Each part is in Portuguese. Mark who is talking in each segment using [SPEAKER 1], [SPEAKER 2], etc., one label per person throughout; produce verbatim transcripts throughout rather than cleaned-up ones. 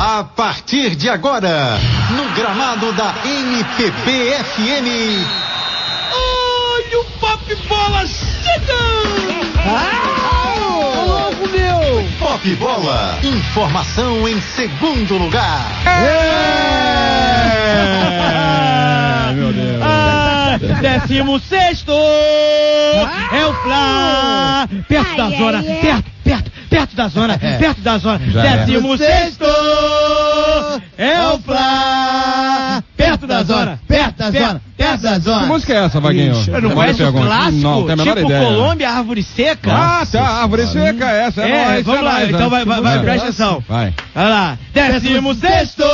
[SPEAKER 1] A partir de agora, no gramado da M P B F M.
[SPEAKER 2] Ai, o Pop Bola chega!
[SPEAKER 3] Ah, ô louco, meu!
[SPEAKER 1] Pop Bola, informação em segundo lugar.
[SPEAKER 2] É, meu Deus. Ah, décimo sexto ah, é o Fla, perto ai, da ai, zona, ai, perto, perto, perto da zona, é. perto da zona. Já décimo é. sexto é o Fla, perto da zona, perto da zona, perto da zona.
[SPEAKER 4] Que música é essa, Vaguinho?
[SPEAKER 2] Você não conhece o clássico?
[SPEAKER 4] Não, tem a menor
[SPEAKER 2] tipo
[SPEAKER 4] ideia.
[SPEAKER 2] Colômbia, Árvore Seca?
[SPEAKER 4] Ah, tá, Árvore Seca, essa é,
[SPEAKER 2] é
[SPEAKER 4] nóis,
[SPEAKER 2] vamos
[SPEAKER 4] é
[SPEAKER 2] lá,
[SPEAKER 4] nóis,
[SPEAKER 2] então
[SPEAKER 4] né?
[SPEAKER 2] vai, vai, vai, presta atenção.
[SPEAKER 4] Vai.
[SPEAKER 2] Vai lá, décimo sexto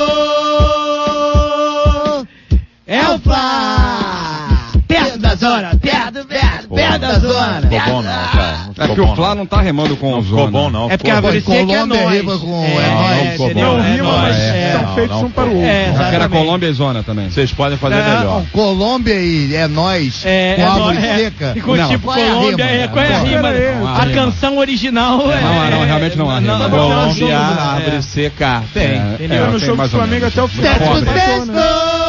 [SPEAKER 2] é o Fla, perto da zona, perto, perto, perto da zona.
[SPEAKER 5] Ficou bom não, cara.
[SPEAKER 4] É porque o Fla não tá remando com o Zona.
[SPEAKER 5] Ficou bom não.
[SPEAKER 2] É porque a Árvore Seca é nós.
[SPEAKER 3] Rima com
[SPEAKER 2] É,
[SPEAKER 3] é,
[SPEAKER 5] ficou bom.
[SPEAKER 2] não rima, mas
[SPEAKER 3] são feitos um para o outro.
[SPEAKER 2] É,
[SPEAKER 4] Já que era Colômbia e Zona também.
[SPEAKER 5] Vocês podem fazer
[SPEAKER 2] É,
[SPEAKER 5] melhor.
[SPEAKER 3] Colômbia e é nós,
[SPEAKER 2] É,
[SPEAKER 3] com
[SPEAKER 2] é
[SPEAKER 3] Árvore
[SPEAKER 2] nó- é,
[SPEAKER 3] Seca.
[SPEAKER 2] e com
[SPEAKER 3] Não,
[SPEAKER 2] tipo
[SPEAKER 3] qual é a
[SPEAKER 2] Colômbia,
[SPEAKER 3] rima?
[SPEAKER 2] é, qual é a
[SPEAKER 3] Qual
[SPEAKER 2] rima?
[SPEAKER 3] é
[SPEAKER 4] Não há
[SPEAKER 2] A
[SPEAKER 4] rima.
[SPEAKER 2] canção original é...
[SPEAKER 4] Não há, não, realmente não há rima.
[SPEAKER 2] Não,
[SPEAKER 5] Colômbia,
[SPEAKER 2] não, não,
[SPEAKER 5] Árvore
[SPEAKER 2] é.
[SPEAKER 5] Seca.
[SPEAKER 2] Tem,
[SPEAKER 4] É,
[SPEAKER 2] entendeu?
[SPEAKER 4] é,
[SPEAKER 2] No
[SPEAKER 4] tem
[SPEAKER 2] jogo
[SPEAKER 4] mais
[SPEAKER 2] do
[SPEAKER 4] ou
[SPEAKER 2] Flamengo
[SPEAKER 4] menos.
[SPEAKER 2] até o final.
[SPEAKER 3] Décimo
[SPEAKER 2] Pobre.
[SPEAKER 3] sexto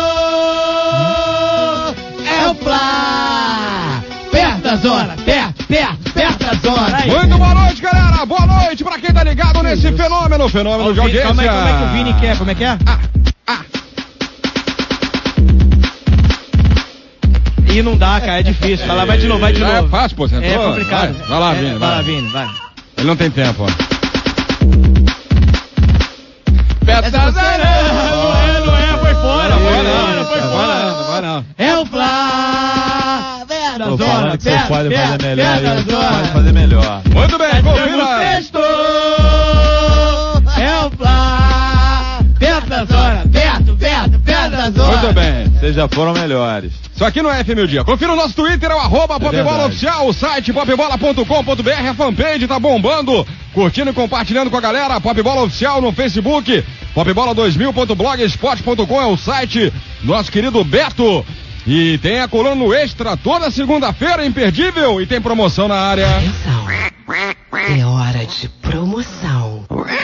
[SPEAKER 2] É o Fla, perto da zona, perto, perto, perto da zona. Aí.
[SPEAKER 4] Muito boa noite, galera. Boa noite pra quem tá ligado nesse fenômeno, fenômeno
[SPEAKER 2] Ó,
[SPEAKER 4] de
[SPEAKER 2] Vini,
[SPEAKER 4] audiência.
[SPEAKER 2] calma aí, como é que o Vini quer? Como é que é?
[SPEAKER 4] Ah, ah.
[SPEAKER 2] Ih, não dá, cara, é difícil. Vai lá, vai de novo, vai de
[SPEAKER 4] Já
[SPEAKER 2] novo.
[SPEAKER 4] é fácil, pô, você
[SPEAKER 2] É
[SPEAKER 4] entrou?
[SPEAKER 2] complicado.
[SPEAKER 4] Vai, vai lá,
[SPEAKER 2] É,
[SPEAKER 4] Vini,
[SPEAKER 2] vai
[SPEAKER 4] vai.
[SPEAKER 2] lá, Vini, vai.
[SPEAKER 4] Ele não tem tempo, ó.
[SPEAKER 2] Perto da zona. Não é, não é, foi fora.
[SPEAKER 4] Não,
[SPEAKER 2] Foi
[SPEAKER 4] não,
[SPEAKER 2] fora,
[SPEAKER 4] não,
[SPEAKER 2] foi
[SPEAKER 4] não,
[SPEAKER 2] fora.
[SPEAKER 4] não, não, não.
[SPEAKER 2] É o Fla, perto da
[SPEAKER 5] Tô
[SPEAKER 2] zona,
[SPEAKER 5] falando que você
[SPEAKER 2] perto,
[SPEAKER 5] pode
[SPEAKER 2] perto,
[SPEAKER 5] fazer melhor.
[SPEAKER 2] perto da
[SPEAKER 5] aí,
[SPEAKER 2] zona.
[SPEAKER 5] Pode fazer melhor.
[SPEAKER 4] Muito bem,
[SPEAKER 2] Décimo
[SPEAKER 4] confira.
[SPEAKER 2] sexto é o Fla, perto da zona, perto, perto, perto da zona.
[SPEAKER 4] Muito bem.
[SPEAKER 5] Vocês já foram melhores.
[SPEAKER 4] Isso aqui não é F M o Dia. Confira o nosso Twitter, é o arroba Popbola
[SPEAKER 5] verdade.
[SPEAKER 4] Oficial, o site popbola ponto com ponto br, a fanpage tá bombando, curtindo e compartilhando com a galera, Popbola Oficial no Facebook, popbola dois mil ponto blogspot ponto com é o site do nosso querido Beto. E tem a coluna no Extra toda segunda-feira, imperdível, e tem promoção na área.
[SPEAKER 6] Atenção, é hora de promoção.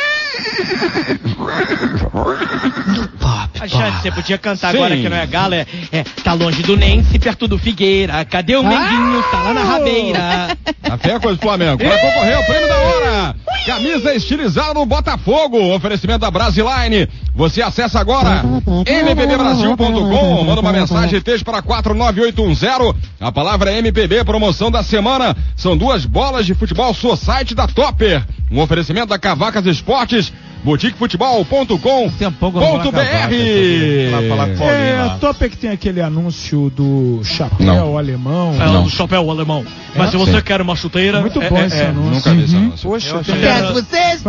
[SPEAKER 6] No Pop
[SPEAKER 2] Alexandre, você podia cantar
[SPEAKER 4] Sim.
[SPEAKER 2] agora que não é galo, é, é tá longe do Nense, perto do Figueira, cadê o Menguinho, tá lá na rabeira.
[SPEAKER 4] Tá feia a coisa do Flamengo. Para concorrer ao prêmio da hora. Camisa estilizada no Botafogo. Oferecimento da Brasiline. Você acessa agora m p b brasil ponto com. Manda uma mensagem e texto para quatro nove oito um zero. A palavra é M P B, promoção da semana. São duas bolas de futebol Society da Topper. Um oferecimento da Cavacas Esportes. boutique futebol ponto com ponto br.
[SPEAKER 7] É, a Top é que tem aquele anúncio do chapéu
[SPEAKER 4] Não.
[SPEAKER 7] alemão.
[SPEAKER 2] É o chapéu alemão. Mas se você quer uma chuteira...
[SPEAKER 7] Muito
[SPEAKER 2] é,
[SPEAKER 7] bom
[SPEAKER 2] é,
[SPEAKER 7] esse
[SPEAKER 2] é.
[SPEAKER 7] anúncio.
[SPEAKER 4] Nunca vi esse anúncio.
[SPEAKER 7] Poxa, tem
[SPEAKER 2] Décimo sexto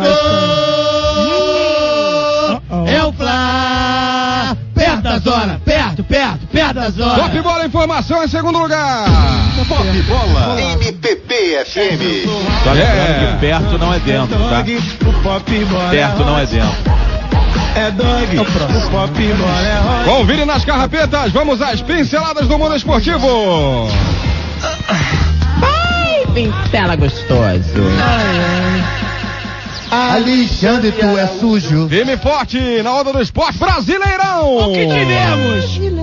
[SPEAKER 2] é o Fla, perto da zona, perto, perto, perto da zona.
[SPEAKER 4] Top Bola Informação em segundo lugar.
[SPEAKER 1] Pop Bola, M P B F M.
[SPEAKER 5] Só lembrando
[SPEAKER 4] É.
[SPEAKER 5] que perto não é dentro, tá? Perto não é dentro.
[SPEAKER 7] É dog, o Pop Bola é rock.
[SPEAKER 4] Convire nas carrapetas, vamos às pinceladas do mundo esportivo.
[SPEAKER 6] Ai, pincela gostoso.
[SPEAKER 3] Alexandre, tu é sujo.
[SPEAKER 4] Firme e forte na onda do esporte Brasileirão.
[SPEAKER 2] O que tivemos?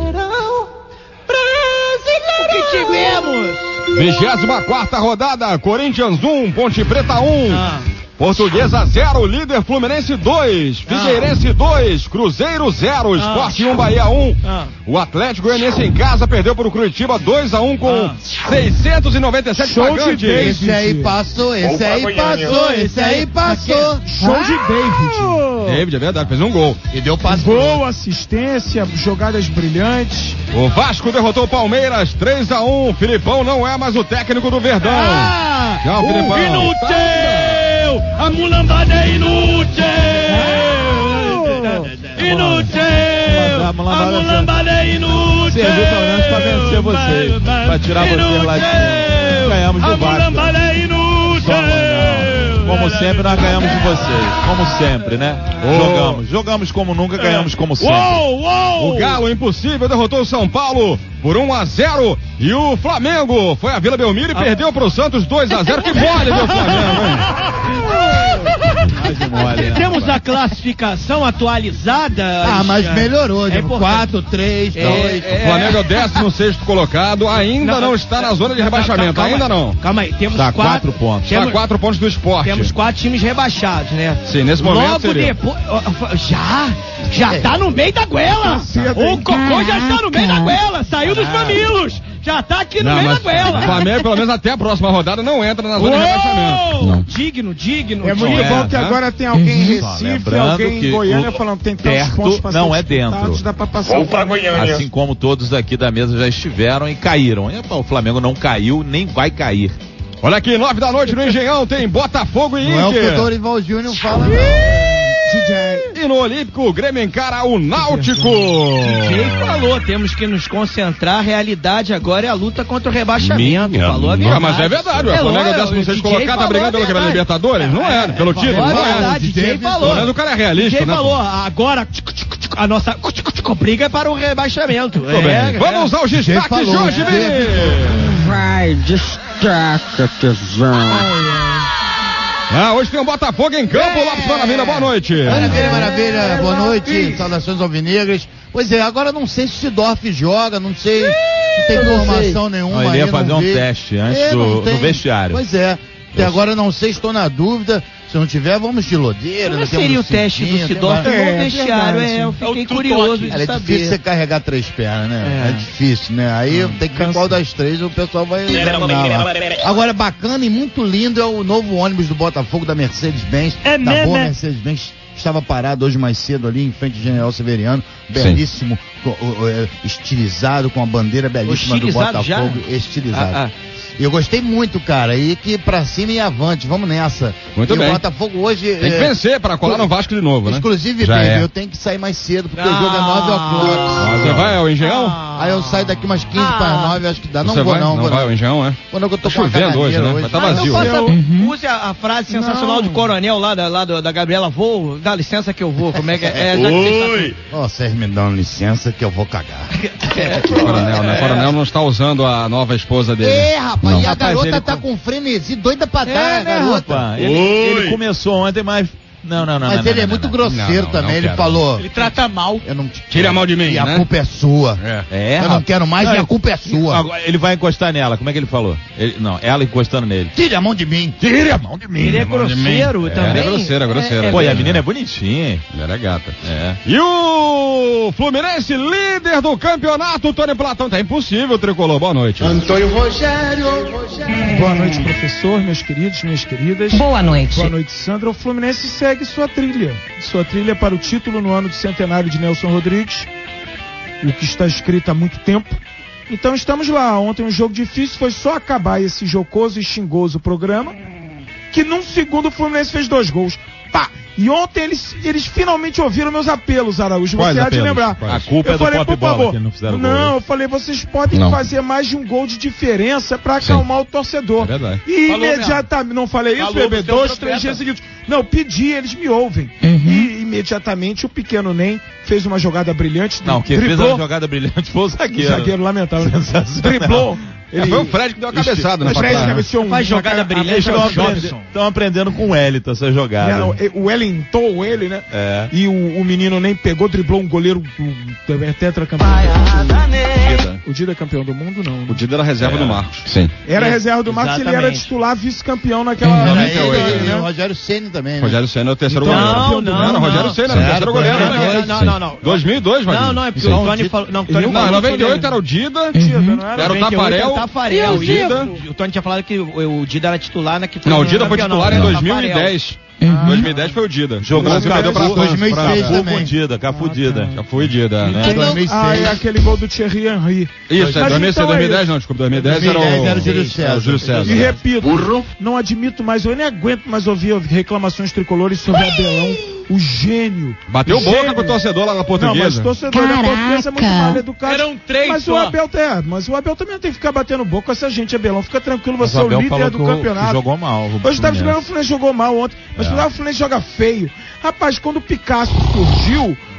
[SPEAKER 2] O que tivemos?
[SPEAKER 4] vigésima quarta rodada, Corinthians um, Ponte Preta um.
[SPEAKER 2] Ah.
[SPEAKER 4] Portuguesa zero, líder Fluminense dois, Figueirense dois, Cruzeiro zero, Sport um, Bahia um.
[SPEAKER 2] Ah.
[SPEAKER 4] O Atlético Goianiense em casa perdeu para o Curitiba dois a um com
[SPEAKER 2] Ah.
[SPEAKER 4] seiscentos e noventa e sete
[SPEAKER 7] Show de
[SPEAKER 4] pagantes.
[SPEAKER 7] David.
[SPEAKER 3] Esse aí passou, esse aí passou, esse aí passou.
[SPEAKER 7] Show de David.
[SPEAKER 4] David, é verdade, fez um gol.
[SPEAKER 3] E deu passo.
[SPEAKER 7] Gol, assistência, jogadas brilhantes.
[SPEAKER 4] O Vasco derrotou o Palmeiras três a um. Filipão não é mais o técnico do Verdão.
[SPEAKER 2] Ah,
[SPEAKER 4] Tchau, Filipão.
[SPEAKER 2] inútil! A mulambada é inútil! Inútil! A mulambada é inútil!
[SPEAKER 5] Serviu pelo menos pra vencer vocês, pra tirar vocês lá de cima. Ganhamos do
[SPEAKER 2] A
[SPEAKER 5] Vasco.
[SPEAKER 2] mulambada é inútil!
[SPEAKER 5] Como sempre, nós ganhamos de vocês. Como sempre, né? Jogamos. Jogamos como nunca, ganhamos como sempre.
[SPEAKER 2] Uou, uou!
[SPEAKER 4] O Galo impossível derrotou o São Paulo por um a zero. E o Flamengo foi a Vila Belmiro e perdeu pro Santos dois a zero. Que mole, meu Flamengo, hein?
[SPEAKER 5] de mole, né,
[SPEAKER 2] Temos
[SPEAKER 5] rapaz?
[SPEAKER 2] a classificação atualizada.
[SPEAKER 3] Ah, mas melhorou,
[SPEAKER 2] É
[SPEAKER 3] é
[SPEAKER 2] importante.
[SPEAKER 3] quatro, três, dois.
[SPEAKER 4] O Flamengo é o décimo sexto colocado, ainda não, está na zona de rebaixamento,
[SPEAKER 2] calma,
[SPEAKER 4] ainda não.
[SPEAKER 2] Calma aí, temos
[SPEAKER 5] Tá
[SPEAKER 2] quatro,
[SPEAKER 5] quatro pontos.
[SPEAKER 4] Está a
[SPEAKER 2] Temos,
[SPEAKER 4] quatro pontos do Sport.
[SPEAKER 2] temos quatro times rebaixados, né?
[SPEAKER 4] Sim, nesse momento
[SPEAKER 2] Logo
[SPEAKER 4] seria.
[SPEAKER 2] depois. ó, ó, Já? Já tá no meio da goela! O Cocô já está no meio da goela! Saiu dos mamilos! Já tá aqui no
[SPEAKER 4] Não,
[SPEAKER 2] meio da
[SPEAKER 4] mas o
[SPEAKER 2] goela!
[SPEAKER 4] Flamengo, pelo menos até a próxima rodada, não entra na zona de rebaixamento.
[SPEAKER 2] Uou! Digno, digno.
[SPEAKER 7] É muito
[SPEAKER 2] digno.
[SPEAKER 7] bom que
[SPEAKER 4] né?
[SPEAKER 7] agora tem alguém em
[SPEAKER 5] Só
[SPEAKER 7] Recife,
[SPEAKER 5] lembrando
[SPEAKER 7] alguém
[SPEAKER 5] que
[SPEAKER 7] em Goiânia
[SPEAKER 5] o
[SPEAKER 7] falando tem tantos
[SPEAKER 5] perto
[SPEAKER 7] pontos pra
[SPEAKER 5] não
[SPEAKER 7] ser
[SPEAKER 5] é dentro.
[SPEAKER 7] disputados, dá pra passar.
[SPEAKER 8] Vou pra Goiânia.
[SPEAKER 5] Assim como todos aqui da mesa já estiveram e caíram. E, pô, o Flamengo não caiu, nem vai cair.
[SPEAKER 4] Olha aqui, nove da noite no Engenhão, tem Botafogo e
[SPEAKER 3] Não é o que o
[SPEAKER 4] Inter.
[SPEAKER 3] Dorival Júnior fala, não.
[SPEAKER 7] D J.
[SPEAKER 4] E no Olímpico, o Grêmio encara o Náutico.
[SPEAKER 2] Quem falou? Temos que nos concentrar. A realidade agora é a luta contra o rebaixamento.
[SPEAKER 5] Minha
[SPEAKER 2] falou a
[SPEAKER 5] nossa.
[SPEAKER 2] verdade.
[SPEAKER 4] Ah, mas é verdade, o
[SPEAKER 2] É
[SPEAKER 4] Flamengo é o
[SPEAKER 2] lógico,
[SPEAKER 4] décimo sexto
[SPEAKER 2] o D J
[SPEAKER 4] colocado, tá
[SPEAKER 2] falou
[SPEAKER 4] brigando
[SPEAKER 2] a
[SPEAKER 4] pelo
[SPEAKER 2] verdade.
[SPEAKER 4] Libertadores? Não é, pelo título,
[SPEAKER 2] Falou a
[SPEAKER 4] não é.
[SPEAKER 2] verdade, D J
[SPEAKER 4] Pelo
[SPEAKER 2] falou.
[SPEAKER 4] menos o cara é realista,
[SPEAKER 2] D J
[SPEAKER 4] né?
[SPEAKER 2] falou, agora tchuc, tchuc, tchuc, a nossa tchuc, tchuc, tchuc, briga é para o rebaixamento.
[SPEAKER 4] Tudo bem. Vamos aos destaques,
[SPEAKER 3] falou,
[SPEAKER 4] Jorge
[SPEAKER 3] né?
[SPEAKER 4] Vini.
[SPEAKER 6] Vai, destaca, tesão.
[SPEAKER 4] Ah, hoje tem o Botafogo em campo, lá pro Maravilha, boa noite.
[SPEAKER 3] Maravilha, maravilha, boa noite, saudações alvinegras. Pois é, agora não sei se o Sidorf joga, não sei, não tem informação nenhuma.
[SPEAKER 5] Não, ele ia
[SPEAKER 3] aí,
[SPEAKER 5] fazer
[SPEAKER 3] não
[SPEAKER 5] um
[SPEAKER 3] vi.
[SPEAKER 5] teste antes
[SPEAKER 3] É,
[SPEAKER 5] do-
[SPEAKER 3] não
[SPEAKER 5] do vestiário.
[SPEAKER 3] Pois é, até agora não sei, estou na dúvida. Se não tiver, vamos de lodeira.
[SPEAKER 2] Como
[SPEAKER 3] temos
[SPEAKER 2] seria o
[SPEAKER 3] um
[SPEAKER 2] teste do
[SPEAKER 3] cinquinho, tem
[SPEAKER 2] Sidorf
[SPEAKER 3] várias-
[SPEAKER 2] no
[SPEAKER 7] É,
[SPEAKER 2] vestiário?
[SPEAKER 7] verdade.
[SPEAKER 2] É, eu fiquei
[SPEAKER 8] É o
[SPEAKER 2] curioso
[SPEAKER 8] tutoque.
[SPEAKER 2] de
[SPEAKER 3] Cara, é
[SPEAKER 2] saber.
[SPEAKER 3] difícil você carregar três pernas, né?
[SPEAKER 2] É.
[SPEAKER 3] É, difícil, né? Aí tem que ver qual das três o pessoal vai examinar lá. Agora, bacana e muito lindo é o novo ônibus do Botafogo da Mercedes-Benz.
[SPEAKER 2] É
[SPEAKER 3] da
[SPEAKER 2] mesmo,
[SPEAKER 3] boa
[SPEAKER 2] é?
[SPEAKER 3] Mercedes-Benz. Estava parado hoje mais cedo ali em frente ao General Severiano. Belíssimo, co- o- o- é, estilizado, com a bandeira belíssima do
[SPEAKER 2] Estilizado
[SPEAKER 3] Botafogo.
[SPEAKER 2] já?
[SPEAKER 3] Estilizado.
[SPEAKER 2] Ah,
[SPEAKER 3] E eu gostei muito, cara. E que pra cima e avante. Vamos nessa.
[SPEAKER 4] Muito
[SPEAKER 3] e
[SPEAKER 4] bem.
[SPEAKER 3] o Botafogo hoje.
[SPEAKER 4] Tem que
[SPEAKER 3] é,
[SPEAKER 4] vencer para colar no Vasco de novo, né?
[SPEAKER 3] Inclusive,
[SPEAKER 4] Já
[SPEAKER 3] baby,
[SPEAKER 4] é.
[SPEAKER 3] eu tenho que sair mais cedo, porque o
[SPEAKER 2] Ah.
[SPEAKER 3] jogo é nove o'clock.
[SPEAKER 4] Você vai ao Engenhão?
[SPEAKER 3] Aí eu saio daqui umas quinze
[SPEAKER 2] Ah.
[SPEAKER 3] para nove, acho que dá. Não
[SPEAKER 4] Você
[SPEAKER 3] vou
[SPEAKER 4] vai?
[SPEAKER 3] não, vou
[SPEAKER 4] vai
[SPEAKER 3] não.
[SPEAKER 4] ao Engenhão, é?
[SPEAKER 3] Quando eu tô
[SPEAKER 4] Tá
[SPEAKER 3] com a
[SPEAKER 4] chovendo hoje,
[SPEAKER 3] caganeira
[SPEAKER 4] né? Vai tá
[SPEAKER 2] Ah,
[SPEAKER 4] vazio.
[SPEAKER 2] então faça-
[SPEAKER 7] Uhum.
[SPEAKER 2] Use a, a frase sensacional
[SPEAKER 7] Não.
[SPEAKER 2] do coronel lá, da, lá do- da Gabriela. Vou, dá licença que eu vou. Como é que é? É, já que vocês
[SPEAKER 3] Ó, vocês me dão licença que eu vou cagar.
[SPEAKER 4] Coronel, né? Coronel não está usando a nova esposa dele.
[SPEAKER 3] É, rapaz,
[SPEAKER 4] Não.
[SPEAKER 3] e a
[SPEAKER 5] Rapaz,
[SPEAKER 3] garota
[SPEAKER 5] ele
[SPEAKER 3] tá
[SPEAKER 5] com-
[SPEAKER 3] com frenesi, doida pra dar,
[SPEAKER 5] É,
[SPEAKER 3] a garota.
[SPEAKER 5] rapaz? Ele, ele começou ontem, mas... Não, não, não.
[SPEAKER 3] Mas
[SPEAKER 5] não,
[SPEAKER 3] ele
[SPEAKER 5] não,
[SPEAKER 3] é
[SPEAKER 5] não,
[SPEAKER 3] muito
[SPEAKER 5] não.
[SPEAKER 3] grosseiro
[SPEAKER 4] Não, não,
[SPEAKER 3] também,
[SPEAKER 4] não
[SPEAKER 3] ele
[SPEAKER 4] quero.
[SPEAKER 3] falou.
[SPEAKER 2] Ele trata mal.
[SPEAKER 3] Eu não te
[SPEAKER 4] Tire a mão de mim,
[SPEAKER 3] E a
[SPEAKER 4] né?
[SPEAKER 3] culpa é sua.
[SPEAKER 4] É.
[SPEAKER 5] É,
[SPEAKER 3] Eu não
[SPEAKER 5] rapaz.
[SPEAKER 3] quero mais
[SPEAKER 5] Não,
[SPEAKER 3] e a
[SPEAKER 5] ele-
[SPEAKER 3] culpa é sua.
[SPEAKER 5] Agora, ele vai encostar nela, como é que ele falou? Ele- não, ela encostando nele.
[SPEAKER 3] Tire a mão de mim. Tire a mão de mim.
[SPEAKER 2] Ele é grosseiro
[SPEAKER 4] É,
[SPEAKER 2] também.
[SPEAKER 4] é grosseiro, é grosseiro.
[SPEAKER 5] Pô, e a menina é bonitinha, hein?
[SPEAKER 4] Ela era gata.
[SPEAKER 5] É.
[SPEAKER 4] E o Fluminense, líder do campeonato, Tony Platão. Tá impossível, tricolor. Boa noite.
[SPEAKER 7] Boa noite, professor, meus queridos, minhas queridas.
[SPEAKER 6] Boa noite.
[SPEAKER 7] Boa noite, Sandra. O Fluminense segue sua trilha. Sua trilha para o título no ano de centenário de Nelson Rodrigues. O que está escrito há muito tempo. Então estamos lá. Ontem um jogo difícil, foi só acabar esse jocoso e xingoso programa. Que num segundo o Fluminense fez dois gols. Pá! E ontem eles, eles finalmente ouviram meus apelos, Araújo.
[SPEAKER 5] Quais
[SPEAKER 7] Você há de
[SPEAKER 5] apelos?
[SPEAKER 7] lembrar.
[SPEAKER 5] Quais? A culpa
[SPEAKER 7] eu
[SPEAKER 5] é do
[SPEAKER 7] falei,
[SPEAKER 5] Pop
[SPEAKER 7] por
[SPEAKER 5] Bola,
[SPEAKER 7] favor,
[SPEAKER 5] que não fizeram gol,
[SPEAKER 7] Não,
[SPEAKER 5] né?
[SPEAKER 7] eu falei, vocês podem
[SPEAKER 4] Não.
[SPEAKER 7] fazer mais de um gol de diferença pra acalmar o torcedor.
[SPEAKER 4] É verdade.
[SPEAKER 7] E
[SPEAKER 2] Falou
[SPEAKER 7] imediatamente, não falei isso,
[SPEAKER 2] Falou
[SPEAKER 7] bebê?
[SPEAKER 2] do seu
[SPEAKER 7] Dois,
[SPEAKER 2] profeta.
[SPEAKER 7] três dias seguidos. Não, pedi, eles me ouvem. E imediatamente o pequeno Ney fez uma jogada brilhante.
[SPEAKER 5] Não, quem fez
[SPEAKER 7] driblou,
[SPEAKER 5] a jogada brilhante foi o
[SPEAKER 7] um
[SPEAKER 5] zagueiro.
[SPEAKER 7] zagueiro lamentável.
[SPEAKER 5] Sensacional.
[SPEAKER 7] Driblou.
[SPEAKER 4] É, foi o Fred que deu a cabeçada, né?
[SPEAKER 7] O
[SPEAKER 4] pra
[SPEAKER 7] Fred
[SPEAKER 4] trás, né?
[SPEAKER 7] cabeceou um
[SPEAKER 2] Faz jogada
[SPEAKER 7] a-
[SPEAKER 2] brilhante,
[SPEAKER 7] a-
[SPEAKER 5] Estão
[SPEAKER 7] a-
[SPEAKER 5] aprendendo, estão aprendendo com o Wellington essa jogada.
[SPEAKER 7] Não, o Wellington, ele, né?
[SPEAKER 5] É.
[SPEAKER 7] E o, o menino nem pegou, driblou um goleiro, o, é tetracampeão.
[SPEAKER 4] Dida.
[SPEAKER 7] O Dida é campeão do mundo, não.
[SPEAKER 4] O
[SPEAKER 7] né?
[SPEAKER 4] Dida era reserva
[SPEAKER 5] É.
[SPEAKER 4] do Marcos. Sim.
[SPEAKER 7] Era
[SPEAKER 2] É,
[SPEAKER 7] reserva do Marcos, ele era
[SPEAKER 2] exatamente.
[SPEAKER 7] titular, vice-campeão naquela...
[SPEAKER 3] Era
[SPEAKER 4] noventa e
[SPEAKER 3] ele,
[SPEAKER 4] oito,
[SPEAKER 3] ele,
[SPEAKER 7] né?
[SPEAKER 3] o Rogério Ceni também, né?
[SPEAKER 4] Rogério Senna é o terceiro
[SPEAKER 7] Então,
[SPEAKER 4] goleiro.
[SPEAKER 7] não,
[SPEAKER 2] não,
[SPEAKER 4] Era o
[SPEAKER 2] não.
[SPEAKER 4] Rogério Senna, era o
[SPEAKER 3] Certo,
[SPEAKER 4] terceiro goleiro.
[SPEAKER 3] foi
[SPEAKER 4] né?
[SPEAKER 3] dois.
[SPEAKER 2] Não, não, não.
[SPEAKER 4] dois mil e dois, vai.
[SPEAKER 2] Não, não, é porque
[SPEAKER 4] Sim.
[SPEAKER 2] o Tony falou. Não, o Tony
[SPEAKER 7] Ele
[SPEAKER 4] Não,
[SPEAKER 2] falou
[SPEAKER 4] em noventa e
[SPEAKER 2] sobre-
[SPEAKER 4] oito era o Dida.
[SPEAKER 7] Dida, não era?
[SPEAKER 4] Era o
[SPEAKER 2] noventa e oito
[SPEAKER 4] Tafarel.
[SPEAKER 2] era o Tafarel.
[SPEAKER 4] E o Dida.
[SPEAKER 2] E o Tony tinha falado que o, o Dida era titular na que
[SPEAKER 4] Não, o Dida foi titular em
[SPEAKER 2] Não,
[SPEAKER 4] dois mil e
[SPEAKER 2] Tafarel.
[SPEAKER 4] dez. dois mil e dez foi o Dida.
[SPEAKER 5] Jogou
[SPEAKER 4] o Brasil
[SPEAKER 5] com
[SPEAKER 4] perdeu pra
[SPEAKER 5] Cafu,
[SPEAKER 4] França.
[SPEAKER 3] dois mil e seis
[SPEAKER 4] Pra-
[SPEAKER 3] também.
[SPEAKER 5] Confundida, cafudida.
[SPEAKER 4] Já foi o Dida, né?
[SPEAKER 3] Em dois mil e
[SPEAKER 7] Ah,
[SPEAKER 3] seis.
[SPEAKER 7] é aquele gol do Thierry Henry.
[SPEAKER 4] Isso, é
[SPEAKER 7] Mas
[SPEAKER 4] dois mil e seis,
[SPEAKER 7] então
[SPEAKER 4] dois mil e dez
[SPEAKER 7] é
[SPEAKER 4] não, desculpa, dois mil e dez era o...
[SPEAKER 3] dois mil e dez era o Júlio
[SPEAKER 4] É, o
[SPEAKER 3] César.
[SPEAKER 4] Júlio César.
[SPEAKER 7] E repito, não admito mais, eu nem aguento mais ouvir reclamações tricolores sobre Abelão, o gênio.
[SPEAKER 4] Bateu
[SPEAKER 7] o
[SPEAKER 4] boca
[SPEAKER 7] gênio.
[SPEAKER 4] com o torcedor lá na
[SPEAKER 7] Não, mas
[SPEAKER 4] Portuguesa.
[SPEAKER 7] o torcedor da Portuguesa é muito mal educado.
[SPEAKER 2] Eram três
[SPEAKER 7] mas
[SPEAKER 2] só.
[SPEAKER 7] o Abel é, mas o Abel também não tem que ficar batendo boca com essa gente, Abelão. Fica tranquilo,
[SPEAKER 5] Mas
[SPEAKER 7] você
[SPEAKER 5] o
[SPEAKER 7] é o
[SPEAKER 5] Abel
[SPEAKER 7] líder
[SPEAKER 5] falou
[SPEAKER 7] do
[SPEAKER 5] que o-
[SPEAKER 7] campeonato.
[SPEAKER 5] que jogou mal. o
[SPEAKER 7] Hoje estava
[SPEAKER 5] Fluminense.
[SPEAKER 7] jogando, o Fluminense jogou mal ontem, mas
[SPEAKER 5] É.
[SPEAKER 7] o Fluminense joga feio. Rapaz, quando o Picasso surgiu,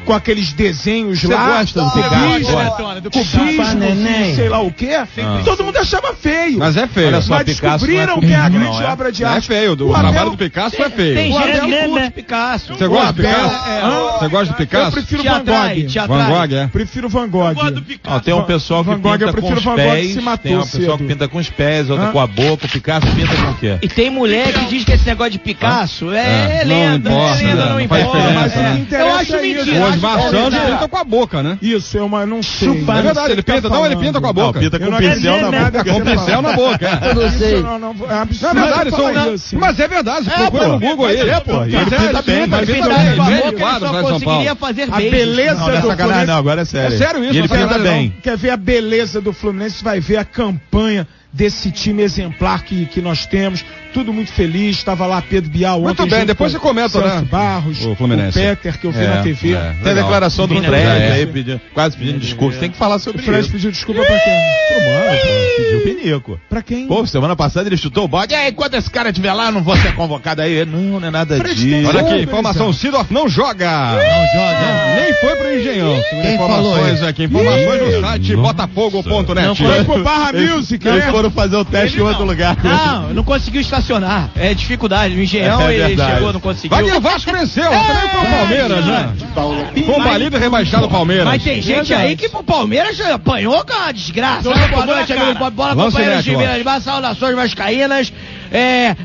[SPEAKER 7] com aqueles desenhos
[SPEAKER 5] Você
[SPEAKER 7] lá.
[SPEAKER 5] gosta do
[SPEAKER 7] cubismo,
[SPEAKER 5] Picasso?
[SPEAKER 2] do
[SPEAKER 7] cubismo,
[SPEAKER 2] Neném.
[SPEAKER 7] sei lá o quê. Todo mundo achava feio.
[SPEAKER 4] Mas é feio.
[SPEAKER 5] Olha só,
[SPEAKER 7] Mas
[SPEAKER 5] Picasso
[SPEAKER 7] descobriram
[SPEAKER 5] não é
[SPEAKER 7] que é a
[SPEAKER 5] cubismo,
[SPEAKER 7] grande
[SPEAKER 5] não, é?
[SPEAKER 7] obra de
[SPEAKER 4] Não é
[SPEAKER 7] arte.
[SPEAKER 4] feio. O,
[SPEAKER 7] O
[SPEAKER 4] trabalho
[SPEAKER 7] Abel-
[SPEAKER 4] do Picasso é feio.
[SPEAKER 2] Tem
[SPEAKER 7] O
[SPEAKER 2] gente
[SPEAKER 7] Abel-
[SPEAKER 2] que curte Picasso.
[SPEAKER 4] Você gosta do
[SPEAKER 7] Abel-
[SPEAKER 4] Picasso?
[SPEAKER 7] é,
[SPEAKER 4] Você gosta do
[SPEAKER 7] Eu
[SPEAKER 4] Picasso?
[SPEAKER 7] prefiro
[SPEAKER 2] Te
[SPEAKER 7] Van
[SPEAKER 2] atrai,
[SPEAKER 7] Gogh.
[SPEAKER 2] te atrai.
[SPEAKER 4] Van Gogh, é?
[SPEAKER 7] Prefiro Van Gogh.
[SPEAKER 5] Ó, tem um pessoal que
[SPEAKER 7] Van Gogh, eu
[SPEAKER 5] pinta com
[SPEAKER 7] prefiro
[SPEAKER 5] os
[SPEAKER 7] Van Gogh,
[SPEAKER 5] pés,
[SPEAKER 7] se matou
[SPEAKER 5] tem um pessoal que
[SPEAKER 7] cedo.
[SPEAKER 5] pinta com os pés, outra
[SPEAKER 7] Hã?
[SPEAKER 5] com a boca, o Picasso pinta com o quê?
[SPEAKER 2] E tem mulher que diz que esse negócio de Picasso é,
[SPEAKER 4] É,
[SPEAKER 2] lenda,
[SPEAKER 4] não importa,
[SPEAKER 2] é lenda, não
[SPEAKER 4] não faz
[SPEAKER 2] importa.
[SPEAKER 4] diferença,
[SPEAKER 2] Mas
[SPEAKER 4] né?
[SPEAKER 2] é.
[SPEAKER 7] interessa
[SPEAKER 2] Eu acho
[SPEAKER 7] é isso.
[SPEAKER 2] mentira.
[SPEAKER 4] O
[SPEAKER 2] acho
[SPEAKER 4] Osmar
[SPEAKER 2] que é
[SPEAKER 4] Santos
[SPEAKER 2] mentira.
[SPEAKER 4] pinta com a boca, né?
[SPEAKER 7] Isso, eu mas não sei.
[SPEAKER 4] É verdade, ele pinta, não, ele pinta com a boca.
[SPEAKER 5] Não, pinta
[SPEAKER 7] Eu
[SPEAKER 5] com
[SPEAKER 7] não
[SPEAKER 5] pincel
[SPEAKER 7] acredito
[SPEAKER 5] na
[SPEAKER 7] nada
[SPEAKER 5] boca.
[SPEAKER 7] que
[SPEAKER 4] Com
[SPEAKER 7] você
[SPEAKER 4] pincel
[SPEAKER 7] fala.
[SPEAKER 4] na boca, é.
[SPEAKER 3] Eu não sei.
[SPEAKER 7] Isso não, não, é absurdo.
[SPEAKER 4] Não é verdade,
[SPEAKER 7] falar
[SPEAKER 4] são,
[SPEAKER 7] isso.
[SPEAKER 4] mas é verdade,
[SPEAKER 5] É,
[SPEAKER 4] procura
[SPEAKER 5] pô.
[SPEAKER 4] no Google aí.
[SPEAKER 5] Mas é, pô, e ele
[SPEAKER 4] Mas é,
[SPEAKER 5] pinta bem, mas
[SPEAKER 4] ele
[SPEAKER 2] Ele
[SPEAKER 4] pinta
[SPEAKER 2] pinta
[SPEAKER 4] bem,
[SPEAKER 2] com a
[SPEAKER 4] vende
[SPEAKER 2] boca, ele
[SPEAKER 4] quadros
[SPEAKER 2] só
[SPEAKER 4] lá em São
[SPEAKER 2] conseguiria
[SPEAKER 4] Paulo.
[SPEAKER 2] fazer
[SPEAKER 7] A
[SPEAKER 2] beijos.
[SPEAKER 7] beleza
[SPEAKER 5] Não, não é
[SPEAKER 7] do
[SPEAKER 5] sacanagem
[SPEAKER 7] Fluminense.
[SPEAKER 5] não, agora é sério.
[SPEAKER 4] É sério isso,
[SPEAKER 5] E ele
[SPEAKER 4] não é
[SPEAKER 5] pinta
[SPEAKER 4] sacanagem
[SPEAKER 5] bem.
[SPEAKER 7] Quer ver a beleza do Fluminense? Vai ver a campanha desse time exemplar que, que nós temos. Tudo muito feliz. Estava lá Pedro Bial ontem.
[SPEAKER 4] Muito bem,
[SPEAKER 7] junto
[SPEAKER 4] depois
[SPEAKER 7] com
[SPEAKER 4] você comenta,
[SPEAKER 7] Celso
[SPEAKER 4] né?
[SPEAKER 7] Barros,
[SPEAKER 4] O Fluminense.
[SPEAKER 7] o Peter, que eu vi
[SPEAKER 5] É,
[SPEAKER 7] na T V.
[SPEAKER 4] é.
[SPEAKER 5] Tem a
[SPEAKER 4] Legal.
[SPEAKER 5] declaração do
[SPEAKER 2] Vina
[SPEAKER 5] Fred
[SPEAKER 2] Fred.
[SPEAKER 5] aí, pedindo, quase pedindo desculpa. Você tem que falar
[SPEAKER 7] O
[SPEAKER 5] sobre
[SPEAKER 7] Fred
[SPEAKER 5] isso.
[SPEAKER 7] pediu desculpa pra quem?
[SPEAKER 5] Pro mano, pô, pediu pinico.
[SPEAKER 7] Pra quem?
[SPEAKER 5] Pô, semana passada ele chutou o bode. E aí, quando esse cara estiver lá, eu não vou ser convocado aí. Não, não é nada
[SPEAKER 7] Fred
[SPEAKER 5] disso.
[SPEAKER 7] tem
[SPEAKER 4] Olha aqui,
[SPEAKER 7] Ô,
[SPEAKER 4] informação, Sidorf não joga.
[SPEAKER 3] Não joga.
[SPEAKER 4] Nem foi pro Engenhão. Segundo
[SPEAKER 3] Quem falou
[SPEAKER 4] informações
[SPEAKER 3] isso?
[SPEAKER 4] aqui, informações no site botafogo ponto net.
[SPEAKER 7] Foi pro Barra Music,
[SPEAKER 5] Eles
[SPEAKER 7] né?
[SPEAKER 5] foram fazer o teste em outro lugar.
[SPEAKER 2] Não, não conseguiu estacionar. É dificuldade. No Engenhão
[SPEAKER 5] É
[SPEAKER 2] ele
[SPEAKER 5] verdade.
[SPEAKER 2] chegou, não conseguiu.
[SPEAKER 4] Wagner Vasco venceu, também foi o Palmeiras, né? Foi um balido rebaixado o Palmeiras.
[SPEAKER 2] Mas tem gente aí que pro Palmeiras apanhou com a desgraça. Né? Boa noite, amigos. Bola, bola
[SPEAKER 4] Lance
[SPEAKER 2] companheiros de
[SPEAKER 4] Network.
[SPEAKER 2] Minas de Baixo, saudações vascaínas. É.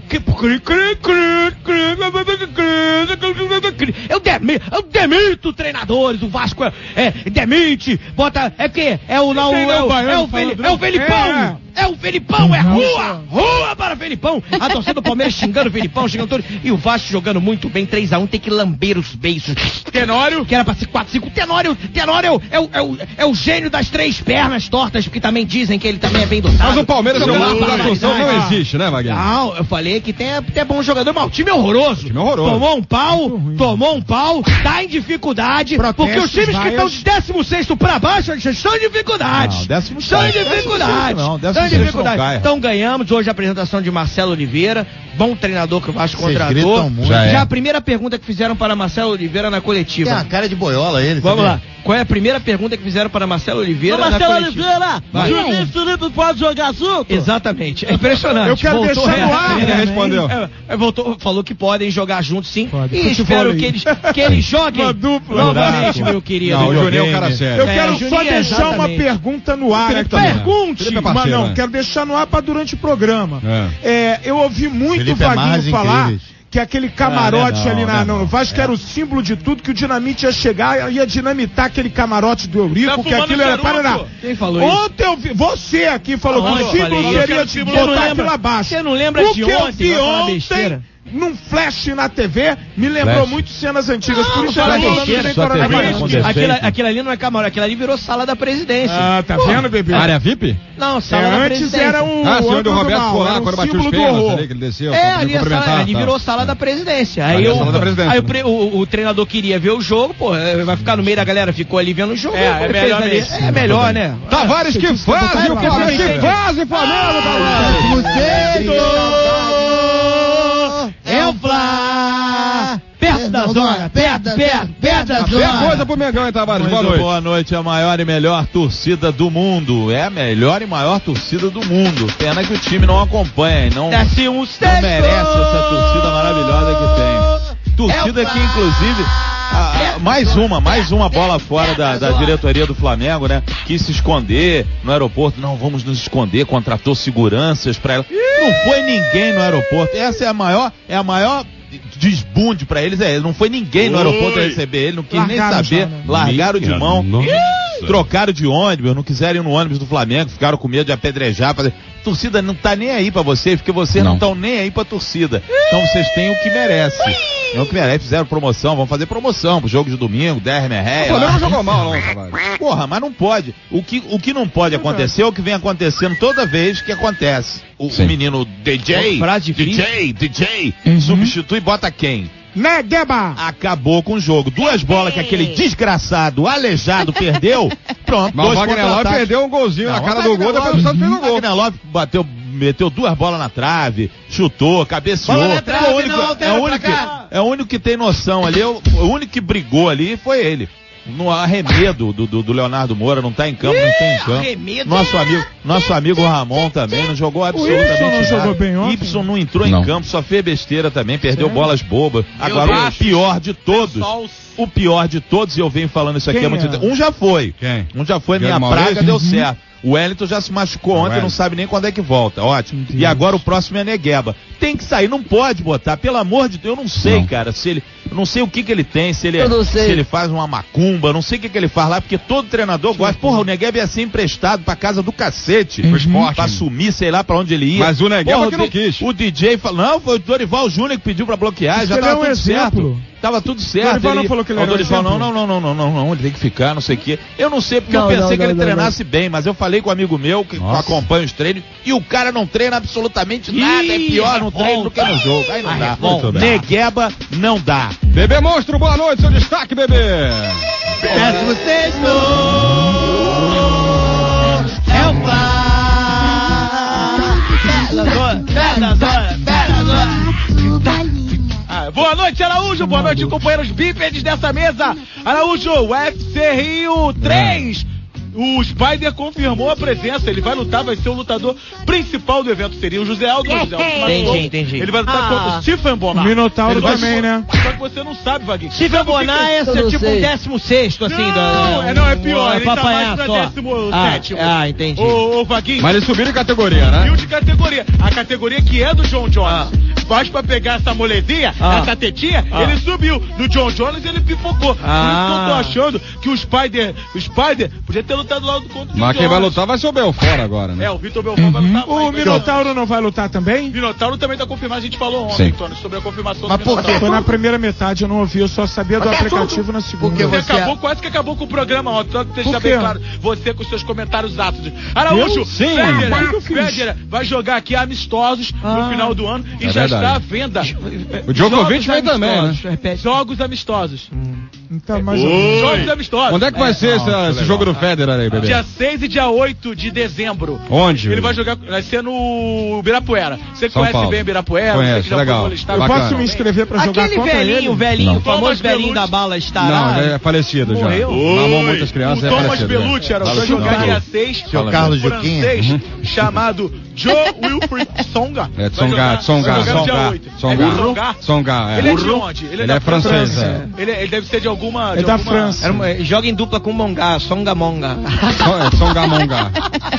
[SPEAKER 2] Eu demito, eu demito treinadores. O Vasco é, é demite, bota. É que é o não, é o, é o, Feli- é o Felipão. É o Felipão, é rua! Rua para Felipão! A torcida do Palmeiras xingando o Felipão, xingando todo. E o Vasco jogando muito bem, três a um, tem que lamber os beiços. Tenório, que era pra ser quatro a cinco. Tenório, Tenório é o, é, o, é o gênio das três pernas tortas, porque também dizem que ele também é bem dotado.
[SPEAKER 4] Mas o Palmeiras, seu
[SPEAKER 2] Jogando
[SPEAKER 4] marco da
[SPEAKER 2] barbaridade.
[SPEAKER 4] função, não existe, né, Wagner?
[SPEAKER 2] Não, eu falei que tem até bom jogador, mas o time é horroroso.
[SPEAKER 4] time é horroroso.
[SPEAKER 2] Tomou um pau, tomou um pau, tá em dificuldade,
[SPEAKER 7] Protestos,
[SPEAKER 2] porque os times que
[SPEAKER 7] vaias.
[SPEAKER 2] estão de décimo sexto pra baixo já estão em dificuldades.
[SPEAKER 5] Não, décimo
[SPEAKER 2] Estão em
[SPEAKER 5] sexto.
[SPEAKER 2] dificuldades.
[SPEAKER 5] Não, décimo
[SPEAKER 2] Estão em
[SPEAKER 5] sexto não
[SPEAKER 2] dificuldades.
[SPEAKER 5] cai.
[SPEAKER 2] Então ganhamos hoje a apresentação de Marcelo Oliveira, bom treinador que o Vasco
[SPEAKER 3] Vocês
[SPEAKER 2] contratou.
[SPEAKER 3] gritam muito.
[SPEAKER 4] Já é.
[SPEAKER 2] Já a primeira pergunta que fizeram para Marcelo Oliveira na
[SPEAKER 3] Tem
[SPEAKER 2] coletiva.
[SPEAKER 3] uma cara de boiola ele.
[SPEAKER 2] Vamos
[SPEAKER 3] sabia?
[SPEAKER 2] lá. Qual é a primeira pergunta que fizeram para Marcelo Oliveira na
[SPEAKER 6] Marcelo
[SPEAKER 2] coletiva?
[SPEAKER 6] Oliveira,
[SPEAKER 2] Vai.
[SPEAKER 6] Juninho Felipe pode jogar junto?
[SPEAKER 2] Exatamente. É impressionante.
[SPEAKER 7] Eu quero
[SPEAKER 2] Voltou
[SPEAKER 7] deixar no
[SPEAKER 2] reto.
[SPEAKER 7] ar.
[SPEAKER 4] Ele respondeu.
[SPEAKER 2] É, é, voltou, falou que podem jogar juntos sim.
[SPEAKER 7] Pode.
[SPEAKER 2] E
[SPEAKER 7] Futebol
[SPEAKER 2] espero
[SPEAKER 7] aí.
[SPEAKER 2] que eles, que eles joguem
[SPEAKER 7] Uma dupla.
[SPEAKER 2] novamente, meu querido.
[SPEAKER 4] Não, o Juninho é um cara sério.
[SPEAKER 7] Eu
[SPEAKER 2] É,
[SPEAKER 7] quero
[SPEAKER 2] Juninho,
[SPEAKER 7] só deixar uma
[SPEAKER 2] exatamente.
[SPEAKER 7] pergunta no ar
[SPEAKER 4] Felipe
[SPEAKER 7] aqui.
[SPEAKER 4] também.
[SPEAKER 7] Pergunte,
[SPEAKER 4] Felipe é
[SPEAKER 7] mas
[SPEAKER 4] parceiro,
[SPEAKER 7] não,
[SPEAKER 4] né?
[SPEAKER 7] quero deixar no ar para durante o programa. É, eu ouvi muito o
[SPEAKER 3] Felipe é
[SPEAKER 7] Vaguinho
[SPEAKER 3] Marras
[SPEAKER 7] falar
[SPEAKER 3] incríveis.
[SPEAKER 7] que aquele camarote
[SPEAKER 5] Ah, não,
[SPEAKER 7] ali na,
[SPEAKER 5] não,
[SPEAKER 7] no Vasco era o símbolo de tudo, que o Dinamite ia chegar, ia dinamitar aquele camarote do Eurico, que aquilo era para.
[SPEAKER 2] Quem falou isso?
[SPEAKER 7] Ontem eu vi, você aqui falou
[SPEAKER 2] Aonde
[SPEAKER 7] que o
[SPEAKER 2] eu
[SPEAKER 7] símbolo
[SPEAKER 2] falei isso?
[SPEAKER 7] seria de
[SPEAKER 2] Você não
[SPEAKER 7] botar
[SPEAKER 2] lembra?
[SPEAKER 7] aquilo abaixo.
[SPEAKER 2] Você não lembra
[SPEAKER 7] o
[SPEAKER 2] de
[SPEAKER 7] que eu
[SPEAKER 2] ontem,
[SPEAKER 7] vi
[SPEAKER 2] vai falar
[SPEAKER 7] ontem,
[SPEAKER 2] besteira?
[SPEAKER 7] num flash na T V, me lembrou
[SPEAKER 5] Flash.
[SPEAKER 7] muito cenas antigas. Por isso
[SPEAKER 2] Só
[SPEAKER 7] eu tô falando
[SPEAKER 2] besteira,
[SPEAKER 7] sem
[SPEAKER 5] só T V
[SPEAKER 7] coronavírus.
[SPEAKER 5] não
[SPEAKER 2] Aquilo,
[SPEAKER 5] defeito.
[SPEAKER 2] aquilo ali não é camarote, aquilo ali virou sala da presidência.
[SPEAKER 7] Ah, tá vendo, bebê?
[SPEAKER 4] Área V I P?
[SPEAKER 2] Não,
[SPEAKER 7] É,
[SPEAKER 2] sala da
[SPEAKER 7] antes
[SPEAKER 2] presidência.
[SPEAKER 7] era um.
[SPEAKER 4] Ah, sim, onde
[SPEAKER 7] outro
[SPEAKER 4] o
[SPEAKER 7] do
[SPEAKER 4] Roberto
[SPEAKER 7] mal,
[SPEAKER 4] foi
[SPEAKER 7] era
[SPEAKER 4] lá,
[SPEAKER 7] um
[SPEAKER 4] quando bateu os
[SPEAKER 7] símbolo do
[SPEAKER 4] pênaltis
[SPEAKER 7] horror.
[SPEAKER 4] ali, que ele desceu.
[SPEAKER 2] É,
[SPEAKER 4] pra
[SPEAKER 2] ali, a
[SPEAKER 4] cumprimentar,
[SPEAKER 2] sala, ali
[SPEAKER 4] tá.
[SPEAKER 2] virou sala da presidência.
[SPEAKER 4] Ali
[SPEAKER 2] Aí,
[SPEAKER 4] é a
[SPEAKER 2] o,
[SPEAKER 4] sala da presidência,
[SPEAKER 2] aí o,
[SPEAKER 4] né?
[SPEAKER 2] pre- o- o treinador queria ver o jogo, pô, é, vai ficar no meio da galera, ficou ali vendo o jogo.
[SPEAKER 7] É, é
[SPEAKER 2] fez
[SPEAKER 7] melhor
[SPEAKER 2] ali.
[SPEAKER 7] mesmo.
[SPEAKER 2] É melhor, né?
[SPEAKER 4] Tavares que faz o Flamengo, que faz o Flamengo, Tavares!
[SPEAKER 2] É o Flá! Perto da zona, perto, perto, perto da
[SPEAKER 4] Tem
[SPEAKER 2] zona.
[SPEAKER 4] coisa pro Mengão, hein, Tavares?
[SPEAKER 5] Muito
[SPEAKER 4] Boa noite.
[SPEAKER 5] boa noite, a maior e melhor torcida do mundo. É a melhor e maior torcida do mundo. Pena que o time não acompanha e não,
[SPEAKER 2] Desce um
[SPEAKER 5] não merece essa torcida maravilhosa que tem. Torcida que, inclusive, a- a- mais uma, mais uma bola fora da, da diretoria do Flamengo, né? Quis se esconder no aeroporto. Não, vamos nos esconder, contratou seguranças pra ela. Não foi ninguém no aeroporto. Essa é a maior, é a maior desbunde pra eles. É, não foi ninguém no aeroporto a receber ele, não quis nem
[SPEAKER 7] Largaram
[SPEAKER 5] saber.
[SPEAKER 7] já, né?
[SPEAKER 5] Largaram de mão. Trocaram de ônibus, não quiseram ir no ônibus do Flamengo, ficaram com medo de apedrejar. Fazer... Torcida não tá nem aí pra vocês, porque vocês não estão nem aí pra torcida. Então vocês têm o que merece. É o que merece. Fizeram promoção, vão fazer promoção pro jogo de domingo, dez
[SPEAKER 4] O
[SPEAKER 5] merréia.
[SPEAKER 4] Flamengo não jogou mal, não, Tavares.
[SPEAKER 5] Porra, mas não pode. O que, o que não pode acontecer é o que vem acontecendo toda vez que acontece. O, o menino D J,
[SPEAKER 2] Uma frase
[SPEAKER 5] D J, D J, substitui e bota quem?
[SPEAKER 7] Negeba!
[SPEAKER 5] Acabou com o jogo. Duas bolas que aquele desgraçado, aleijado, perdeu. Pronto,
[SPEAKER 4] Mas o
[SPEAKER 5] dois
[SPEAKER 4] Wagner Love
[SPEAKER 5] contra-ataques.
[SPEAKER 4] perdeu um golzinho na
[SPEAKER 5] Não,
[SPEAKER 4] cara
[SPEAKER 5] o
[SPEAKER 4] do
[SPEAKER 5] Wagner
[SPEAKER 4] gol, depois o
[SPEAKER 5] Love-
[SPEAKER 4] Santos fez o gol.
[SPEAKER 5] Wagner Love bateu, meteu duas bolas na trave, chutou, cabeceou.
[SPEAKER 2] Bola na trave,
[SPEAKER 5] é o único,
[SPEAKER 2] não,
[SPEAKER 5] é
[SPEAKER 2] altera
[SPEAKER 5] o
[SPEAKER 2] pra
[SPEAKER 5] único,
[SPEAKER 2] cá.
[SPEAKER 5] é o único que tem noção ali, é o, o único que brigou ali foi ele. no arremedo do, do, do Leonardo Moura, não tá em campo, não tem em campo.
[SPEAKER 2] Arremedo.
[SPEAKER 5] Nosso amigo, nosso amigo Ramon também não jogou absolutamente
[SPEAKER 7] não
[SPEAKER 5] nada.
[SPEAKER 7] jogou bem ontem?
[SPEAKER 5] Ibson não entrou
[SPEAKER 4] Não.
[SPEAKER 5] em campo, só fez besteira também, perdeu
[SPEAKER 7] Sério?
[SPEAKER 5] bolas bobas. Agora, o
[SPEAKER 2] Deus.
[SPEAKER 5] pior de todos, o pior de todos, e eu venho falando isso aqui
[SPEAKER 7] Quem
[SPEAKER 5] há muito
[SPEAKER 7] é?
[SPEAKER 5] tempo. Um já foi.
[SPEAKER 4] Quem?
[SPEAKER 5] Um já foi,
[SPEAKER 4] Guilherme
[SPEAKER 5] minha praga
[SPEAKER 4] Maurício?
[SPEAKER 5] deu certo. O Wellington já se machucou ontem,
[SPEAKER 4] Wellington.
[SPEAKER 5] não sabe nem quando é que volta. Ótimo.
[SPEAKER 7] Entendi.
[SPEAKER 5] E agora o próximo é Negueba. Tem que sair, não pode botar. Pelo amor de Deus, eu não sei,
[SPEAKER 4] Não.
[SPEAKER 5] cara. Se ele, eu não sei o que que ele tem, se ele, é-
[SPEAKER 8] Eu não sei.
[SPEAKER 5] se ele faz uma macumba, não sei o que que ele faz lá, porque todo treinador gosta. Porra, o Negueba ia ser emprestado pra casa do cacete.
[SPEAKER 4] Pro esporte.
[SPEAKER 5] Pra sumir, sei lá pra onde ele ia.
[SPEAKER 4] Mas o Negueba
[SPEAKER 5] Porra,
[SPEAKER 4] que não
[SPEAKER 5] D-
[SPEAKER 4] quis.
[SPEAKER 5] O D J falou, não, foi o Dorival Júnior que pediu pra bloquear, já
[SPEAKER 7] Ele
[SPEAKER 5] tava
[SPEAKER 7] é um
[SPEAKER 5] tudo
[SPEAKER 7] exemplo.
[SPEAKER 5] certo. Tava tudo certo.
[SPEAKER 7] Dorival não
[SPEAKER 5] ele,
[SPEAKER 7] falou que ele
[SPEAKER 5] o
[SPEAKER 7] era um
[SPEAKER 5] Dorival, não,
[SPEAKER 7] exemplo?
[SPEAKER 5] não, não, não, não, não, não, ele tem que ficar, não sei o quê. Eu não sei, porque
[SPEAKER 8] Não,
[SPEAKER 5] eu pensei
[SPEAKER 8] não,
[SPEAKER 5] que
[SPEAKER 8] não,
[SPEAKER 5] ele
[SPEAKER 8] não,
[SPEAKER 5] treinasse bem, mas eu falei com um amigo meu que
[SPEAKER 4] Nossa.
[SPEAKER 5] acompanha os treinos e o cara não treina absolutamente nada, é pior no treino do que no jogo. Aí não dá.
[SPEAKER 4] Muito bem.
[SPEAKER 5] Negueba não dá.
[SPEAKER 4] Bebê Monstro, boa noite, seu destaque, bebê.
[SPEAKER 2] Décimo sexto. É o Fla. Pé da zona, pé da zona, pé da zona. Ah, boa noite, Araújo. Boa noite, companheiros bípedes dessa mesa. Araújo, U F C Rio três. O Spider confirmou a presença. Ele vai lutar, vai ser o lutador principal do evento. Seria o José Aldo. O José Aldo se matou. Entendi, entendi.
[SPEAKER 5] Ele vai lutar
[SPEAKER 2] Ah.
[SPEAKER 5] contra o Stephen
[SPEAKER 7] O
[SPEAKER 5] Bonnar.
[SPEAKER 7] Minotauro
[SPEAKER 5] Ele vai-
[SPEAKER 7] também, né?
[SPEAKER 5] Só que você não sabe, Vaguinho.
[SPEAKER 2] Steven
[SPEAKER 5] Sabe o que que
[SPEAKER 2] Bonar é
[SPEAKER 8] Eu não
[SPEAKER 2] tipo
[SPEAKER 8] sei.
[SPEAKER 2] um décimo sexto, assim,
[SPEAKER 5] Não,
[SPEAKER 2] da.
[SPEAKER 5] é, não, é pior, ele tá
[SPEAKER 2] papai
[SPEAKER 5] mais pra
[SPEAKER 2] só.
[SPEAKER 5] décimo
[SPEAKER 2] ah,
[SPEAKER 5] sétimo.
[SPEAKER 2] Ah, entendi.
[SPEAKER 5] Ô, ô, Vaguinho.
[SPEAKER 4] Mas eles subiram em categoria,
[SPEAKER 5] Viu
[SPEAKER 4] né?
[SPEAKER 5] de categoria. A categoria que é do John Jones.
[SPEAKER 2] Ah.
[SPEAKER 5] Faz pra pegar essa molezinha,
[SPEAKER 2] Ah.
[SPEAKER 5] essa tetinha,
[SPEAKER 2] Ah.
[SPEAKER 5] ele subiu. Do John Jones ele pipocou. Por isso que eu tô
[SPEAKER 2] Ah.
[SPEAKER 5] achando que o Spider, o Spider podia ter lutado lá contra o John
[SPEAKER 4] Mas quem vai
[SPEAKER 5] Jones.
[SPEAKER 4] lutar vai ser o Belfort agora, né?
[SPEAKER 5] É, o Vitor Belfort vai lutar.
[SPEAKER 7] O
[SPEAKER 5] vai-
[SPEAKER 7] Minotauro não vai lutar também?
[SPEAKER 5] Minotauro também tá confirmado. A gente falou ontem,
[SPEAKER 4] Sim.
[SPEAKER 5] Tony, sobre a confirmação
[SPEAKER 3] Mas
[SPEAKER 5] do
[SPEAKER 3] por
[SPEAKER 5] Minotauro.
[SPEAKER 3] quê?
[SPEAKER 7] Foi na primeira metade, eu não ouvi, eu só sabia do aplicativo na segunda.
[SPEAKER 3] Porque
[SPEAKER 5] Você
[SPEAKER 3] você-
[SPEAKER 5] acabou, quase que acabou com o programa ontem, só que deixa
[SPEAKER 7] Por
[SPEAKER 5] bem
[SPEAKER 7] quê?
[SPEAKER 5] claro, você com seus comentários ácidos. Araújo,
[SPEAKER 7] Eu?
[SPEAKER 4] Sim.
[SPEAKER 5] Federer,
[SPEAKER 7] Mas o que eu fiz?
[SPEAKER 5] Federer vai jogar aqui amistosos
[SPEAKER 2] Ah.
[SPEAKER 5] no final do ano e
[SPEAKER 4] É
[SPEAKER 5] já
[SPEAKER 4] verdade.
[SPEAKER 5] está à venda.
[SPEAKER 4] O Djokovic
[SPEAKER 2] Jogos
[SPEAKER 4] vai também, né?
[SPEAKER 2] amistosos, repete.
[SPEAKER 5] Jogos amistosos.
[SPEAKER 7] Então, mais ou menos.
[SPEAKER 5] Jogos amistosos.
[SPEAKER 4] Quando é que vai ser esse, esse jogo do Federer aí, bebê?
[SPEAKER 5] Dia seis e dia oito de dezembro.
[SPEAKER 4] Onde?
[SPEAKER 5] Ele vai jogar, vai ser no Ibirapuera. Você que
[SPEAKER 4] São
[SPEAKER 5] conhece
[SPEAKER 4] Paulo.
[SPEAKER 5] bem Ibirapuera,
[SPEAKER 4] Conheço,
[SPEAKER 5] você que já
[SPEAKER 4] legal.
[SPEAKER 5] foi molestado.
[SPEAKER 7] Eu
[SPEAKER 4] Bacana.
[SPEAKER 7] posso me inscrever pra jogar
[SPEAKER 2] Aquele
[SPEAKER 7] contra
[SPEAKER 2] velhinho,
[SPEAKER 7] ele?
[SPEAKER 2] o velhinho,
[SPEAKER 4] Não.
[SPEAKER 2] o famoso
[SPEAKER 5] Thomas
[SPEAKER 2] velhinho
[SPEAKER 5] Bellucci.
[SPEAKER 2] da bala estará.
[SPEAKER 4] Não, é falecido já.
[SPEAKER 2] Morreu?
[SPEAKER 4] Mamou muitas crianças,
[SPEAKER 5] o
[SPEAKER 4] é
[SPEAKER 5] Thomas
[SPEAKER 4] falecido. já.
[SPEAKER 5] Bellucci era,
[SPEAKER 4] Fala
[SPEAKER 5] vai
[SPEAKER 4] assim,
[SPEAKER 5] jogar
[SPEAKER 4] não.
[SPEAKER 5] dia seis.
[SPEAKER 3] Seu
[SPEAKER 5] um
[SPEAKER 3] Carlos
[SPEAKER 5] francês
[SPEAKER 3] Juquinha.
[SPEAKER 5] chamado Joe Wilfried Songa.
[SPEAKER 4] É,
[SPEAKER 5] Vai
[SPEAKER 4] Tsonga,
[SPEAKER 5] jogar-
[SPEAKER 4] Tsonga,
[SPEAKER 5] vai jogar dia
[SPEAKER 4] Tsonga,
[SPEAKER 5] oito.
[SPEAKER 4] Tsonga.
[SPEAKER 5] É Tsonga?
[SPEAKER 4] Tsonga, é.
[SPEAKER 5] Ele é de onde?
[SPEAKER 4] Ele
[SPEAKER 5] da
[SPEAKER 4] é francês,
[SPEAKER 5] França.
[SPEAKER 4] é.
[SPEAKER 5] Ele, ele deve ser de alguma...
[SPEAKER 7] É
[SPEAKER 5] de
[SPEAKER 7] da
[SPEAKER 5] alguma-
[SPEAKER 7] França.
[SPEAKER 2] Era uma- joga em dupla com o Mongá, Songamonga.
[SPEAKER 4] É Tsongamonga.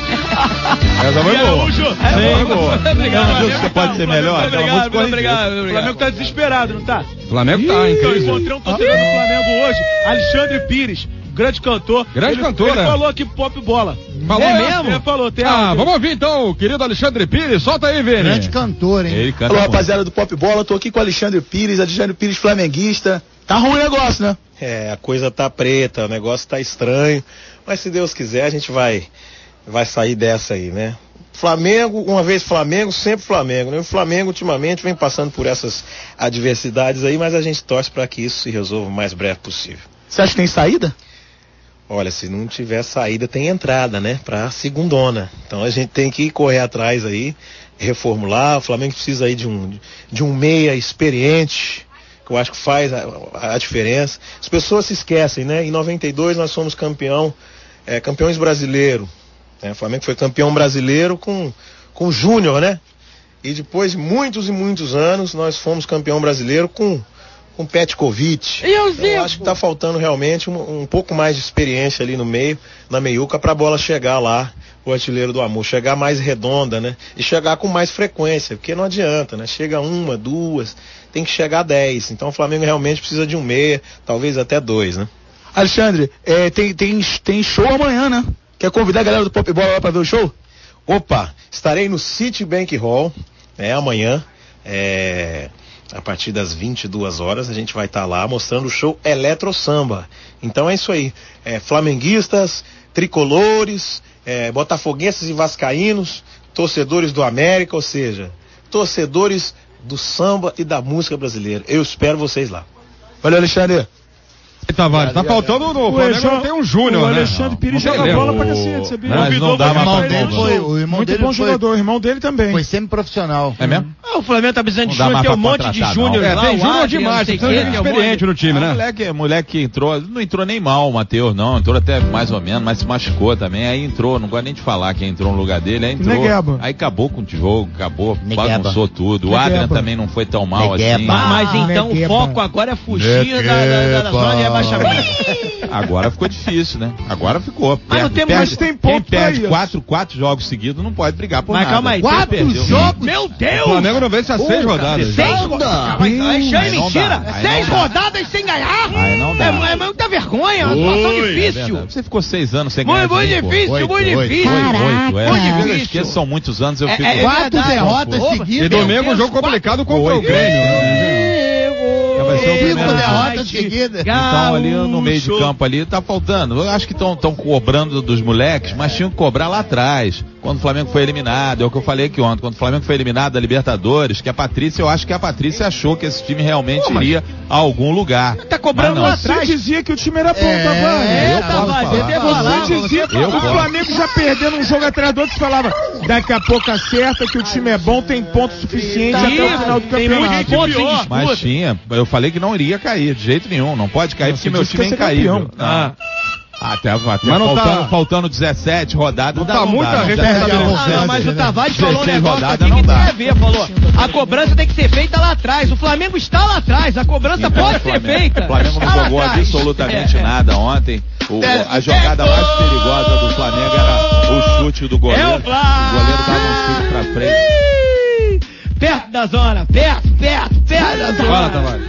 [SPEAKER 4] Essa foi
[SPEAKER 5] E
[SPEAKER 4] boa.
[SPEAKER 5] Araújo,
[SPEAKER 4] Sim, boa.
[SPEAKER 5] Obrigado, Flamengo você tá- pode ser melhor? Flamengo, Aquela Obrigado, música muito obrigado.
[SPEAKER 2] obrigado.
[SPEAKER 5] O Flamengo tá desesperado, não tá?
[SPEAKER 4] O Flamengo tá
[SPEAKER 5] Eu
[SPEAKER 4] incrível.
[SPEAKER 5] encontrei um torcedor do Flamengo hoje, Alexandre Pires, grande cantor.
[SPEAKER 4] Grande
[SPEAKER 5] ele,
[SPEAKER 4] cantor,
[SPEAKER 5] Ele
[SPEAKER 4] né?
[SPEAKER 5] falou aqui pro Pop Bola.
[SPEAKER 4] Falou
[SPEAKER 5] é
[SPEAKER 4] mesmo?
[SPEAKER 5] Ele falou, tem
[SPEAKER 4] Ah,
[SPEAKER 5] áudio.
[SPEAKER 4] vamos ouvir então o querido Alexandre Pires. Solta aí, Vini.
[SPEAKER 3] Grande cantor, hein?
[SPEAKER 5] Ele canta
[SPEAKER 9] Alô,
[SPEAKER 5] muito.
[SPEAKER 9] rapaziada do Pop Bola, tô aqui com o Alexandre Pires, Alexandre Pires flamenguista. Tá ruim o negócio, né?
[SPEAKER 10] É, a coisa tá preta, o negócio tá estranho, mas se Deus quiser a gente vai, vai sair dessa aí, né? Flamengo, uma vez Flamengo, sempre Flamengo, né? O Flamengo ultimamente vem passando por essas adversidades aí, mas a gente torce para que isso se resolva o mais breve possível.
[SPEAKER 9] Você acha que tem saída?
[SPEAKER 10] Olha, se não tiver saída, tem entrada, né? Pra segundona. Então a gente tem que correr atrás aí, reformular. O Flamengo precisa aí de um, de um meia experiente, que eu acho que faz a, a diferença. As pessoas se esquecem, né? Em noventa e dois nós fomos campeão, é, campeões brasileiro. Né? O Flamengo foi campeão brasileiro com, com o Júnior, né? E depois de muitos e muitos anos, nós fomos campeão brasileiro com com Petkovic.
[SPEAKER 2] E o
[SPEAKER 10] Então, eu acho que tá faltando realmente um, um pouco mais de experiência ali no meio, na meiuca, pra bola chegar lá, o artilheiro do amor, chegar mais redonda, né? E chegar com mais frequência, porque não adianta, né? Chega uma, duas, tem que chegar a dez. Então o Flamengo realmente precisa de um meia, talvez até dois, né?
[SPEAKER 9] Alexandre, é, tem, tem, tem show amanhã, né? Quer convidar a galera do Pop Bola lá pra ver o show?
[SPEAKER 10] Opa, estarei no Citibank Hall, né, amanhã, é, a partir das vinte e duas horas, a gente vai estar lá mostrando o show Eletro Samba. Então é isso aí, é, flamenguistas, tricolores, é, botafoguenses e vascaínos, torcedores do América, ou seja, torcedores do samba e da música brasileira. Eu espero vocês lá.
[SPEAKER 9] Valeu, Alexandre.
[SPEAKER 4] Tavares, tá faltando no Flamengo, não tem um Júnior,
[SPEAKER 7] O
[SPEAKER 4] né?
[SPEAKER 7] Alexandre Pires
[SPEAKER 4] Não,
[SPEAKER 7] joga
[SPEAKER 4] não
[SPEAKER 7] bola
[SPEAKER 4] tem.
[SPEAKER 7] pra cacete, sabia?
[SPEAKER 5] Mas não dá
[SPEAKER 3] O irmão
[SPEAKER 5] mais
[SPEAKER 3] dele
[SPEAKER 5] pra
[SPEAKER 3] foi, o irmão
[SPEAKER 7] Muito
[SPEAKER 3] dele
[SPEAKER 7] bom
[SPEAKER 3] foi,
[SPEAKER 7] jogador, o irmão dele também.
[SPEAKER 3] foi sempre profissional.
[SPEAKER 5] É mesmo?
[SPEAKER 2] Ah, o Flamengo tá precisando de
[SPEAKER 5] Não dá
[SPEAKER 2] júnior,
[SPEAKER 5] mais
[SPEAKER 2] tem um
[SPEAKER 5] pra
[SPEAKER 2] monte de
[SPEAKER 5] contratar,
[SPEAKER 2] júnior
[SPEAKER 4] É,
[SPEAKER 2] lá.
[SPEAKER 4] tem
[SPEAKER 2] o
[SPEAKER 4] Júnior
[SPEAKER 2] Adrian,
[SPEAKER 4] demais,
[SPEAKER 2] não sei
[SPEAKER 4] precisa de
[SPEAKER 2] quê, tem um
[SPEAKER 4] experiente no time,
[SPEAKER 5] Ah,
[SPEAKER 4] né?
[SPEAKER 5] moleque, moleque que entrou, não entrou nem mal o Matheus, não. Entrou até mais ou menos, mas se machucou também. Aí entrou, não gosto nem de falar quem entrou no lugar dele. Aí entrou.
[SPEAKER 7] Negueba.
[SPEAKER 5] Aí acabou com o jogo, acabou,
[SPEAKER 3] Negueba.
[SPEAKER 5] bagunçou tudo. O
[SPEAKER 7] Negueba.
[SPEAKER 5] Adrian também não foi tão mal
[SPEAKER 3] Negueba.
[SPEAKER 5] assim.
[SPEAKER 2] Mas, mas então o
[SPEAKER 7] Negueba.
[SPEAKER 2] foco agora é fugir da, da, da zona de rebaixamento.
[SPEAKER 5] Agora ficou difícil, né? Agora ficou.
[SPEAKER 2] Mas não
[SPEAKER 5] Perde-
[SPEAKER 2] tem-
[SPEAKER 5] perde-
[SPEAKER 7] mas tem
[SPEAKER 5] quem
[SPEAKER 7] ponto pra
[SPEAKER 5] perde
[SPEAKER 7] isso.
[SPEAKER 5] quatro, quatro jogos seguidos não pode brigar por
[SPEAKER 2] Mas
[SPEAKER 5] nada.
[SPEAKER 2] calma aí,
[SPEAKER 3] Quatro
[SPEAKER 5] perdeu.
[SPEAKER 3] jogos?
[SPEAKER 2] Meu
[SPEAKER 4] O
[SPEAKER 2] Deus!
[SPEAKER 4] Flamengo não vence há seis rodadas.
[SPEAKER 2] Seis rodadas? Aí já é
[SPEAKER 5] Aí não
[SPEAKER 2] mentira.
[SPEAKER 5] dá, aí
[SPEAKER 2] Seis
[SPEAKER 5] não dá.
[SPEAKER 2] rodadas sem ganhar?
[SPEAKER 5] Aí não dá.
[SPEAKER 2] É, é muita vergonha, é uma situação
[SPEAKER 5] É
[SPEAKER 2] difícil.
[SPEAKER 5] verdade. Você ficou seis anos sem
[SPEAKER 2] Muito,
[SPEAKER 5] ganhar.
[SPEAKER 2] muito
[SPEAKER 5] de mim, pô.
[SPEAKER 2] difícil,
[SPEAKER 3] Oito,
[SPEAKER 2] muito
[SPEAKER 3] oito.
[SPEAKER 2] difícil.
[SPEAKER 5] Oito, oito, é.
[SPEAKER 2] Muito
[SPEAKER 5] Eu
[SPEAKER 2] difícil.
[SPEAKER 5] esqueço, são muitos anos, eu
[SPEAKER 2] É,
[SPEAKER 5] fico...
[SPEAKER 2] é, é
[SPEAKER 3] Quatro
[SPEAKER 2] verdade.
[SPEAKER 3] derrotas
[SPEAKER 2] Opa.
[SPEAKER 3] seguidas.
[SPEAKER 4] E domingo um jogo complicado contra o Grêmio. né?
[SPEAKER 5] Vai ser o
[SPEAKER 3] Cinco
[SPEAKER 5] primeiro
[SPEAKER 3] derrotas
[SPEAKER 2] Gaúcho.
[SPEAKER 3] seguidas.
[SPEAKER 5] Então ali no meio de campo ali tá faltando. Eu acho que estão cobrando dos moleques, mas tinham que cobrar lá atrás. Quando o Flamengo foi eliminado, é o que eu falei aqui ontem, quando o Flamengo foi eliminado da Libertadores, que a Patrícia, eu acho que a Patrícia achou que esse time realmente
[SPEAKER 2] Pô, mas-
[SPEAKER 5] iria a algum lugar.
[SPEAKER 2] Tá cobrando
[SPEAKER 5] Mas não.
[SPEAKER 2] lá
[SPEAKER 7] Você
[SPEAKER 2] atrás.
[SPEAKER 7] dizia que o time era bom,
[SPEAKER 3] É,
[SPEAKER 7] Tavares.
[SPEAKER 2] É,
[SPEAKER 3] eu
[SPEAKER 2] tá,
[SPEAKER 3] posso
[SPEAKER 2] vai,
[SPEAKER 3] falar.
[SPEAKER 2] você deve falar.
[SPEAKER 7] Você dizia que
[SPEAKER 5] Eu
[SPEAKER 7] o
[SPEAKER 5] posso.
[SPEAKER 7] Flamengo já perdendo um jogo atrás do outro, você falava, daqui a pouco acerta que o time é bom, tem ponto suficiente
[SPEAKER 2] Tá
[SPEAKER 7] até o
[SPEAKER 2] isso,
[SPEAKER 7] final do
[SPEAKER 2] tem muito
[SPEAKER 7] campeonato.
[SPEAKER 2] pontos em disputa.
[SPEAKER 5] Mas tinha, eu falei que não iria cair, de jeito nenhum, não pode cair
[SPEAKER 7] Não,
[SPEAKER 5] porque
[SPEAKER 7] você
[SPEAKER 5] meu
[SPEAKER 7] disse
[SPEAKER 5] time é
[SPEAKER 7] que ia ser
[SPEAKER 5] incaível.
[SPEAKER 7] campeão.
[SPEAKER 5] Ah. Até, até
[SPEAKER 4] Mas não
[SPEAKER 5] faltando,
[SPEAKER 4] tá-
[SPEAKER 5] faltando dezessete rodadas,
[SPEAKER 4] Não
[SPEAKER 5] dá,
[SPEAKER 4] tá
[SPEAKER 5] não
[SPEAKER 4] muita
[SPEAKER 5] dá, não.
[SPEAKER 4] responsabilidade.
[SPEAKER 2] Ah, não, mas o Tavares falou um
[SPEAKER 5] dezesseis
[SPEAKER 2] negócio
[SPEAKER 5] rodadas
[SPEAKER 2] aqui
[SPEAKER 5] não
[SPEAKER 2] que tem
[SPEAKER 5] dá.
[SPEAKER 2] a ver, falou. A cobrança tem que ser feita lá atrás. O Flamengo está lá atrás. A cobrança
[SPEAKER 5] Então,
[SPEAKER 2] pode
[SPEAKER 5] o
[SPEAKER 2] ser
[SPEAKER 5] Flamengo-
[SPEAKER 2] feita.
[SPEAKER 5] O Flamengo não
[SPEAKER 2] Está lá
[SPEAKER 5] jogou
[SPEAKER 2] atrás.
[SPEAKER 5] absolutamente
[SPEAKER 2] É.
[SPEAKER 5] nada ontem. O- a jogada mais perigosa do Flamengo era o chute do goleiro.
[SPEAKER 2] É o
[SPEAKER 5] O
[SPEAKER 2] Flá.
[SPEAKER 5] goleiro dava um chute pra frente.
[SPEAKER 2] Perto da zona, perto, perto, perto da zona.
[SPEAKER 4] Fala, Tavares.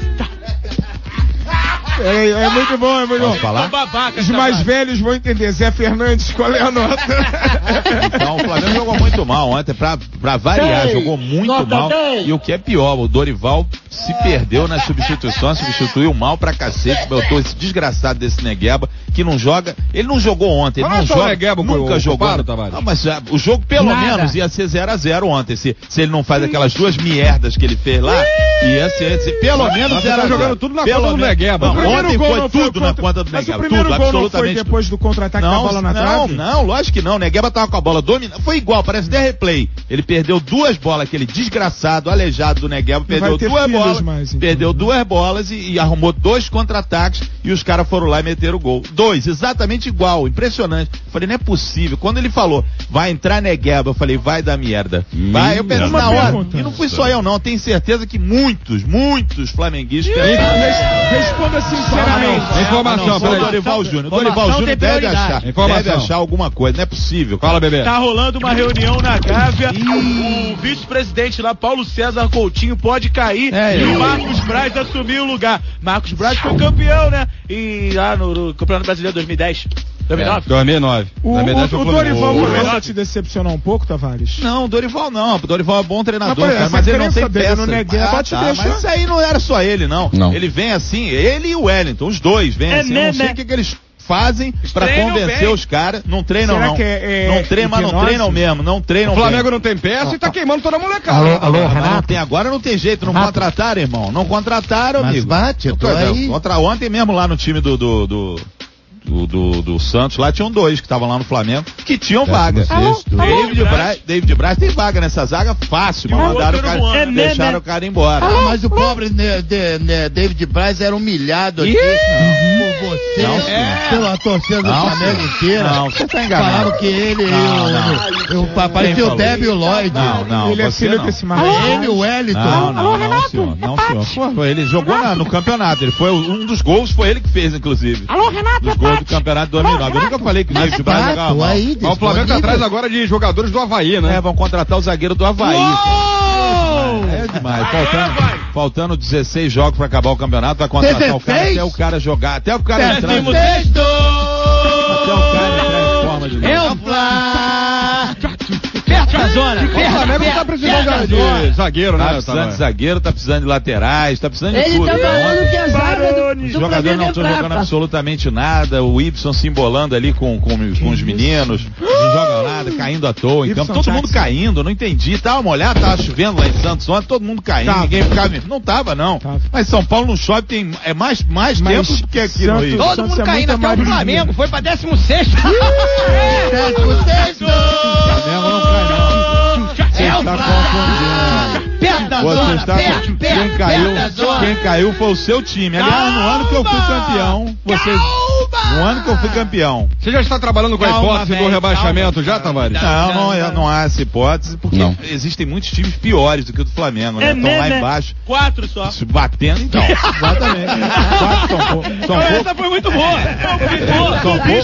[SPEAKER 7] É, é muito bom, é muito
[SPEAKER 5] Posso
[SPEAKER 7] bom.
[SPEAKER 5] falar?
[SPEAKER 7] Os mais velhos vão entender. Zé Fernandes, qual é a nota?
[SPEAKER 5] Então, o Flamengo jogou muito mal ontem, pra, pra variar, jogou muito mal. E o que é pior, o Dorival se perdeu nas substituições, substituiu mal pra cacete, botou esse desgraçado desse Negueba, que não joga, ele não jogou ontem, ele
[SPEAKER 4] Mas
[SPEAKER 5] não
[SPEAKER 4] não é só o
[SPEAKER 5] joga,
[SPEAKER 4] Negueba,
[SPEAKER 5] nunca
[SPEAKER 4] o
[SPEAKER 5] jogou.
[SPEAKER 4] culpado, Tavares.
[SPEAKER 5] Não, mas ah, o jogo pelo
[SPEAKER 2] Nada.
[SPEAKER 5] menos ia ser zero a zero ontem, se, se ele não faz aquelas duas merdas que ele fez lá, ia ser, se, pelo
[SPEAKER 4] Mas
[SPEAKER 5] menos
[SPEAKER 4] você
[SPEAKER 5] zero
[SPEAKER 4] tá
[SPEAKER 5] a zero.
[SPEAKER 4] jogando tudo na
[SPEAKER 5] Pelo
[SPEAKER 4] conta do
[SPEAKER 5] menos-
[SPEAKER 4] Negueba.
[SPEAKER 5] Não,
[SPEAKER 4] O primeiro
[SPEAKER 5] ontem
[SPEAKER 7] gol
[SPEAKER 5] foi
[SPEAKER 7] não foi
[SPEAKER 5] tudo na
[SPEAKER 7] contra-
[SPEAKER 5] conta do
[SPEAKER 7] Mas
[SPEAKER 5] Negueba,
[SPEAKER 7] o primeiro
[SPEAKER 5] tudo,
[SPEAKER 7] gol não foi
[SPEAKER 5] absolutamente
[SPEAKER 7] depois do contra-ataque da
[SPEAKER 5] não,
[SPEAKER 7] bola na
[SPEAKER 5] não,
[SPEAKER 7] trave?
[SPEAKER 5] não, lógico que não. O Negueba tava com a bola dominada. Foi igual, parece até replay. Ele perdeu duas bolas, aquele desgraçado, aleijado do Negueba, perdeu
[SPEAKER 7] vai ter
[SPEAKER 5] duas
[SPEAKER 7] filhos
[SPEAKER 5] bolas.
[SPEAKER 7] mais, então,
[SPEAKER 5] perdeu
[SPEAKER 7] né?
[SPEAKER 5] duas bolas e, e arrumou dois contra-ataques e os caras foram lá e meteram o gol. Dois, exatamente igual, impressionante. Falei, não é possível. Quando ele falou, vai entrar Negueba, eu falei, vai dar merda. Vai, eu pensei
[SPEAKER 7] Uma
[SPEAKER 5] na hora.
[SPEAKER 7] pergunta.
[SPEAKER 5] E não fui só eu, não. Tenho certeza que muitos, muitos flamenguistas pensaram.
[SPEAKER 7] Res- Responda sinceramente.
[SPEAKER 4] Ah, não. Informação,
[SPEAKER 5] Não, foi o
[SPEAKER 4] peraí.
[SPEAKER 5] Dorival Júnior. O
[SPEAKER 2] Informação
[SPEAKER 5] Dorival Júnior
[SPEAKER 2] tem
[SPEAKER 5] deve
[SPEAKER 2] prioridade.
[SPEAKER 5] achar,
[SPEAKER 4] Informação.
[SPEAKER 5] deve achar alguma coisa. Não é possível.
[SPEAKER 4] Fala, bebê.
[SPEAKER 6] Tá rolando uma reunião na Gávea. O vice-presidente lá, Paulo César Coutinho, pode cair
[SPEAKER 5] É,
[SPEAKER 6] e
[SPEAKER 5] é.
[SPEAKER 6] o Marcos Braz assumir o lugar. Marcos Braz foi campeão, né? E lá no, no Campeonato Brasileiro dois mil e dez. dois mil e nove?
[SPEAKER 4] dois mil e nove.
[SPEAKER 7] O,
[SPEAKER 4] Na verdade,
[SPEAKER 7] o,
[SPEAKER 4] foi
[SPEAKER 7] o
[SPEAKER 4] pro-
[SPEAKER 7] Dorival
[SPEAKER 4] o-
[SPEAKER 7] começa a te decepcionar um pouco, Tavares?
[SPEAKER 5] Não, o Dorival não. O Dorival é bom treinador,
[SPEAKER 7] Mas, pô,
[SPEAKER 5] cara,
[SPEAKER 7] essa
[SPEAKER 5] mas ele não
[SPEAKER 7] crença
[SPEAKER 5] tem
[SPEAKER 7] dele
[SPEAKER 5] peça.
[SPEAKER 7] no Negueba te deixa-
[SPEAKER 5] Mas isso aí não era só ele, não.
[SPEAKER 4] Não.
[SPEAKER 5] Ele vem assim, ele e o Wellington, os dois vêm
[SPEAKER 6] É
[SPEAKER 5] assim. Eu não
[SPEAKER 6] mesmo,
[SPEAKER 5] sei
[SPEAKER 6] é?
[SPEAKER 5] o que, que eles fazem pra
[SPEAKER 6] Treinam
[SPEAKER 5] convencer
[SPEAKER 6] bem.
[SPEAKER 5] os caras. Não treinam,
[SPEAKER 7] Será
[SPEAKER 5] não.
[SPEAKER 7] que é- é
[SPEAKER 5] não treinam, mas não
[SPEAKER 7] hipnose?
[SPEAKER 5] treinam mesmo. Não treinam
[SPEAKER 4] O Flamengo
[SPEAKER 5] bem.
[SPEAKER 4] não tem peça e tá queimando toda a molecada.
[SPEAKER 3] Alô, alô,
[SPEAKER 5] Ah, mas não
[SPEAKER 3] Renato?
[SPEAKER 5] tem, agora não tem jeito, não contrataram, irmão. Não contrataram,
[SPEAKER 3] Mas
[SPEAKER 5] amigo.
[SPEAKER 3] bate, eu tô
[SPEAKER 5] Pois é,
[SPEAKER 3] aí.
[SPEAKER 5] Contra ontem mesmo lá no time do. do, do... Do, do, do Santos, lá tinham dois que estavam lá no Flamengo, que tinham vaga.
[SPEAKER 3] sexto.
[SPEAKER 5] David Braz, David Braz tem vaga nessa zaga fácil, mas
[SPEAKER 6] E o
[SPEAKER 5] mandaram o
[SPEAKER 6] outro
[SPEAKER 5] cara,
[SPEAKER 6] não anda.
[SPEAKER 5] deixaram o cara embora.
[SPEAKER 3] Ah, mas o pobre né, de- né, David Braz era humilhado aqui por você,
[SPEAKER 5] Não, senhor.
[SPEAKER 3] pela torcida do
[SPEAKER 5] Não,
[SPEAKER 3] Flamengo
[SPEAKER 5] senhor.
[SPEAKER 3] inteira.
[SPEAKER 5] Não, você tá enganado.
[SPEAKER 3] Falaram que ele e
[SPEAKER 5] Não,
[SPEAKER 3] o,
[SPEAKER 5] não.
[SPEAKER 3] o, o papai
[SPEAKER 5] Quem
[SPEAKER 3] o
[SPEAKER 5] falou?
[SPEAKER 3] Debbie e o Lloyd.
[SPEAKER 5] Não, não,
[SPEAKER 7] Ele é
[SPEAKER 5] você
[SPEAKER 7] filho
[SPEAKER 5] não.
[SPEAKER 7] desse Marcos.
[SPEAKER 3] Ele e o Wellington.
[SPEAKER 5] Não, não, não, senhor. Não, senhor. Pô, ele jogou na- no campeonato. Ele foi um dos gols foi ele que fez, inclusive. Alô, Renato. Dos gols do campeonato de dois mil e nove. Eu nunca falei que o David Braz jogava
[SPEAKER 3] Pato,
[SPEAKER 5] mal.
[SPEAKER 3] aí,
[SPEAKER 4] Mas o Flamengo tá
[SPEAKER 3] disponível.
[SPEAKER 4] atrás agora de jogadores do Havaí, né?
[SPEAKER 5] É, vão contratar o zagueiro do Havaí.
[SPEAKER 2] Uou!
[SPEAKER 5] É demais. Faltando, faltando dezesseis jogos pra acabar o campeonato, vai contratar o cara
[SPEAKER 3] dezesseis?
[SPEAKER 5] até o cara jogar, até o cara entrar.
[SPEAKER 2] Décimo
[SPEAKER 5] Até
[SPEAKER 2] sexto!
[SPEAKER 5] o cara entrar em forma de
[SPEAKER 2] É
[SPEAKER 5] novo.
[SPEAKER 2] o Flá! Perto da zona!
[SPEAKER 4] O Flamengo não tá precisando de, de zagueiro, né?
[SPEAKER 5] Tá precisando de
[SPEAKER 4] Tavares?
[SPEAKER 5] zagueiro, tá precisando de laterais, tá precisando de
[SPEAKER 8] Ele
[SPEAKER 5] tudo.
[SPEAKER 8] tá falando que é zaga
[SPEAKER 5] Os jogadores não estão jogando absolutamente nada. O Ibson se embolando ali com, com, com os meninos. Não joga nada, caindo à toa em campo. Todo mundo caindo, não entendi. Tava molhado, tava chovendo lá em Santos ontem, todo mundo caindo. Tava. Ninguém ficava. Não tava, não. Tava. Mas São Paulo não chove, tem é mais, mais tempo do que aqui no Rio.
[SPEAKER 2] Todo mundo caindo, até o Flamengo. Foi pra décimo sexto.
[SPEAKER 3] décimo sexto!
[SPEAKER 5] O Flamengo não cai, não. Você
[SPEAKER 2] É o
[SPEAKER 5] está
[SPEAKER 2] Flamengo.
[SPEAKER 5] confundindo.
[SPEAKER 2] Perto da
[SPEAKER 5] Você
[SPEAKER 2] zona,
[SPEAKER 5] está
[SPEAKER 2] perto,
[SPEAKER 5] quem
[SPEAKER 2] perto,
[SPEAKER 5] caiu,
[SPEAKER 2] perto da zona.
[SPEAKER 5] quem caiu foi o seu time. Aliás, no ano que eu fui campeão, vocês, no ano que eu fui campeão.
[SPEAKER 4] Você já está trabalhando com a
[SPEAKER 2] Calma,
[SPEAKER 4] hipótese
[SPEAKER 2] velho,
[SPEAKER 4] do rebaixamento
[SPEAKER 2] calma.
[SPEAKER 4] já, Tavares?
[SPEAKER 5] Não, não, não, não há essa hipótese, porque
[SPEAKER 4] Não.
[SPEAKER 5] existem muitos times piores do que o do Flamengo, né?
[SPEAKER 6] É
[SPEAKER 5] Estão lá
[SPEAKER 6] mesmo, é?
[SPEAKER 5] embaixo,
[SPEAKER 6] Quatro só.
[SPEAKER 5] se batendo, então. Exatamente. Quatro são, pou- são
[SPEAKER 6] Então,
[SPEAKER 5] poucos.
[SPEAKER 6] essa foi muito boa.
[SPEAKER 5] São poucos.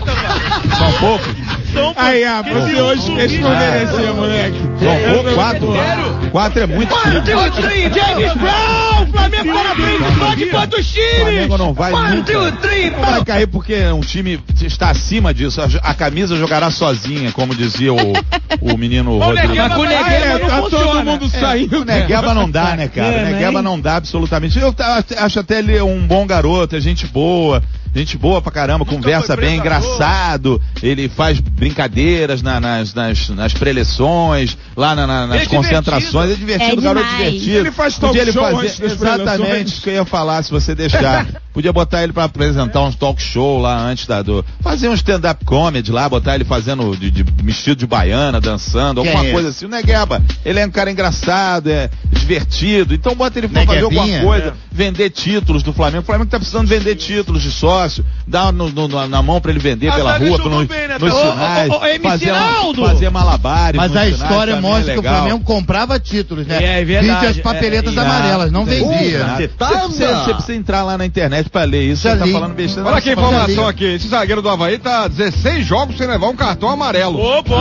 [SPEAKER 5] São poucos.
[SPEAKER 7] Aí, ah, você hoje esse não merecia, moleque.
[SPEAKER 5] São poucos. Quatro. Quatro é muito time.
[SPEAKER 2] One, two, three, James Brown! Flamengo tá na frente, pode quantos
[SPEAKER 5] O
[SPEAKER 2] times?
[SPEAKER 5] Flamengo não vai
[SPEAKER 2] One,
[SPEAKER 5] nunca.
[SPEAKER 2] two, three,
[SPEAKER 5] Não vai cair porque um time está acima disso. A, a camisa jogará sozinha, como dizia o, o menino Rodrigo.
[SPEAKER 2] Mas com o Negueba não
[SPEAKER 7] tá
[SPEAKER 2] funciona.
[SPEAKER 7] todo mundo saindo.
[SPEAKER 5] O Negueba não dá, né, cara? O Negueba não dá absolutamente. Eu tá- acho até ele um bom garoto, é gente boa. Gente boa pra caramba, conversa bem, engraçado. Ele faz brincadeiras na- nas, nas, nas preleções, lá na- na- nas
[SPEAKER 6] É
[SPEAKER 5] concentrações. É divertido,
[SPEAKER 8] É
[SPEAKER 5] garoto
[SPEAKER 8] demais.
[SPEAKER 5] divertido.
[SPEAKER 7] Ele faz talk
[SPEAKER 5] Podia ele
[SPEAKER 7] show
[SPEAKER 5] fazer
[SPEAKER 7] antes das
[SPEAKER 5] exatamente
[SPEAKER 7] preleções.
[SPEAKER 5] isso que eu ia falar, se você deixar. Podia botar ele pra apresentar uns talk show lá antes da do. Fazer um stand-up comedy lá, botar ele fazendo de, de vestido de baiana, dançando,
[SPEAKER 3] Quem
[SPEAKER 5] alguma
[SPEAKER 3] é
[SPEAKER 5] coisa assim. O Negueba, ele é um cara engraçado, é divertido. Então bota ele pra fazer alguma
[SPEAKER 3] Neguebinha?
[SPEAKER 5] coisa, vender títulos do Flamengo. O Flamengo tá precisando vender títulos de sócio, dá no, no- na mão pra ele vender
[SPEAKER 6] Ah,
[SPEAKER 5] pela
[SPEAKER 6] tá,
[SPEAKER 5] rua,
[SPEAKER 6] deixou
[SPEAKER 5] nos,
[SPEAKER 6] bem, né,
[SPEAKER 5] nos
[SPEAKER 6] tá? Ô, ô,
[SPEAKER 5] sinais,
[SPEAKER 2] ô, ô, M C
[SPEAKER 5] fazer, uma-
[SPEAKER 2] Naldo!
[SPEAKER 5] fazer malabares.
[SPEAKER 3] Mas
[SPEAKER 5] nos
[SPEAKER 3] a
[SPEAKER 5] sinais
[SPEAKER 3] história
[SPEAKER 5] também
[SPEAKER 3] mostra
[SPEAKER 5] é
[SPEAKER 3] que o
[SPEAKER 5] legal.
[SPEAKER 3] Flamengo comprava títulos, né?
[SPEAKER 2] É, é verdade.
[SPEAKER 3] Vide as papeletas
[SPEAKER 2] É, é,
[SPEAKER 3] amarelas, não
[SPEAKER 5] Você-
[SPEAKER 3] vendia.
[SPEAKER 5] Você você- você precisa entrar lá na internet pra ler isso.
[SPEAKER 3] Já
[SPEAKER 5] Você tá
[SPEAKER 3] li.
[SPEAKER 5] falando besteira.
[SPEAKER 4] Olha aqui a
[SPEAKER 5] Não, você tá
[SPEAKER 4] informação
[SPEAKER 5] falando-
[SPEAKER 4] aqui. Esse zagueiro do Avaí tá dezesseis jogos sem levar um cartão amarelo.
[SPEAKER 6] Ô, pô.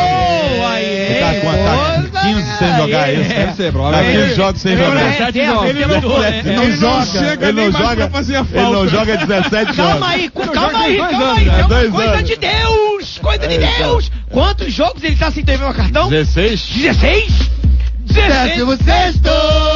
[SPEAKER 5] Você tá com tá quinze sem jogar isso,
[SPEAKER 4] Deve
[SPEAKER 5] né?
[SPEAKER 4] ser,
[SPEAKER 5] Tá
[SPEAKER 4] provavelmente.
[SPEAKER 5] quinze jogos sem
[SPEAKER 7] Ele
[SPEAKER 5] jogar.
[SPEAKER 7] não-
[SPEAKER 2] É,
[SPEAKER 7] Ele não,
[SPEAKER 2] é,
[SPEAKER 7] ele
[SPEAKER 2] é,
[SPEAKER 7] não
[SPEAKER 3] Ele não
[SPEAKER 7] chega
[SPEAKER 5] ele
[SPEAKER 7] nem
[SPEAKER 5] não
[SPEAKER 7] mais
[SPEAKER 5] joga,
[SPEAKER 7] pra fazer a
[SPEAKER 5] ele não
[SPEAKER 7] falta.
[SPEAKER 5] joga dezessete
[SPEAKER 2] Calma
[SPEAKER 5] jogos.
[SPEAKER 2] aí, cu-
[SPEAKER 4] joga
[SPEAKER 2] calma aí,
[SPEAKER 4] dois
[SPEAKER 2] calma
[SPEAKER 4] anos,
[SPEAKER 2] aí.
[SPEAKER 5] né?
[SPEAKER 2] calma,
[SPEAKER 5] Dois
[SPEAKER 2] Coisa
[SPEAKER 5] anos.
[SPEAKER 2] de Deus! Coisa de
[SPEAKER 5] É,
[SPEAKER 2] Deus! Quantos jogos ele tá sem T V no cartão?
[SPEAKER 4] dezesseis?
[SPEAKER 2] dezesseis? dezesseis?
[SPEAKER 3] Décimo sexto!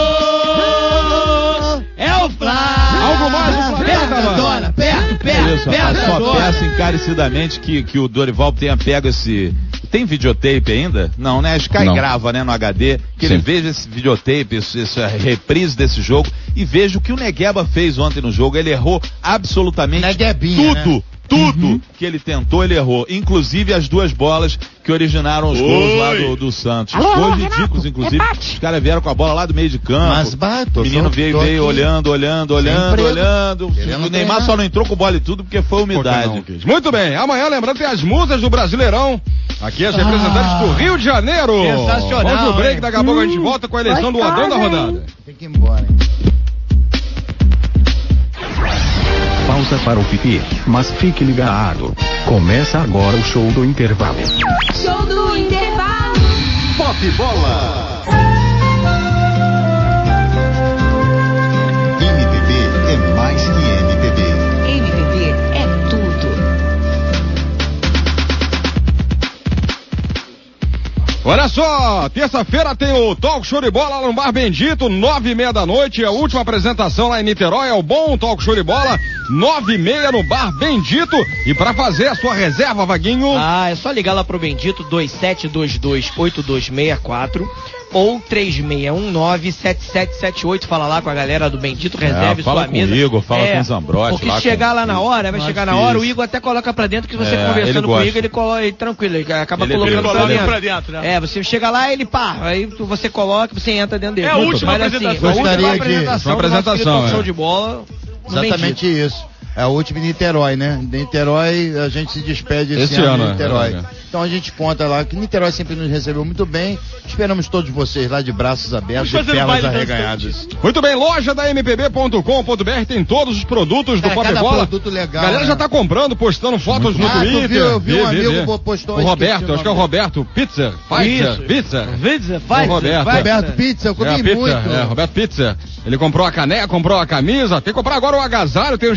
[SPEAKER 2] É o Flá!
[SPEAKER 4] Algo mais do Flamengo,
[SPEAKER 2] Perto da
[SPEAKER 4] Tavares?
[SPEAKER 2] zona, perto, perto,
[SPEAKER 5] Isso,
[SPEAKER 2] perto da
[SPEAKER 5] só
[SPEAKER 2] zona.
[SPEAKER 5] peço encarecidamente que, que o Dorival tenha pego esse. Tem videotape ainda? Não, né? A Sky
[SPEAKER 4] Não.
[SPEAKER 5] grava, né, no H D, que ele
[SPEAKER 4] Sim.
[SPEAKER 5] veja esse videotape, esse, essa reprise desse jogo e veja o que o Negueba fez ontem no jogo. Ele errou absolutamente
[SPEAKER 3] Neguebinha,
[SPEAKER 5] tudo.
[SPEAKER 3] né?
[SPEAKER 5] Tudo que ele tentou, ele errou. Inclusive as duas bolas que originaram os gols lá do, do Santos.
[SPEAKER 8] Alô,
[SPEAKER 5] Gols
[SPEAKER 8] Renato,
[SPEAKER 5] ridículos, inclusive.
[SPEAKER 8] rebate.
[SPEAKER 5] Os caras vieram com a bola lá do meio de campo.
[SPEAKER 3] Mas, bah, tô
[SPEAKER 5] o menino
[SPEAKER 3] só-
[SPEAKER 5] veio,
[SPEAKER 3] tô
[SPEAKER 5] veio
[SPEAKER 3] aqui.
[SPEAKER 5] olhando, olhando, olhando,
[SPEAKER 3] emprego.
[SPEAKER 5] olhando.
[SPEAKER 3] Querendo
[SPEAKER 5] O Neymar
[SPEAKER 3] treinar.
[SPEAKER 5] só não entrou com bola e tudo porque foi umidade.
[SPEAKER 4] Muito bem, amanhã, lembrando, tem as musas do Brasileirão. Aqui as representantes do Rio de Janeiro.
[SPEAKER 2] Sensacional,
[SPEAKER 4] Vamos no break,
[SPEAKER 2] hein?
[SPEAKER 4] daqui a pouco a gente volta com a eleição do Adão da rodada.
[SPEAKER 3] Tem que ir embora, hein?
[SPEAKER 11] Pausa para o pipi, mas fique ligado. Começa agora o show do intervalo.
[SPEAKER 8] Show do intervalo.
[SPEAKER 1] Pop Bola. M P B é mais que M P B.
[SPEAKER 8] M P B é tudo.
[SPEAKER 4] Olha só, terça-feira tem o Talk Show de Bola lá no Bar Bendito, nove e meia da noite, a última apresentação lá em Niterói, é o bom Talk Show de Bola, nove e meia no Bar Bendito, e pra fazer a sua reserva, Vaguinho,
[SPEAKER 2] Ah, é só ligar lá pro Bendito dois sete dois dois oito dois seis quatro ou três seis um nove sete sete sete oito. Fala lá com a galera do Bendito, reserve
[SPEAKER 5] É, fala
[SPEAKER 2] sua
[SPEAKER 5] com
[SPEAKER 2] mesa.
[SPEAKER 5] o Igor, fala
[SPEAKER 2] É,
[SPEAKER 5] com o Zambrotti
[SPEAKER 2] Porque
[SPEAKER 5] lá
[SPEAKER 2] se chegar
[SPEAKER 5] com-
[SPEAKER 2] lá na hora, vai
[SPEAKER 5] Não é
[SPEAKER 2] chegar na
[SPEAKER 5] difícil.
[SPEAKER 2] hora, o Igor até coloca pra dentro, que você
[SPEAKER 5] É,
[SPEAKER 2] conversando
[SPEAKER 5] ele
[SPEAKER 2] com o
[SPEAKER 5] gosta.
[SPEAKER 2] Igor, ele coloca ele, tranquilo, ele acaba
[SPEAKER 5] Ele-
[SPEAKER 2] colocando
[SPEAKER 5] ele
[SPEAKER 2] pra
[SPEAKER 6] coloca
[SPEAKER 2] dentro.
[SPEAKER 6] pra dentro, né?
[SPEAKER 2] É, você chega lá, ele pá, aí tu- você coloca, você entra dentro dele.
[SPEAKER 6] É a
[SPEAKER 2] Muito
[SPEAKER 6] última
[SPEAKER 2] bem. Mas,
[SPEAKER 6] apresentação.
[SPEAKER 2] Assim, a última
[SPEAKER 3] Gostaria de-
[SPEAKER 2] apresentação,
[SPEAKER 4] Uma apresentação,
[SPEAKER 2] do nosso querido
[SPEAKER 4] é.
[SPEAKER 2] show de bola. no
[SPEAKER 3] Exatamente
[SPEAKER 2] Bendito.
[SPEAKER 3] isso. É o último em Niterói, né? Niterói, a gente se despede esse,
[SPEAKER 4] Esse
[SPEAKER 3] ano
[SPEAKER 4] ano,
[SPEAKER 3] em Niterói.
[SPEAKER 4] é, é.
[SPEAKER 3] Então a gente conta lá que Niterói sempre nos recebeu muito bem. Esperamos todos vocês lá de braços abertos e
[SPEAKER 6] Vamos fazer
[SPEAKER 3] pernas
[SPEAKER 6] baile
[SPEAKER 3] arreganhadas.
[SPEAKER 4] muito bem, loja da M P B ponto com ponto B R, tem todos os produtos do
[SPEAKER 3] Cara,
[SPEAKER 4] Pop
[SPEAKER 3] cada
[SPEAKER 4] Bola,
[SPEAKER 3] produto legal,
[SPEAKER 4] a galera
[SPEAKER 3] né?
[SPEAKER 4] já tá comprando, postando fotos no
[SPEAKER 3] Ah, tu
[SPEAKER 4] Twitter,
[SPEAKER 3] viu? Eu vi um
[SPEAKER 4] Vê, vê,
[SPEAKER 3] amigo
[SPEAKER 4] vê.
[SPEAKER 3] postou,
[SPEAKER 4] o
[SPEAKER 3] esqueci
[SPEAKER 4] Roberto,
[SPEAKER 3] o
[SPEAKER 4] acho que é o
[SPEAKER 3] nome.
[SPEAKER 4] Roberto Pizza, Pizza,
[SPEAKER 2] Isso.
[SPEAKER 4] Pizza,
[SPEAKER 2] Pizza,
[SPEAKER 4] O
[SPEAKER 2] faz,
[SPEAKER 4] Roberto.
[SPEAKER 2] faz.
[SPEAKER 3] Roberto Pizza, eu
[SPEAKER 4] É,
[SPEAKER 3] comi
[SPEAKER 4] a pizza,
[SPEAKER 3] muito.
[SPEAKER 4] é, Roberto Pizza. Ele comprou a caneca, comprou a camisa, tem que comprar agora o agasalho, tem o chinelo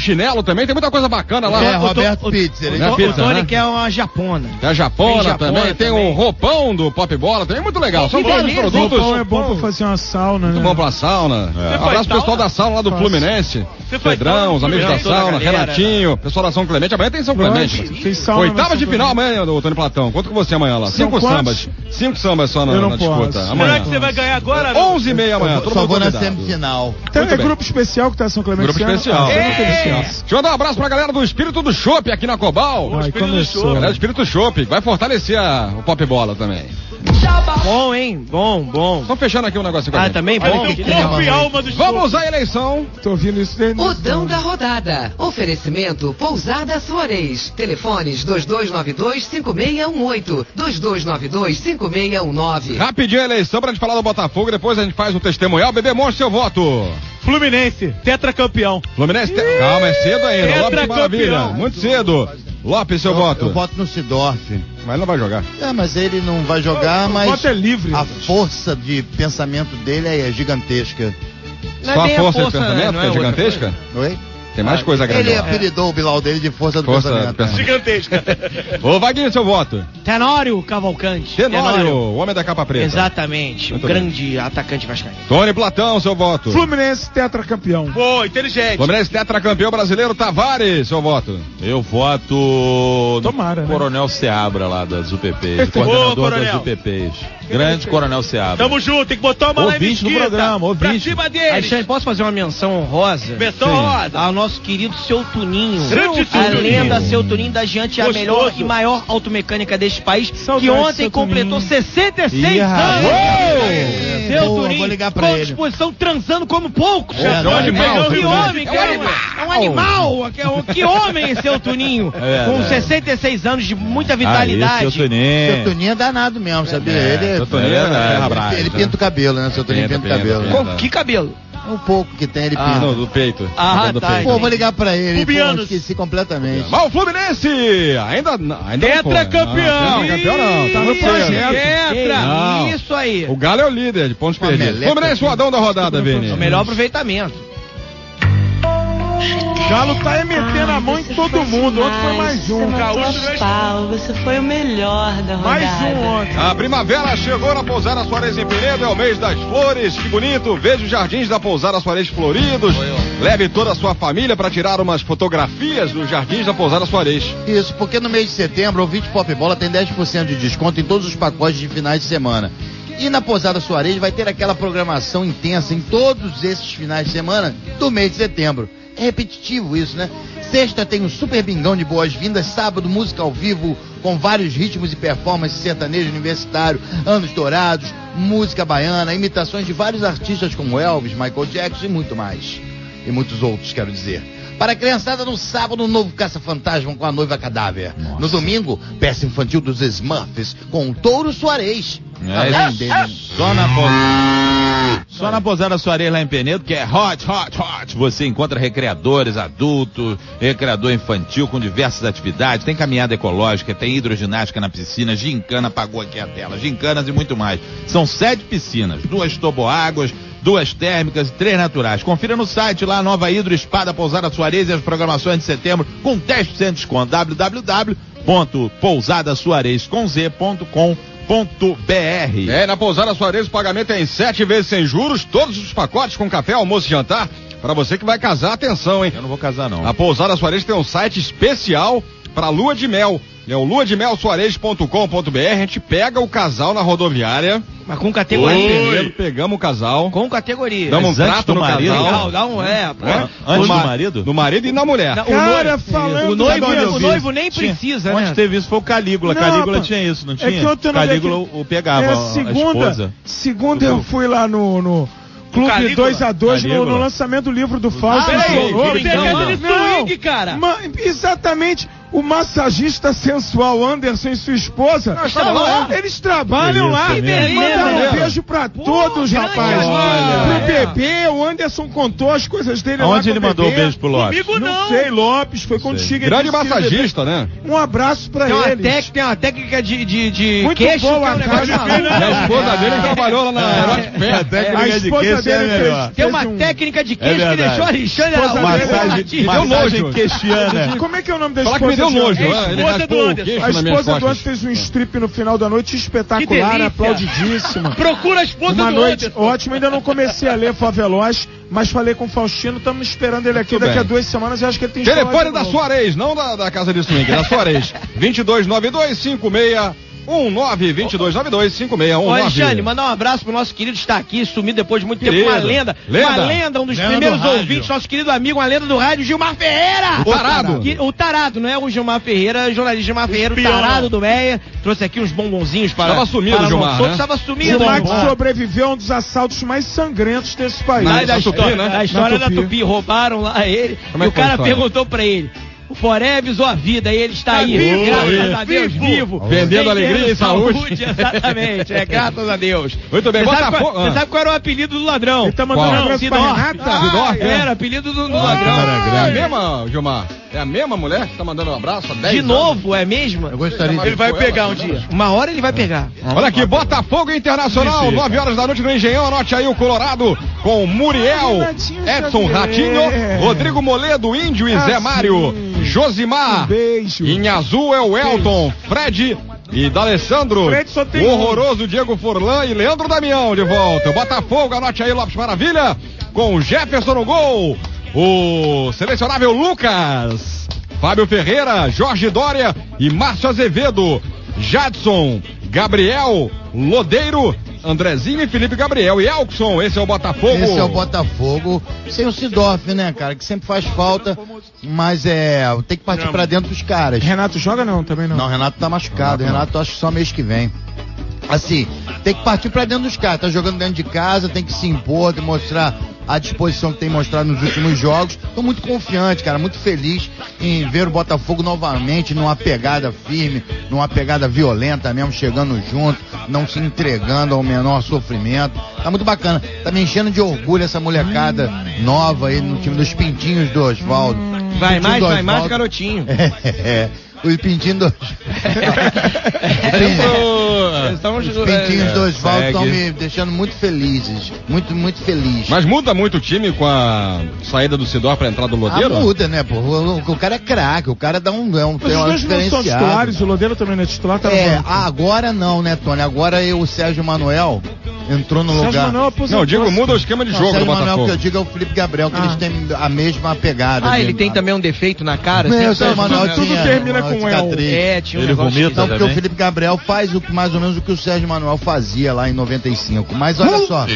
[SPEAKER 4] também, tem muita coisa bacana lá.
[SPEAKER 3] É,
[SPEAKER 2] o
[SPEAKER 3] Roberto
[SPEAKER 2] to- o-
[SPEAKER 3] Pizza. Ele
[SPEAKER 2] O, o
[SPEAKER 4] pizza,
[SPEAKER 2] Tony
[SPEAKER 4] né?
[SPEAKER 2] quer uma japona.
[SPEAKER 4] Tem a japona,
[SPEAKER 2] Tem japona
[SPEAKER 4] também, tem
[SPEAKER 2] também.
[SPEAKER 4] o roupão do Pop Bola, também muito legal. São
[SPEAKER 2] Que
[SPEAKER 4] vários
[SPEAKER 2] beleza,
[SPEAKER 4] produtos.
[SPEAKER 7] Pão é bom pra fazer uma sauna,
[SPEAKER 4] Muito
[SPEAKER 7] né?
[SPEAKER 4] bom pra sauna.
[SPEAKER 6] Você
[SPEAKER 4] Abraço
[SPEAKER 6] faz
[SPEAKER 4] pro pessoal
[SPEAKER 6] sauna?
[SPEAKER 4] da sauna lá do
[SPEAKER 7] Faço.
[SPEAKER 4] Fluminense.
[SPEAKER 6] Você faz
[SPEAKER 4] Pedrão,
[SPEAKER 6] sauna
[SPEAKER 4] os
[SPEAKER 6] no
[SPEAKER 4] amigos da
[SPEAKER 2] Fluminense, toda a
[SPEAKER 4] sauna,
[SPEAKER 2] galera.
[SPEAKER 4] Renatinho, pessoal da São Clemente. Amanhã tem São Clemente.
[SPEAKER 7] Lógico, tem sauna
[SPEAKER 4] Oitavas
[SPEAKER 7] na
[SPEAKER 4] de
[SPEAKER 7] São
[SPEAKER 4] final
[SPEAKER 7] Clemente.
[SPEAKER 4] amanhã, o Tony Platão. Quanto com você amanhã lá?
[SPEAKER 7] São
[SPEAKER 4] Cinco
[SPEAKER 7] quantos?
[SPEAKER 4] sambas. Cinco sambas só na,
[SPEAKER 7] Eu não
[SPEAKER 4] na disputa.
[SPEAKER 7] posso.
[SPEAKER 4] Amanhã.
[SPEAKER 6] Será que você vai ganhar agora?
[SPEAKER 4] onze e meia amanhã.
[SPEAKER 3] Eu
[SPEAKER 4] Todo
[SPEAKER 3] só
[SPEAKER 4] mundo
[SPEAKER 3] vou na
[SPEAKER 4] convidado.
[SPEAKER 3] semifinal.
[SPEAKER 7] Então,
[SPEAKER 4] Muito
[SPEAKER 7] é
[SPEAKER 4] bem.
[SPEAKER 7] grupo especial que tá São Clemente.
[SPEAKER 4] Grupo
[SPEAKER 7] esse ano?
[SPEAKER 4] especial.
[SPEAKER 7] Ah,
[SPEAKER 4] É.
[SPEAKER 7] não tem chance.
[SPEAKER 4] Deixa eu mandar um abraço pra galera do Espírito do Chopp aqui na Cobal.
[SPEAKER 7] Ai, começou.
[SPEAKER 4] Galera do Espírito Chopp. Vai fortalecer a- o Pop Bola também.
[SPEAKER 2] Bom, hein? Bom, bom.
[SPEAKER 4] Estão fechando aqui um negocinho com a
[SPEAKER 2] Ah,
[SPEAKER 4] gente.
[SPEAKER 2] também?
[SPEAKER 6] Vai
[SPEAKER 2] Bom.
[SPEAKER 6] ter o corpo e alma do
[SPEAKER 4] Vamos à eleição.
[SPEAKER 7] Tô ouvindo isso desde
[SPEAKER 12] O Dão da Rodada. Oferecimento Pousada Soares. Telefones dois dois nove dois, cinco seis um oito, dois dois nove dois, cinco seis um nove.
[SPEAKER 4] Rapidinho a eleição pra gente falar do Botafogo. Depois a gente faz o testemunhal. Bebê, mostra seu voto.
[SPEAKER 6] Fluminense, tetracampeão.
[SPEAKER 4] Fluminense. Te... Calma, é cedo ainda.
[SPEAKER 6] Tetra
[SPEAKER 4] Lopes de Maravilha.
[SPEAKER 6] campeão.
[SPEAKER 4] Muito cedo. Lopes, seu
[SPEAKER 3] Eu,
[SPEAKER 4] voto.
[SPEAKER 3] eu voto no Sidorf.
[SPEAKER 4] Mas não vai jogar.
[SPEAKER 3] É, mas ele não vai jogar,
[SPEAKER 7] O
[SPEAKER 3] mas
[SPEAKER 7] voto é livre.
[SPEAKER 3] a força de pensamento dele é gigantesca.
[SPEAKER 2] Não é
[SPEAKER 4] Só a
[SPEAKER 2] bem
[SPEAKER 4] força,
[SPEAKER 2] a força,
[SPEAKER 4] de pensamento
[SPEAKER 2] né?
[SPEAKER 4] que é
[SPEAKER 2] Não é outra
[SPEAKER 4] gigantesca?
[SPEAKER 3] Oi?
[SPEAKER 4] Tem mais coisa grande.
[SPEAKER 3] Ele
[SPEAKER 4] lá.
[SPEAKER 3] apelidou o Bilal dele de força do
[SPEAKER 4] Força
[SPEAKER 3] pensamento.
[SPEAKER 4] do pensamento.
[SPEAKER 6] Gigantesca.
[SPEAKER 4] Ô, Vaguinho, seu voto.
[SPEAKER 2] Tenório Cavalcante.
[SPEAKER 4] Tenório, o homem da capa preta.
[SPEAKER 2] Exatamente.
[SPEAKER 4] Muito
[SPEAKER 2] o grande atacante vascaíno.
[SPEAKER 4] Tony Platão, seu voto.
[SPEAKER 7] Fluminense tetracampeão.
[SPEAKER 6] Boa, inteligente.
[SPEAKER 4] Fluminense tetracampeão brasileiro, Tavares, seu voto.
[SPEAKER 5] Eu voto
[SPEAKER 7] Tomara,
[SPEAKER 5] no
[SPEAKER 7] né?
[SPEAKER 5] Coronel Seabra lá das U P Ps,
[SPEAKER 6] Ô,
[SPEAKER 5] coordenador
[SPEAKER 6] Coronel.
[SPEAKER 5] das U P Ps. Grande Coronel Seabra.
[SPEAKER 6] Tamo junto, tem que botar uma lá em
[SPEAKER 5] Ouvinte do
[SPEAKER 6] Mesquita.
[SPEAKER 5] programa,
[SPEAKER 6] Pra
[SPEAKER 5] ouvinte.
[SPEAKER 6] cima deles.
[SPEAKER 2] Alexandre, posso fazer uma menção honrosa?
[SPEAKER 6] Menção
[SPEAKER 2] Sim.
[SPEAKER 6] honrosa.
[SPEAKER 2] Ao nosso querido Seu Tuninho.
[SPEAKER 6] Grande Seu
[SPEAKER 2] a
[SPEAKER 6] Tuninho.
[SPEAKER 2] lenda Seu Tuninho da Giante, a
[SPEAKER 6] Gostoso.
[SPEAKER 2] melhor e maior automecânica deste país,
[SPEAKER 7] Saudade
[SPEAKER 2] que
[SPEAKER 7] do
[SPEAKER 2] ontem
[SPEAKER 7] Seu
[SPEAKER 2] completou
[SPEAKER 7] Tuninho.
[SPEAKER 2] sessenta e seis
[SPEAKER 3] Ih,
[SPEAKER 2] anos.
[SPEAKER 3] rapaz.
[SPEAKER 2] Seu
[SPEAKER 3] Boa,
[SPEAKER 2] Tuninho,
[SPEAKER 3] vou ligar pra
[SPEAKER 2] com
[SPEAKER 3] ele.
[SPEAKER 2] disposição, transando como poucos.
[SPEAKER 3] É,
[SPEAKER 6] Não,
[SPEAKER 3] animal,
[SPEAKER 6] pegar o
[SPEAKER 2] Que
[SPEAKER 6] Rio
[SPEAKER 2] homem,
[SPEAKER 6] Grande.
[SPEAKER 2] que é um, é um animal, que, é um- que homem, Seu Tuninho,
[SPEAKER 5] É,
[SPEAKER 2] com
[SPEAKER 5] é.
[SPEAKER 2] sessenta e seis anos de muita
[SPEAKER 5] Aí,
[SPEAKER 2] vitalidade.
[SPEAKER 5] seu
[SPEAKER 3] Seu
[SPEAKER 5] Toninho.
[SPEAKER 3] Toninho é danado mesmo, sabia? ele é,
[SPEAKER 4] seu Toninho é
[SPEAKER 3] ele-
[SPEAKER 4] brabo,
[SPEAKER 3] ele
[SPEAKER 4] né?
[SPEAKER 3] pinta o cabelo, né? Seu Toninho
[SPEAKER 4] Pinta,
[SPEAKER 3] pinta o
[SPEAKER 4] pinta,
[SPEAKER 3] cabelo.
[SPEAKER 4] pinta.
[SPEAKER 3] né?
[SPEAKER 2] Com que cabelo?
[SPEAKER 3] Um pouco que tem, ele
[SPEAKER 2] Ah,
[SPEAKER 3] pinta.
[SPEAKER 4] No, do peito.
[SPEAKER 2] Ah,
[SPEAKER 4] do
[SPEAKER 2] tá,
[SPEAKER 4] peito.
[SPEAKER 3] Pô, vou ligar pra ele. Pô,
[SPEAKER 6] Pubianos.
[SPEAKER 3] esqueci completamente.
[SPEAKER 4] Mas o Fluminense ainda, não- ainda não foi.
[SPEAKER 6] Tetracampeão.
[SPEAKER 4] Não, tetracampeão não. Tá no
[SPEAKER 7] Ih,
[SPEAKER 4] projeto.
[SPEAKER 6] Tetra.
[SPEAKER 4] Não.
[SPEAKER 2] Isso aí.
[SPEAKER 4] O Galo é o líder de pontos
[SPEAKER 3] Uma
[SPEAKER 4] perdidos.
[SPEAKER 3] meleca.
[SPEAKER 4] Fluminense, o Adão da rodada, Vini.
[SPEAKER 2] O melhor aproveitamento.
[SPEAKER 7] Galo tá aí metendo a mão em todo mundo. Ontem foi mais um.
[SPEAKER 6] Gaúcho,
[SPEAKER 13] Você foi o melhor da rodada.
[SPEAKER 7] Mais um ontem.
[SPEAKER 4] A primavera chegou na Pousada Soares em Penedo, é o mês das flores, que bonito. Veja os jardins da Pousada Soares floridos. Leve toda a sua família para tirar umas fotografias dos jardins da Pousada Soares.
[SPEAKER 3] Isso, porque no mês de setembro, o ouvinte Pop Bola tem dez por cento de desconto em todos os pacotes de finais de semana. E na Pousada Soares vai ter aquela programação intensa em todos esses finais de semana do mês de setembro. É repetitivo isso, né? Sexta tem um super bingão de boas-vindas, sábado música ao vivo com vários ritmos e performances sertanejo universitário, anos dourados, música baiana, imitações de vários artistas como Elvis, Michael Jackson e muito mais. E muitos outros, quero dizer. Para a criançada, no sábado, um novo Caça-Fantasma com a Noiva Cadáver.
[SPEAKER 5] Nossa.
[SPEAKER 3] No domingo, peça infantil dos Smurfs com o Touro Soares.
[SPEAKER 5] É,
[SPEAKER 3] Além
[SPEAKER 5] isso.
[SPEAKER 3] dele,
[SPEAKER 5] Só na, po... Só na Pousada Soares lá em Penedo, que é hot, hot, hot. Você encontra recreadores adultos, recreador infantil com diversas atividades. Tem caminhada ecológica, tem hidroginástica na piscina, gincana, apagou aqui a tela, gincanas e muito mais. São sete piscinas, duas toboáguas, duas térmicas e três naturais. Confira no site lá, Nova Hidro Espada Pousada Soares e as programações de setembro com dez por cento de desconto. w w w ponto pousada soares com z ponto com ponto b r.
[SPEAKER 4] É, na Pousada Soares o pagamento é em sete vezes sem juros, todos os pacotes com café, almoço e jantar. Para você que vai casar, atenção, hein?
[SPEAKER 5] Eu não vou casar, não.
[SPEAKER 4] A Pousada Soares tem um site especial para lua de mel. É o lua de mel soares ponto com ponto b r. A gente pega o casal na rodoviária.
[SPEAKER 2] Mas com categoria.
[SPEAKER 4] Oi. Pegamos o casal.
[SPEAKER 2] Com categoria.
[SPEAKER 4] Damos um
[SPEAKER 5] Mas antes
[SPEAKER 4] trato
[SPEAKER 5] do
[SPEAKER 4] no
[SPEAKER 5] marido?
[SPEAKER 4] casal.
[SPEAKER 2] Não, dá um é. pô.
[SPEAKER 5] Hã? Antes
[SPEAKER 4] No
[SPEAKER 5] do
[SPEAKER 4] ma-
[SPEAKER 5] marido?
[SPEAKER 4] No marido e na mulher.
[SPEAKER 2] Não, o
[SPEAKER 7] Cara,
[SPEAKER 2] noivo-
[SPEAKER 7] falando
[SPEAKER 2] o noivo,
[SPEAKER 7] da
[SPEAKER 2] o
[SPEAKER 7] minha
[SPEAKER 2] noivo
[SPEAKER 7] vida.
[SPEAKER 2] nem
[SPEAKER 5] Tinha-
[SPEAKER 2] precisa,
[SPEAKER 5] Onde
[SPEAKER 2] né?
[SPEAKER 5] teve isso foi o Calígula.
[SPEAKER 7] Não,
[SPEAKER 5] Calígula
[SPEAKER 7] pá.
[SPEAKER 5] tinha isso, não
[SPEAKER 7] É
[SPEAKER 5] tinha?
[SPEAKER 7] que ontem eu não vi
[SPEAKER 5] Calígula
[SPEAKER 7] aqui.
[SPEAKER 5] o pegava
[SPEAKER 7] É,
[SPEAKER 5] a
[SPEAKER 7] segunda,
[SPEAKER 5] esposa.
[SPEAKER 7] segunda eu fui lá no, no Clube
[SPEAKER 6] Calígula?
[SPEAKER 7] dois a dois no,
[SPEAKER 5] Calígula.
[SPEAKER 7] no lançamento do livro do Fausto.
[SPEAKER 2] Ah, peraí,
[SPEAKER 7] Ô,
[SPEAKER 2] que
[SPEAKER 6] Você é
[SPEAKER 2] Não,
[SPEAKER 6] casa de
[SPEAKER 7] não.
[SPEAKER 6] swing, cara.
[SPEAKER 7] Ma- exatamente. O massagista sensual Anderson e sua esposa,
[SPEAKER 2] lá.
[SPEAKER 7] eles trabalham lá.
[SPEAKER 2] Que beleza.
[SPEAKER 7] Mandaram um beijo pra Pô, todos, rapaz.
[SPEAKER 5] olha.
[SPEAKER 7] Pro bebê, o Anderson contou as coisas dele lá.
[SPEAKER 5] Onde ele mandou o
[SPEAKER 7] bebê.
[SPEAKER 5] beijo pro Lopes?
[SPEAKER 6] Comigo não.
[SPEAKER 7] Não sei, Lopes, foi contigo.
[SPEAKER 4] Grande massagista, né?
[SPEAKER 7] Um abraço pra
[SPEAKER 2] Tem uma,
[SPEAKER 7] eles.
[SPEAKER 2] tec, tem uma técnica de, de, de
[SPEAKER 7] Muito
[SPEAKER 2] queixo,
[SPEAKER 7] boa,
[SPEAKER 2] que é um negócio
[SPEAKER 7] cara.
[SPEAKER 2] maluco.
[SPEAKER 4] E a esposa dele trabalhou lá na Erotic Fair.
[SPEAKER 5] A técnica
[SPEAKER 7] A
[SPEAKER 5] de
[SPEAKER 7] esposa
[SPEAKER 5] queixo
[SPEAKER 7] dele
[SPEAKER 5] é
[SPEAKER 7] fez-
[SPEAKER 5] melhor.
[SPEAKER 2] Tem uma
[SPEAKER 7] um-
[SPEAKER 2] técnica de
[SPEAKER 5] É
[SPEAKER 2] queixo que
[SPEAKER 5] verdade.
[SPEAKER 2] deixou a Alexandre
[SPEAKER 7] Esposa
[SPEAKER 2] Araújo
[SPEAKER 7] dele-
[SPEAKER 5] Massagem,
[SPEAKER 2] relativo.
[SPEAKER 5] massagem queixiana.
[SPEAKER 7] Como é que é o nome da
[SPEAKER 4] Falar que me
[SPEAKER 7] esposa?
[SPEAKER 4] deu
[SPEAKER 7] de
[SPEAKER 4] nojo,
[SPEAKER 7] Anderson?
[SPEAKER 4] né? Ele
[SPEAKER 6] esposa
[SPEAKER 4] raspou
[SPEAKER 6] do
[SPEAKER 4] o
[SPEAKER 6] Anderson.
[SPEAKER 4] queixo
[SPEAKER 7] A
[SPEAKER 4] nas minhas
[SPEAKER 7] esposa do Anderson
[SPEAKER 4] costas.
[SPEAKER 7] fez um strip no final da noite espetacular,
[SPEAKER 6] delícia.
[SPEAKER 7] aplaudidíssima.
[SPEAKER 6] Procura a esposa
[SPEAKER 7] Uma
[SPEAKER 6] do
[SPEAKER 7] noite
[SPEAKER 6] Anderson.
[SPEAKER 7] ótima, ainda não comecei a ler Faveloz, mas falei com o Faustino, estamos esperando ele aqui.
[SPEAKER 4] Muito
[SPEAKER 7] Daqui a
[SPEAKER 4] bem.
[SPEAKER 7] duas semanas eu acho que ele tem show
[SPEAKER 4] Telefone
[SPEAKER 7] de
[SPEAKER 4] da
[SPEAKER 7] novo.
[SPEAKER 4] Suarez, não da, da casa de swing, da Suarez. vinte e dois noventa e dois, cinquenta e seis dezenove. vinte e dois noventa e dois, cinquenta e seis
[SPEAKER 2] Ô,
[SPEAKER 4] dezenove.
[SPEAKER 2] Alexandre, mandar um abraço pro nosso querido que está aqui, sumido depois de muito tempo,
[SPEAKER 4] Querido.
[SPEAKER 2] uma lenda,
[SPEAKER 4] Lenda.
[SPEAKER 2] uma lenda, um dos
[SPEAKER 3] Lenda
[SPEAKER 2] primeiros
[SPEAKER 3] do rádio.
[SPEAKER 2] ouvintes, nosso querido amigo, uma lenda do rádio, Gilmar Ferreira!
[SPEAKER 4] O tarado.
[SPEAKER 2] Que- o tarado, não é o Gilmar Ferreira, o jornalista Gilmar Ferreira, o
[SPEAKER 6] espião.
[SPEAKER 2] tarado do Meia, trouxe aqui uns bombonzinhos para...
[SPEAKER 4] Tava sumido
[SPEAKER 2] para
[SPEAKER 4] o Gilmar,
[SPEAKER 2] Monsanto,
[SPEAKER 4] né?
[SPEAKER 2] Tava sumido,
[SPEAKER 7] Gilmar que
[SPEAKER 2] Gilmar.
[SPEAKER 7] sobreviveu a um dos assaltos mais sangrentos desse país.
[SPEAKER 4] Na-
[SPEAKER 2] Lá da
[SPEAKER 4] na Tupi,
[SPEAKER 2] história,
[SPEAKER 4] né?
[SPEAKER 2] da história
[SPEAKER 7] Na
[SPEAKER 2] da
[SPEAKER 7] Tupi.
[SPEAKER 2] Tupi, roubaram lá ele,
[SPEAKER 4] Como
[SPEAKER 2] e
[SPEAKER 4] é
[SPEAKER 2] o
[SPEAKER 4] que foi a
[SPEAKER 2] cara
[SPEAKER 4] história?
[SPEAKER 2] perguntou pra ele, o Foré avisou a vida, e ele está aí,
[SPEAKER 6] vivo,
[SPEAKER 2] graças
[SPEAKER 6] aí.
[SPEAKER 2] a Deus,
[SPEAKER 6] Vivo.
[SPEAKER 2] vivo.
[SPEAKER 4] Vendendo alegria e saúde.
[SPEAKER 2] Exatamente, é, graças a Deus.
[SPEAKER 4] Muito bem,
[SPEAKER 2] Você sabe,
[SPEAKER 4] Botafogo.
[SPEAKER 2] qual, você sabe qual era o apelido do ladrão?
[SPEAKER 7] Ele tá mandando
[SPEAKER 4] Qual?
[SPEAKER 7] um abraço pra
[SPEAKER 2] Sidorf.
[SPEAKER 7] Renata.
[SPEAKER 4] Sidorf, é?
[SPEAKER 2] Era, apelido do, do ladrão.
[SPEAKER 4] É a mesma, Gilmar? É a mesma mulher que tá mandando um abraço há dez
[SPEAKER 2] De
[SPEAKER 4] anos?
[SPEAKER 2] novo, é mesmo?
[SPEAKER 3] Eu gostaria de...
[SPEAKER 6] Ele vai pegar um dia.
[SPEAKER 2] Uma hora ele vai pegar.
[SPEAKER 4] Olha aqui, Botafogo Internacional, nove horas da noite no Engenhão. Anote aí o Colorado com Muriel, Edson Ratinho, Rodrigo Moledo, Índio e Zé Mário, Josimar.
[SPEAKER 7] Um beijo.
[SPEAKER 4] Em azul é o Elton, Fred e D'Alessandro.
[SPEAKER 7] Fred só tem
[SPEAKER 4] o
[SPEAKER 7] um.
[SPEAKER 4] horroroso Diego Forlan e Leandro Damião de volta. O Botafogo, anote aí Lopes Maravilha com Jefferson no gol. O selecionável Lucas, Fábio Ferreira, Jorge Dória e Márcio Azevedo, Jadson, Gabriel, Lodeiro, Andrezinho e Felipe Gabriel e Elkson. Esse é o Botafogo.
[SPEAKER 3] Esse é o Botafogo, sem o Sidorf, né, cara, que sempre faz falta, mas é, tem que partir pra dentro dos caras.
[SPEAKER 7] Renato joga não, também não.
[SPEAKER 3] Não, o Renato tá machucado, o Renato acho que só mês que vem. Assim, tem que partir pra dentro dos caras, tá jogando dentro de casa, tem que se impor, tem que mostrar a disposição que tem mostrado nos últimos jogos. Tô muito confiante, cara, muito feliz em ver o Botafogo novamente numa pegada firme, numa pegada violenta mesmo, chegando junto, não se entregando ao menor sofrimento. Tá muito bacana, tá me enchendo de orgulho essa molecada nova aí no time dos Pintinhos do Oswaldo.
[SPEAKER 2] Vai
[SPEAKER 3] Pintinho
[SPEAKER 2] mais,
[SPEAKER 3] do
[SPEAKER 2] vai mais,
[SPEAKER 3] Oswaldo.
[SPEAKER 2] garotinho.
[SPEAKER 3] É, é. Os pintinhos do...
[SPEAKER 2] Estamos,
[SPEAKER 3] Os pintinhos do Oswaldo
[SPEAKER 4] segue.
[SPEAKER 3] estão me deixando muito felizes. Muito, muito feliz.
[SPEAKER 4] Mas muda muito o time com a saída do Sidor pra entrada do
[SPEAKER 3] Ah,
[SPEAKER 4] Lodeiro?
[SPEAKER 3] muda, né, pô? O, o- o cara é craque, o cara dá um, é um,
[SPEAKER 7] Mas
[SPEAKER 3] tem
[SPEAKER 7] os
[SPEAKER 3] um
[SPEAKER 7] dois não são
[SPEAKER 3] diferenciado.
[SPEAKER 7] titulares, o Lodeiro também não é titular, tá no
[SPEAKER 3] É,
[SPEAKER 7] banco.
[SPEAKER 3] agora não, né, Tony? Agora eu, o Sérgio Manuel entrou no
[SPEAKER 7] Sérgio
[SPEAKER 3] lugar.
[SPEAKER 7] Manuel aposentou.
[SPEAKER 4] Não, eu digo, muda o esquema de
[SPEAKER 3] Não,
[SPEAKER 4] jogo do
[SPEAKER 3] Sérgio Manuel,
[SPEAKER 4] Botafogo.
[SPEAKER 3] que eu digo é o Felipe Gabriel, que
[SPEAKER 7] Ah.
[SPEAKER 3] eles têm a mesma pegada.
[SPEAKER 2] Ah,
[SPEAKER 3] de-
[SPEAKER 2] ele tem também um defeito na cara?
[SPEAKER 3] Não,
[SPEAKER 2] assim,
[SPEAKER 3] o Sérgio Manuel
[SPEAKER 7] tudo
[SPEAKER 3] tinha
[SPEAKER 7] termina
[SPEAKER 3] uma
[SPEAKER 7] com
[SPEAKER 3] cicatriz.
[SPEAKER 2] É, tinha um
[SPEAKER 5] Ele
[SPEAKER 2] negócio
[SPEAKER 5] vomita
[SPEAKER 3] Então,
[SPEAKER 2] esquisito.
[SPEAKER 3] porque
[SPEAKER 5] também.
[SPEAKER 3] o Felipe Gabriel faz o, que- mais ou menos o que o Sérgio Manuel fazia lá em noventa e cinco. Mas olha só,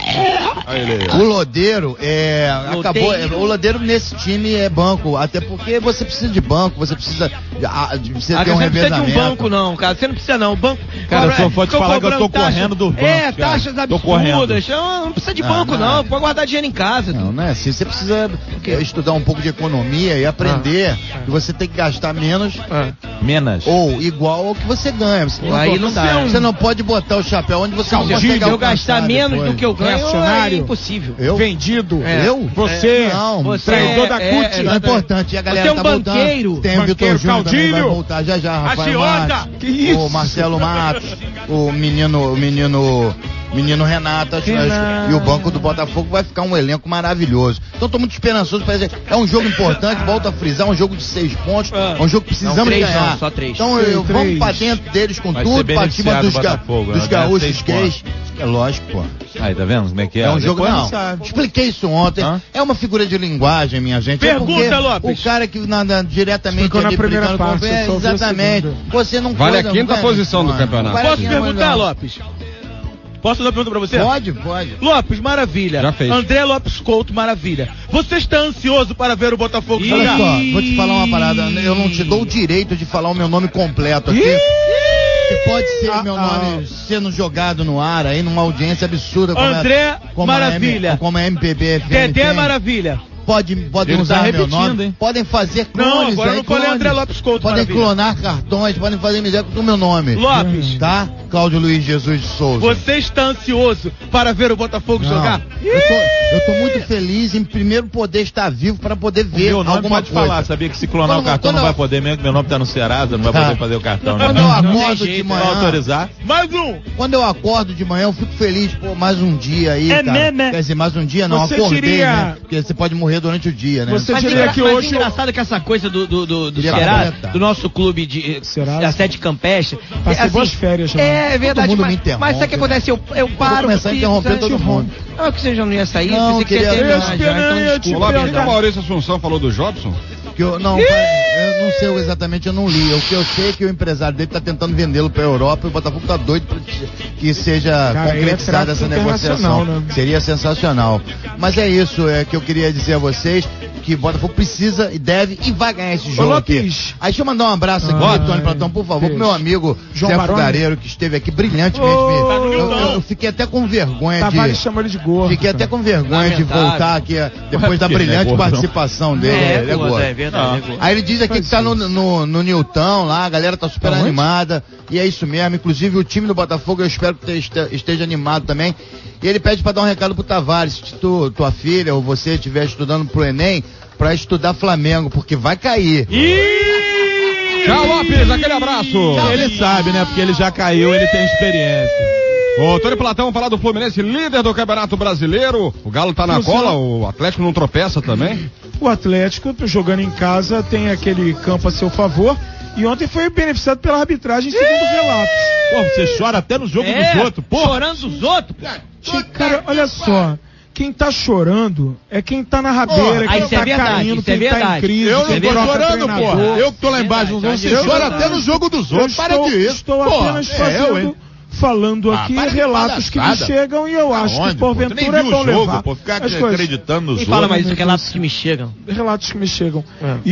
[SPEAKER 3] o Lodeiro é, acabou. é, O Lodeiro nesse time é banco, até porque você precisa de banco, você precisa de, a- de- você
[SPEAKER 2] Ah,
[SPEAKER 3] ter um
[SPEAKER 2] você não precisa de um
[SPEAKER 3] revezamento.
[SPEAKER 2] banco, não, cara. Você não precisa, não. O banco.
[SPEAKER 5] Cara,
[SPEAKER 2] cobra-
[SPEAKER 5] eu só vou te
[SPEAKER 2] ficam
[SPEAKER 5] falar que eu tô
[SPEAKER 2] cobrando taxa-
[SPEAKER 5] correndo do banco,
[SPEAKER 2] É,
[SPEAKER 5] cara.
[SPEAKER 2] taxas
[SPEAKER 5] Tô correndo.
[SPEAKER 2] absurdas. Não, não precisa de
[SPEAKER 3] Ah,
[SPEAKER 2] banco,
[SPEAKER 3] não.
[SPEAKER 2] não. Pode guardar dinheiro em casa.
[SPEAKER 3] Não, não é assim. Você precisa é, estudar um pouco de economia e aprender que você tem que gastar menos
[SPEAKER 5] Menos.
[SPEAKER 3] ou igual ao que você ganha. Você
[SPEAKER 2] Aí não dá.
[SPEAKER 3] Você não pode botar o chapéu onde você não consegue
[SPEAKER 2] Se eu
[SPEAKER 3] alcançar
[SPEAKER 2] gastar menos
[SPEAKER 3] depois.
[SPEAKER 2] do que eu ganho, é
[SPEAKER 7] Reacionário.
[SPEAKER 2] impossível.
[SPEAKER 3] Eu?
[SPEAKER 7] Vendido.
[SPEAKER 2] É.
[SPEAKER 3] Eu?
[SPEAKER 7] Você.
[SPEAKER 3] Não,
[SPEAKER 2] Você
[SPEAKER 7] traidor da
[SPEAKER 2] é,
[SPEAKER 7] C U T.
[SPEAKER 2] é,
[SPEAKER 3] é
[SPEAKER 2] exatamente.
[SPEAKER 3] importante. E a galera
[SPEAKER 2] Você é um
[SPEAKER 3] tá voltando.
[SPEAKER 2] banqueiro.
[SPEAKER 3] Tem o Vitor
[SPEAKER 7] Banqueiro
[SPEAKER 3] Júnior também vai
[SPEAKER 7] Caudilho.
[SPEAKER 3] voltar já já. Rafael
[SPEAKER 6] Agiota.
[SPEAKER 3] Matos,
[SPEAKER 7] Que isso?
[SPEAKER 3] o Marcelo Matos, o menino, o menino, menino Renato, acho-
[SPEAKER 7] Renato.
[SPEAKER 3] e o banco do Botafogo vai ficar um elenco maravilhoso. Então tô muito esperançoso para dizer, é um jogo importante, volto a frisar, um jogo de seis pontos, é um jogo que precisamos
[SPEAKER 2] Não, três
[SPEAKER 3] ganhar.
[SPEAKER 2] não, só três.
[SPEAKER 3] Então
[SPEAKER 7] Três,
[SPEAKER 3] eu,
[SPEAKER 7] três.
[SPEAKER 3] vamos pra dentro deles com
[SPEAKER 5] Vai
[SPEAKER 3] tudo,
[SPEAKER 5] ser
[SPEAKER 3] pra cima
[SPEAKER 5] beneficiado
[SPEAKER 3] dos,
[SPEAKER 5] o
[SPEAKER 3] ga,
[SPEAKER 5] Botafogo,
[SPEAKER 3] dos
[SPEAKER 5] vai ganhar
[SPEAKER 3] gaúchos
[SPEAKER 5] seis
[SPEAKER 3] gays. É lógico, pô.
[SPEAKER 5] Aí, tá vendo como é que é?
[SPEAKER 3] É um jogo,
[SPEAKER 5] Depois
[SPEAKER 3] não,
[SPEAKER 5] sabe.
[SPEAKER 3] expliquei isso ontem,
[SPEAKER 5] Hã?
[SPEAKER 3] é uma figura de linguagem, minha gente.
[SPEAKER 6] Pergunta,
[SPEAKER 3] é porque
[SPEAKER 6] Lopes.
[SPEAKER 3] o cara que na, na, diretamente
[SPEAKER 7] Explicou na
[SPEAKER 3] ali
[SPEAKER 7] primeira
[SPEAKER 3] brigando com-
[SPEAKER 7] parte,
[SPEAKER 3] é,
[SPEAKER 7] eu só ouvi a
[SPEAKER 3] exatamente,
[SPEAKER 7] segunda.
[SPEAKER 3] você não
[SPEAKER 4] Vale a
[SPEAKER 3] coisa,
[SPEAKER 4] quinta
[SPEAKER 3] não
[SPEAKER 4] posição do
[SPEAKER 3] mano.
[SPEAKER 4] campeonato.
[SPEAKER 3] Vale a
[SPEAKER 6] Posso
[SPEAKER 3] quinta,
[SPEAKER 6] perguntar,
[SPEAKER 3] não.
[SPEAKER 6] Lopes? Posso fazer uma pergunta pra você?
[SPEAKER 3] Pode, pode.
[SPEAKER 6] Lopes, maravilha.
[SPEAKER 4] Já fez.
[SPEAKER 6] André Lopes Couto, maravilha. Você está ansioso para ver o Botafogo
[SPEAKER 3] Olha
[SPEAKER 6] jogar?
[SPEAKER 3] só, vou te falar uma parada, eu não te dou o direito de falar o meu nome completo aqui. Que pode ser
[SPEAKER 7] Ah,
[SPEAKER 3] meu
[SPEAKER 7] ah.
[SPEAKER 3] nome sendo jogado no ar aí numa audiência absurda como
[SPEAKER 6] André
[SPEAKER 3] é, como a M-
[SPEAKER 6] Maravilha.
[SPEAKER 3] como a M P B F M
[SPEAKER 6] Dedé
[SPEAKER 3] tem.
[SPEAKER 6] Maravilha.
[SPEAKER 3] Pode, podem
[SPEAKER 5] Ele
[SPEAKER 3] usar
[SPEAKER 5] tá
[SPEAKER 3] meu
[SPEAKER 5] repetindo,
[SPEAKER 3] nome,
[SPEAKER 5] hein?
[SPEAKER 3] podem fazer
[SPEAKER 6] Não,
[SPEAKER 3] clones.
[SPEAKER 6] agora
[SPEAKER 3] aí,
[SPEAKER 6] não falei
[SPEAKER 3] clones.
[SPEAKER 6] André Lopes Couto,
[SPEAKER 3] Podem
[SPEAKER 6] maravilha.
[SPEAKER 3] clonar cartões, podem fazer miséria com o meu nome.
[SPEAKER 6] Lopes.
[SPEAKER 3] Tá? Cláudio Luiz Jesus de Souza.
[SPEAKER 6] Você está ansioso para ver o Botafogo
[SPEAKER 3] Não,
[SPEAKER 6] jogar?
[SPEAKER 3] Eu tô, eu tô muito feliz em primeiro poder estar vivo para poder ver
[SPEAKER 5] Meu nome
[SPEAKER 3] alguma
[SPEAKER 5] pode
[SPEAKER 3] coisa.
[SPEAKER 5] falar, sabia que se clonar
[SPEAKER 3] Quando-
[SPEAKER 5] o cartão
[SPEAKER 3] quando
[SPEAKER 5] não
[SPEAKER 3] eu-
[SPEAKER 5] vai poder mesmo, que meu nome tá no Serasa, não vai
[SPEAKER 3] Tá.
[SPEAKER 5] poder fazer o cartão. né?
[SPEAKER 3] Quando eu
[SPEAKER 5] Não
[SPEAKER 3] acordo
[SPEAKER 5] tem
[SPEAKER 3] de
[SPEAKER 5] jeito,
[SPEAKER 3] manhã.
[SPEAKER 5] vai autorizar.
[SPEAKER 6] Mais um.
[SPEAKER 3] Quando eu acordo de manhã, eu fico feliz, pô, mais um dia aí,
[SPEAKER 7] É
[SPEAKER 3] cara.
[SPEAKER 7] mesmo, é?
[SPEAKER 3] Quer dizer, mais um dia não,
[SPEAKER 7] Você
[SPEAKER 3] acordei,
[SPEAKER 7] diria-
[SPEAKER 3] né? Porque você pode morrer durante o dia, né?
[SPEAKER 7] Você
[SPEAKER 2] Mas,
[SPEAKER 7] diria
[SPEAKER 2] engra-
[SPEAKER 7] que
[SPEAKER 2] mas
[SPEAKER 7] hoje...
[SPEAKER 2] engraçado que essa coisa do, do, do, do
[SPEAKER 3] Queria
[SPEAKER 2] Serasa,
[SPEAKER 3] completar.
[SPEAKER 2] do nosso clube de
[SPEAKER 7] Serasa?
[SPEAKER 2] da Sete Campestre.
[SPEAKER 7] Passei
[SPEAKER 2] é,
[SPEAKER 7] boas férias lá.
[SPEAKER 2] É verdade,
[SPEAKER 3] mundo me
[SPEAKER 2] mas,
[SPEAKER 3] interrompe,
[SPEAKER 2] mas sabe o que
[SPEAKER 3] né?
[SPEAKER 2] acontece? Eu, eu paro.
[SPEAKER 3] começar a
[SPEAKER 2] fico,
[SPEAKER 3] interromper
[SPEAKER 2] sabe?
[SPEAKER 3] todo mundo.
[SPEAKER 2] Não, é que você já não ia sair,
[SPEAKER 3] Não,
[SPEAKER 2] você
[SPEAKER 3] queria-
[SPEAKER 2] quer terminar
[SPEAKER 7] eu
[SPEAKER 2] já,
[SPEAKER 7] esperei,
[SPEAKER 2] então
[SPEAKER 7] eu te
[SPEAKER 2] desculpa.
[SPEAKER 4] Olá, o que
[SPEAKER 7] perguntar.
[SPEAKER 4] o Maurício Assunção falou do Jobson?
[SPEAKER 3] Que eu, não, pai, eu não sei exatamente, eu não li. O que eu sei é que o empresário dele tá tentando vendê-lo pra Europa e o Botafogo tá doido pra que seja
[SPEAKER 7] Cara, aí é
[SPEAKER 3] concretizada essa
[SPEAKER 7] tráfico
[SPEAKER 3] negociação.
[SPEAKER 7] internacional, né?
[SPEAKER 3] Seria sensacional. Mas é isso é que eu queria dizer a vocês, que o Botafogo precisa e deve e vai ganhar esse jogo aqui.
[SPEAKER 7] Lopes.
[SPEAKER 3] Aí deixa eu mandar um abraço aqui,
[SPEAKER 7] Ah,
[SPEAKER 3] Tony
[SPEAKER 7] ai,
[SPEAKER 3] Platão, por favor, pro meu
[SPEAKER 7] Deus.
[SPEAKER 3] amigo
[SPEAKER 7] João
[SPEAKER 3] Zé
[SPEAKER 7] Baroni.
[SPEAKER 3] Fugareiro, que esteve aqui brilhantemente.
[SPEAKER 7] Ô,
[SPEAKER 3] me-
[SPEAKER 7] Tá no
[SPEAKER 3] eu,
[SPEAKER 6] Nilton.
[SPEAKER 3] eu- eu fiquei até com vergonha
[SPEAKER 7] Tavares
[SPEAKER 3] de...
[SPEAKER 7] chamou ele de gordo.
[SPEAKER 3] Fiquei até com vergonha de
[SPEAKER 2] Lamentável.
[SPEAKER 3] voltar aqui eh, depois da
[SPEAKER 5] Porque ele é
[SPEAKER 3] brilhante
[SPEAKER 5] gordo, não.
[SPEAKER 3] participação dele.
[SPEAKER 2] É,
[SPEAKER 3] Ele é
[SPEAKER 2] gordo,
[SPEAKER 3] gordo.
[SPEAKER 2] é verdade, é gordo.
[SPEAKER 3] Aí ele diz aqui que tá no, no, no Nilton lá, a galera tá super
[SPEAKER 7] Tá onde?
[SPEAKER 3] animada. E é isso mesmo. Inclusive o time do Botafogo eu espero que este- esteja animado também. E ele pede pra dar um recado pro Tavares, se tu, tua filha ou você estiver estudando pro Enem, pra estudar Flamengo, porque vai cair.
[SPEAKER 4] Tchau, Lopes, aquele abraço.
[SPEAKER 5] Ele sabe, né? Porque ele já caiu, ele tem experiência.
[SPEAKER 4] Ô, Tony Platão, falar do Fluminense, líder do Campeonato Brasileiro. O Galo tá na
[SPEAKER 7] Cruzeiro.
[SPEAKER 4] cola, o Atlético não tropeça também.
[SPEAKER 7] O Atlético, jogando em casa, tem aquele campo a seu favor. E ontem foi beneficiado pela arbitragem, segundo relatos.
[SPEAKER 5] Pô, você chora até no jogo
[SPEAKER 2] É,
[SPEAKER 5] dos outros, pô.
[SPEAKER 2] chorando dos outros.
[SPEAKER 7] Che- Cara, olha só. Quem tá chorando é quem tá na rabeira,
[SPEAKER 2] Pô,
[SPEAKER 7] quem
[SPEAKER 2] isso é
[SPEAKER 7] tá
[SPEAKER 2] verdade,
[SPEAKER 7] caindo,
[SPEAKER 2] isso é
[SPEAKER 7] quem tá em
[SPEAKER 2] verdade.
[SPEAKER 7] crise.
[SPEAKER 5] Eu não
[SPEAKER 7] quem
[SPEAKER 5] tô
[SPEAKER 7] troca
[SPEAKER 5] chorando,
[SPEAKER 7] treinador.
[SPEAKER 5] porra. Eu que tô lá embaixo, não
[SPEAKER 2] Verdade,
[SPEAKER 5] você
[SPEAKER 2] verdade.
[SPEAKER 5] chora até no jogo dos
[SPEAKER 7] Eu
[SPEAKER 5] outros. Para
[SPEAKER 7] estou,
[SPEAKER 5] disso.
[SPEAKER 7] estou
[SPEAKER 5] Pô,
[SPEAKER 7] apenas
[SPEAKER 5] é,
[SPEAKER 7] fazendo,
[SPEAKER 5] eu, hein?
[SPEAKER 7] falando
[SPEAKER 5] Ah,
[SPEAKER 7] aqui
[SPEAKER 5] para de
[SPEAKER 7] relatos que me
[SPEAKER 5] palhaçada.
[SPEAKER 7] chegam e eu acho
[SPEAKER 5] Aonde,
[SPEAKER 7] que
[SPEAKER 5] pô? Tu
[SPEAKER 7] porventura
[SPEAKER 5] nem
[SPEAKER 7] é
[SPEAKER 5] viu
[SPEAKER 7] bom
[SPEAKER 5] o jogo,
[SPEAKER 7] levar
[SPEAKER 5] pô, ficar
[SPEAKER 7] as coisas.
[SPEAKER 5] acreditando nos
[SPEAKER 2] Quem fala
[SPEAKER 5] outros.
[SPEAKER 2] mais isso que é relatos que me chegam?
[SPEAKER 7] Relatos que me chegam.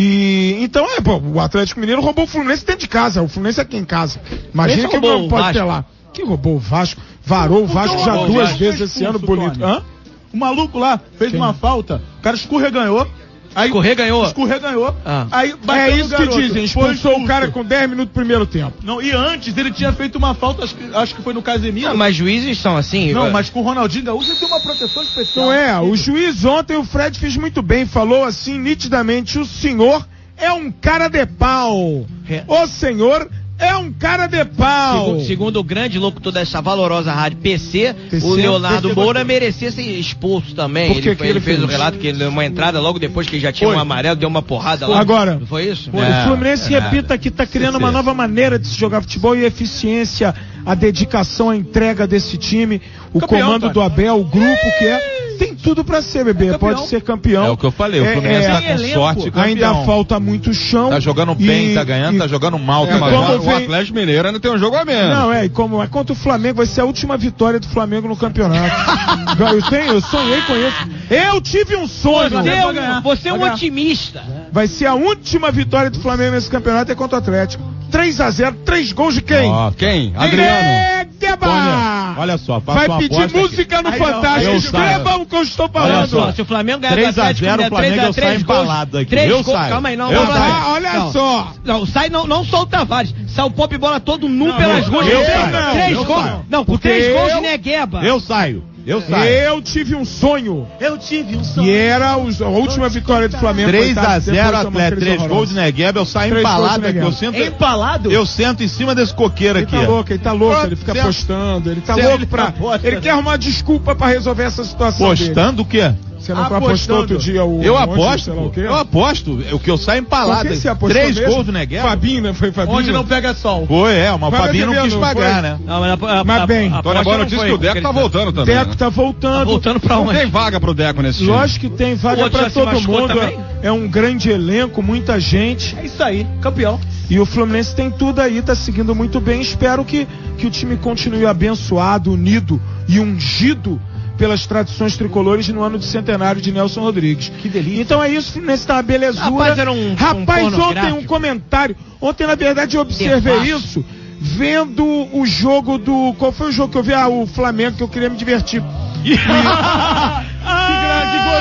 [SPEAKER 7] E então é, pô, o Atlético Mineiro roubou o Fluminense dentro de casa. O Fluminense aqui em casa. Imagina
[SPEAKER 2] Esse
[SPEAKER 7] que
[SPEAKER 2] roubou
[SPEAKER 7] não
[SPEAKER 2] o
[SPEAKER 7] pode
[SPEAKER 2] Vasco.
[SPEAKER 7] ter lá. Que roubou o Vasco? Varou o Vasco já
[SPEAKER 6] roubou o
[SPEAKER 7] duas
[SPEAKER 6] Vasco.
[SPEAKER 7] vezes esse ano,
[SPEAKER 6] Expulso,
[SPEAKER 7] bonito.
[SPEAKER 6] Tony.
[SPEAKER 7] Hã?
[SPEAKER 6] O maluco lá fez
[SPEAKER 7] Quem?
[SPEAKER 6] uma falta, o cara escorreganhou. Aí,
[SPEAKER 2] Escorreganhou?
[SPEAKER 6] Escorreganhou.
[SPEAKER 2] Ah.
[SPEAKER 6] Aí bateu
[SPEAKER 7] É
[SPEAKER 6] no
[SPEAKER 7] isso que
[SPEAKER 6] garoto.
[SPEAKER 7] dizem.
[SPEAKER 6] Foi
[SPEAKER 7] Expulsou o
[SPEAKER 6] expulso.
[SPEAKER 7] cara com dez minutos do primeiro tempo.
[SPEAKER 6] Não, e antes ele tinha feito uma falta, acho que, acho que foi no Casemiro.
[SPEAKER 2] Não, mas juízes são assim.
[SPEAKER 6] Não,
[SPEAKER 2] eu-
[SPEAKER 6] mas com o Ronaldinho Gaúcho ele tem uma proteção especial.
[SPEAKER 7] Não é, o juiz ontem, o Fred fez muito bem, falou assim nitidamente, o senhor é um cara de pau.
[SPEAKER 2] É.
[SPEAKER 7] O senhor é um cara de pau.
[SPEAKER 2] Segundo, segundo o grande locutor dessa valorosa rádio P C,
[SPEAKER 7] P C,
[SPEAKER 2] o Leonardo
[SPEAKER 7] P C
[SPEAKER 2] Moura merecia ser expulso também.
[SPEAKER 7] Por que
[SPEAKER 2] ele
[SPEAKER 7] que
[SPEAKER 2] ele
[SPEAKER 7] ele
[SPEAKER 2] fez o
[SPEAKER 7] fez?
[SPEAKER 2] relato que ele deu uma entrada logo depois que ele já tinha
[SPEAKER 7] Foi.
[SPEAKER 2] um amarelo, deu uma porrada lá.
[SPEAKER 7] Agora,
[SPEAKER 2] Não foi isso?
[SPEAKER 7] o Fluminense,
[SPEAKER 5] é,
[SPEAKER 7] repita, que está criando uma
[SPEAKER 5] Sim.
[SPEAKER 7] nova maneira de se jogar futebol e eficiência, a dedicação, a entrega desse time, o
[SPEAKER 6] Campeão,
[SPEAKER 7] comando
[SPEAKER 6] Tony.
[SPEAKER 7] do Abel, o grupo que é. Tem tudo para ser, bebê.
[SPEAKER 6] É campeão.
[SPEAKER 7] Pode ser campeão.
[SPEAKER 5] É o que eu falei, o
[SPEAKER 7] É,
[SPEAKER 5] Fluminense
[SPEAKER 7] é,
[SPEAKER 5] tá com
[SPEAKER 6] elenco.
[SPEAKER 5] sorte e campeão.
[SPEAKER 7] Ainda falta muito chão.
[SPEAKER 5] Tá jogando bem,
[SPEAKER 7] e-
[SPEAKER 5] tá ganhando,
[SPEAKER 7] e-
[SPEAKER 5] tá jogando mal,
[SPEAKER 7] É,
[SPEAKER 5] tá
[SPEAKER 4] Mas
[SPEAKER 7] como
[SPEAKER 5] jogando.
[SPEAKER 4] o,
[SPEAKER 7] vem-
[SPEAKER 4] o Atlético Mineiro ainda tem um jogo a menos.
[SPEAKER 7] Não, é, e como é contra o Flamengo, vai ser a última vitória do Flamengo no campeonato. eu tenho, eu sonhei com isso. Eu tive um sonho.
[SPEAKER 2] Você é um,
[SPEAKER 6] ganhar.
[SPEAKER 2] você é um
[SPEAKER 6] Vai ganhar.
[SPEAKER 2] otimista.
[SPEAKER 7] Vai ser a última vitória do Flamengo nesse campeonato é contra o Atlético. três a zero, três gols de quem?
[SPEAKER 5] Ó,
[SPEAKER 4] Quem? Adriano.
[SPEAKER 7] Deba!
[SPEAKER 5] Tony, olha só, faço
[SPEAKER 7] Vai
[SPEAKER 5] uma
[SPEAKER 7] pedir
[SPEAKER 5] aposta
[SPEAKER 7] música no
[SPEAKER 6] Aí não,
[SPEAKER 7] Fantástico.
[SPEAKER 5] eu
[SPEAKER 7] Escreva
[SPEAKER 5] saio.
[SPEAKER 7] o que eu estou
[SPEAKER 5] Olha
[SPEAKER 7] falando.
[SPEAKER 5] só.
[SPEAKER 2] Se o Flamengo ganhar do
[SPEAKER 5] três a
[SPEAKER 2] Atlético,
[SPEAKER 5] zero,
[SPEAKER 2] der
[SPEAKER 5] o Flamengo
[SPEAKER 2] três a
[SPEAKER 5] eu
[SPEAKER 2] três
[SPEAKER 5] saio
[SPEAKER 2] gols,
[SPEAKER 5] empalado aqui.
[SPEAKER 2] três
[SPEAKER 5] Eu
[SPEAKER 2] gols,
[SPEAKER 5] saio.
[SPEAKER 2] calma aí, não,
[SPEAKER 5] Eu
[SPEAKER 2] não,
[SPEAKER 5] saio.
[SPEAKER 7] Ah, olha
[SPEAKER 2] não.
[SPEAKER 7] só.
[SPEAKER 2] Não, sai, não, não só o Tavares. Sai o Pop Bola todo nu
[SPEAKER 6] Não,
[SPEAKER 2] pelas
[SPEAKER 6] eu-
[SPEAKER 2] ruas.
[SPEAKER 5] eu
[SPEAKER 2] Três-
[SPEAKER 5] saio,
[SPEAKER 2] três
[SPEAKER 5] eu
[SPEAKER 2] gols.
[SPEAKER 5] saio.
[SPEAKER 2] Não, por
[SPEAKER 7] Porque
[SPEAKER 2] três gols
[SPEAKER 7] eu-
[SPEAKER 2] de Negueba.
[SPEAKER 5] Eu saio. Eu saio.
[SPEAKER 7] Eu tive um sonho.
[SPEAKER 6] Eu tive um sonho.
[SPEAKER 7] E era os- a última vitória do Flamengo.
[SPEAKER 5] três
[SPEAKER 7] coitado,
[SPEAKER 5] a
[SPEAKER 7] depois
[SPEAKER 5] zero
[SPEAKER 7] de uma
[SPEAKER 5] Atlético,
[SPEAKER 7] crise
[SPEAKER 5] três
[SPEAKER 7] horrorosa.
[SPEAKER 5] gols de Negueba, eu saio
[SPEAKER 7] Três gols de
[SPEAKER 5] empalado aqui. Eu
[SPEAKER 7] Negueba.
[SPEAKER 5] sento,
[SPEAKER 6] Empalado?
[SPEAKER 5] eu sento em cima desse coqueiro
[SPEAKER 7] Ele
[SPEAKER 5] aqui.
[SPEAKER 7] tá
[SPEAKER 5] ó.
[SPEAKER 7] louco, ele tá louco,
[SPEAKER 5] Pronto,
[SPEAKER 7] ele fica
[SPEAKER 5] certo.
[SPEAKER 7] postando, ele tá
[SPEAKER 5] Certo.
[SPEAKER 7] louco pra.
[SPEAKER 6] Aposta,
[SPEAKER 7] Ele
[SPEAKER 6] né?
[SPEAKER 7] quer arrumar desculpa pra resolver essa situação. dele.
[SPEAKER 5] Postando o quê?
[SPEAKER 7] Você não
[SPEAKER 6] Apostando.
[SPEAKER 7] apostou outro dia o.
[SPEAKER 5] Eu
[SPEAKER 7] monte,
[SPEAKER 5] aposto,
[SPEAKER 7] sei lá o quê?
[SPEAKER 5] eu aposto. O que eu saio
[SPEAKER 7] Com
[SPEAKER 5] empalado.
[SPEAKER 7] quem você apostou
[SPEAKER 5] Três
[SPEAKER 7] mesmo?
[SPEAKER 5] gols do Negueba.
[SPEAKER 7] Fabinho, né? Foi Fabinho.
[SPEAKER 6] Onde não pega sol.
[SPEAKER 5] Foi, é, mas o
[SPEAKER 7] Vai
[SPEAKER 5] Fabinho não
[SPEAKER 7] receber,
[SPEAKER 5] quis
[SPEAKER 7] não
[SPEAKER 5] pagar,
[SPEAKER 7] foi?
[SPEAKER 5] né?
[SPEAKER 2] Não, mas, a, a,
[SPEAKER 7] Mas bem.
[SPEAKER 2] a, a
[SPEAKER 4] Então agora
[SPEAKER 2] aposta
[SPEAKER 4] notícia
[SPEAKER 2] não
[SPEAKER 4] que o
[SPEAKER 2] foi,
[SPEAKER 4] Deco tá
[SPEAKER 2] porque ele-
[SPEAKER 4] voltando também.
[SPEAKER 7] Deco
[SPEAKER 4] né?
[SPEAKER 7] tá voltando.
[SPEAKER 2] Tá voltando pra
[SPEAKER 4] Não
[SPEAKER 2] onde?
[SPEAKER 4] tem vaga pro Deco nesse time.
[SPEAKER 7] Lógico que tem
[SPEAKER 2] O
[SPEAKER 7] vaga
[SPEAKER 2] outro
[SPEAKER 7] pra
[SPEAKER 2] já se
[SPEAKER 7] todo
[SPEAKER 2] machucou
[SPEAKER 7] mundo.
[SPEAKER 2] também?
[SPEAKER 7] É um grande elenco, muita gente.
[SPEAKER 6] É isso aí, campeão.
[SPEAKER 7] E o Fluminense tem tudo aí, tá seguindo muito bem. Espero que, que o time continue abençoado, unido e ungido pelas tradições tricolores no ano de centenário de Nelson Rodrigues.
[SPEAKER 6] Que delícia.
[SPEAKER 7] Então é isso, o Fluminense tá uma belezura.
[SPEAKER 2] Rapaz, era um- um
[SPEAKER 7] Rapaz, ontem
[SPEAKER 2] pornográfico.
[SPEAKER 7] um comentário. Ontem, na verdade, eu observei
[SPEAKER 2] Devasso.
[SPEAKER 7] isso vendo o jogo do... Qual foi o jogo que eu vi? Ah, o Flamengo, que eu queria me divertir.
[SPEAKER 6] Que grande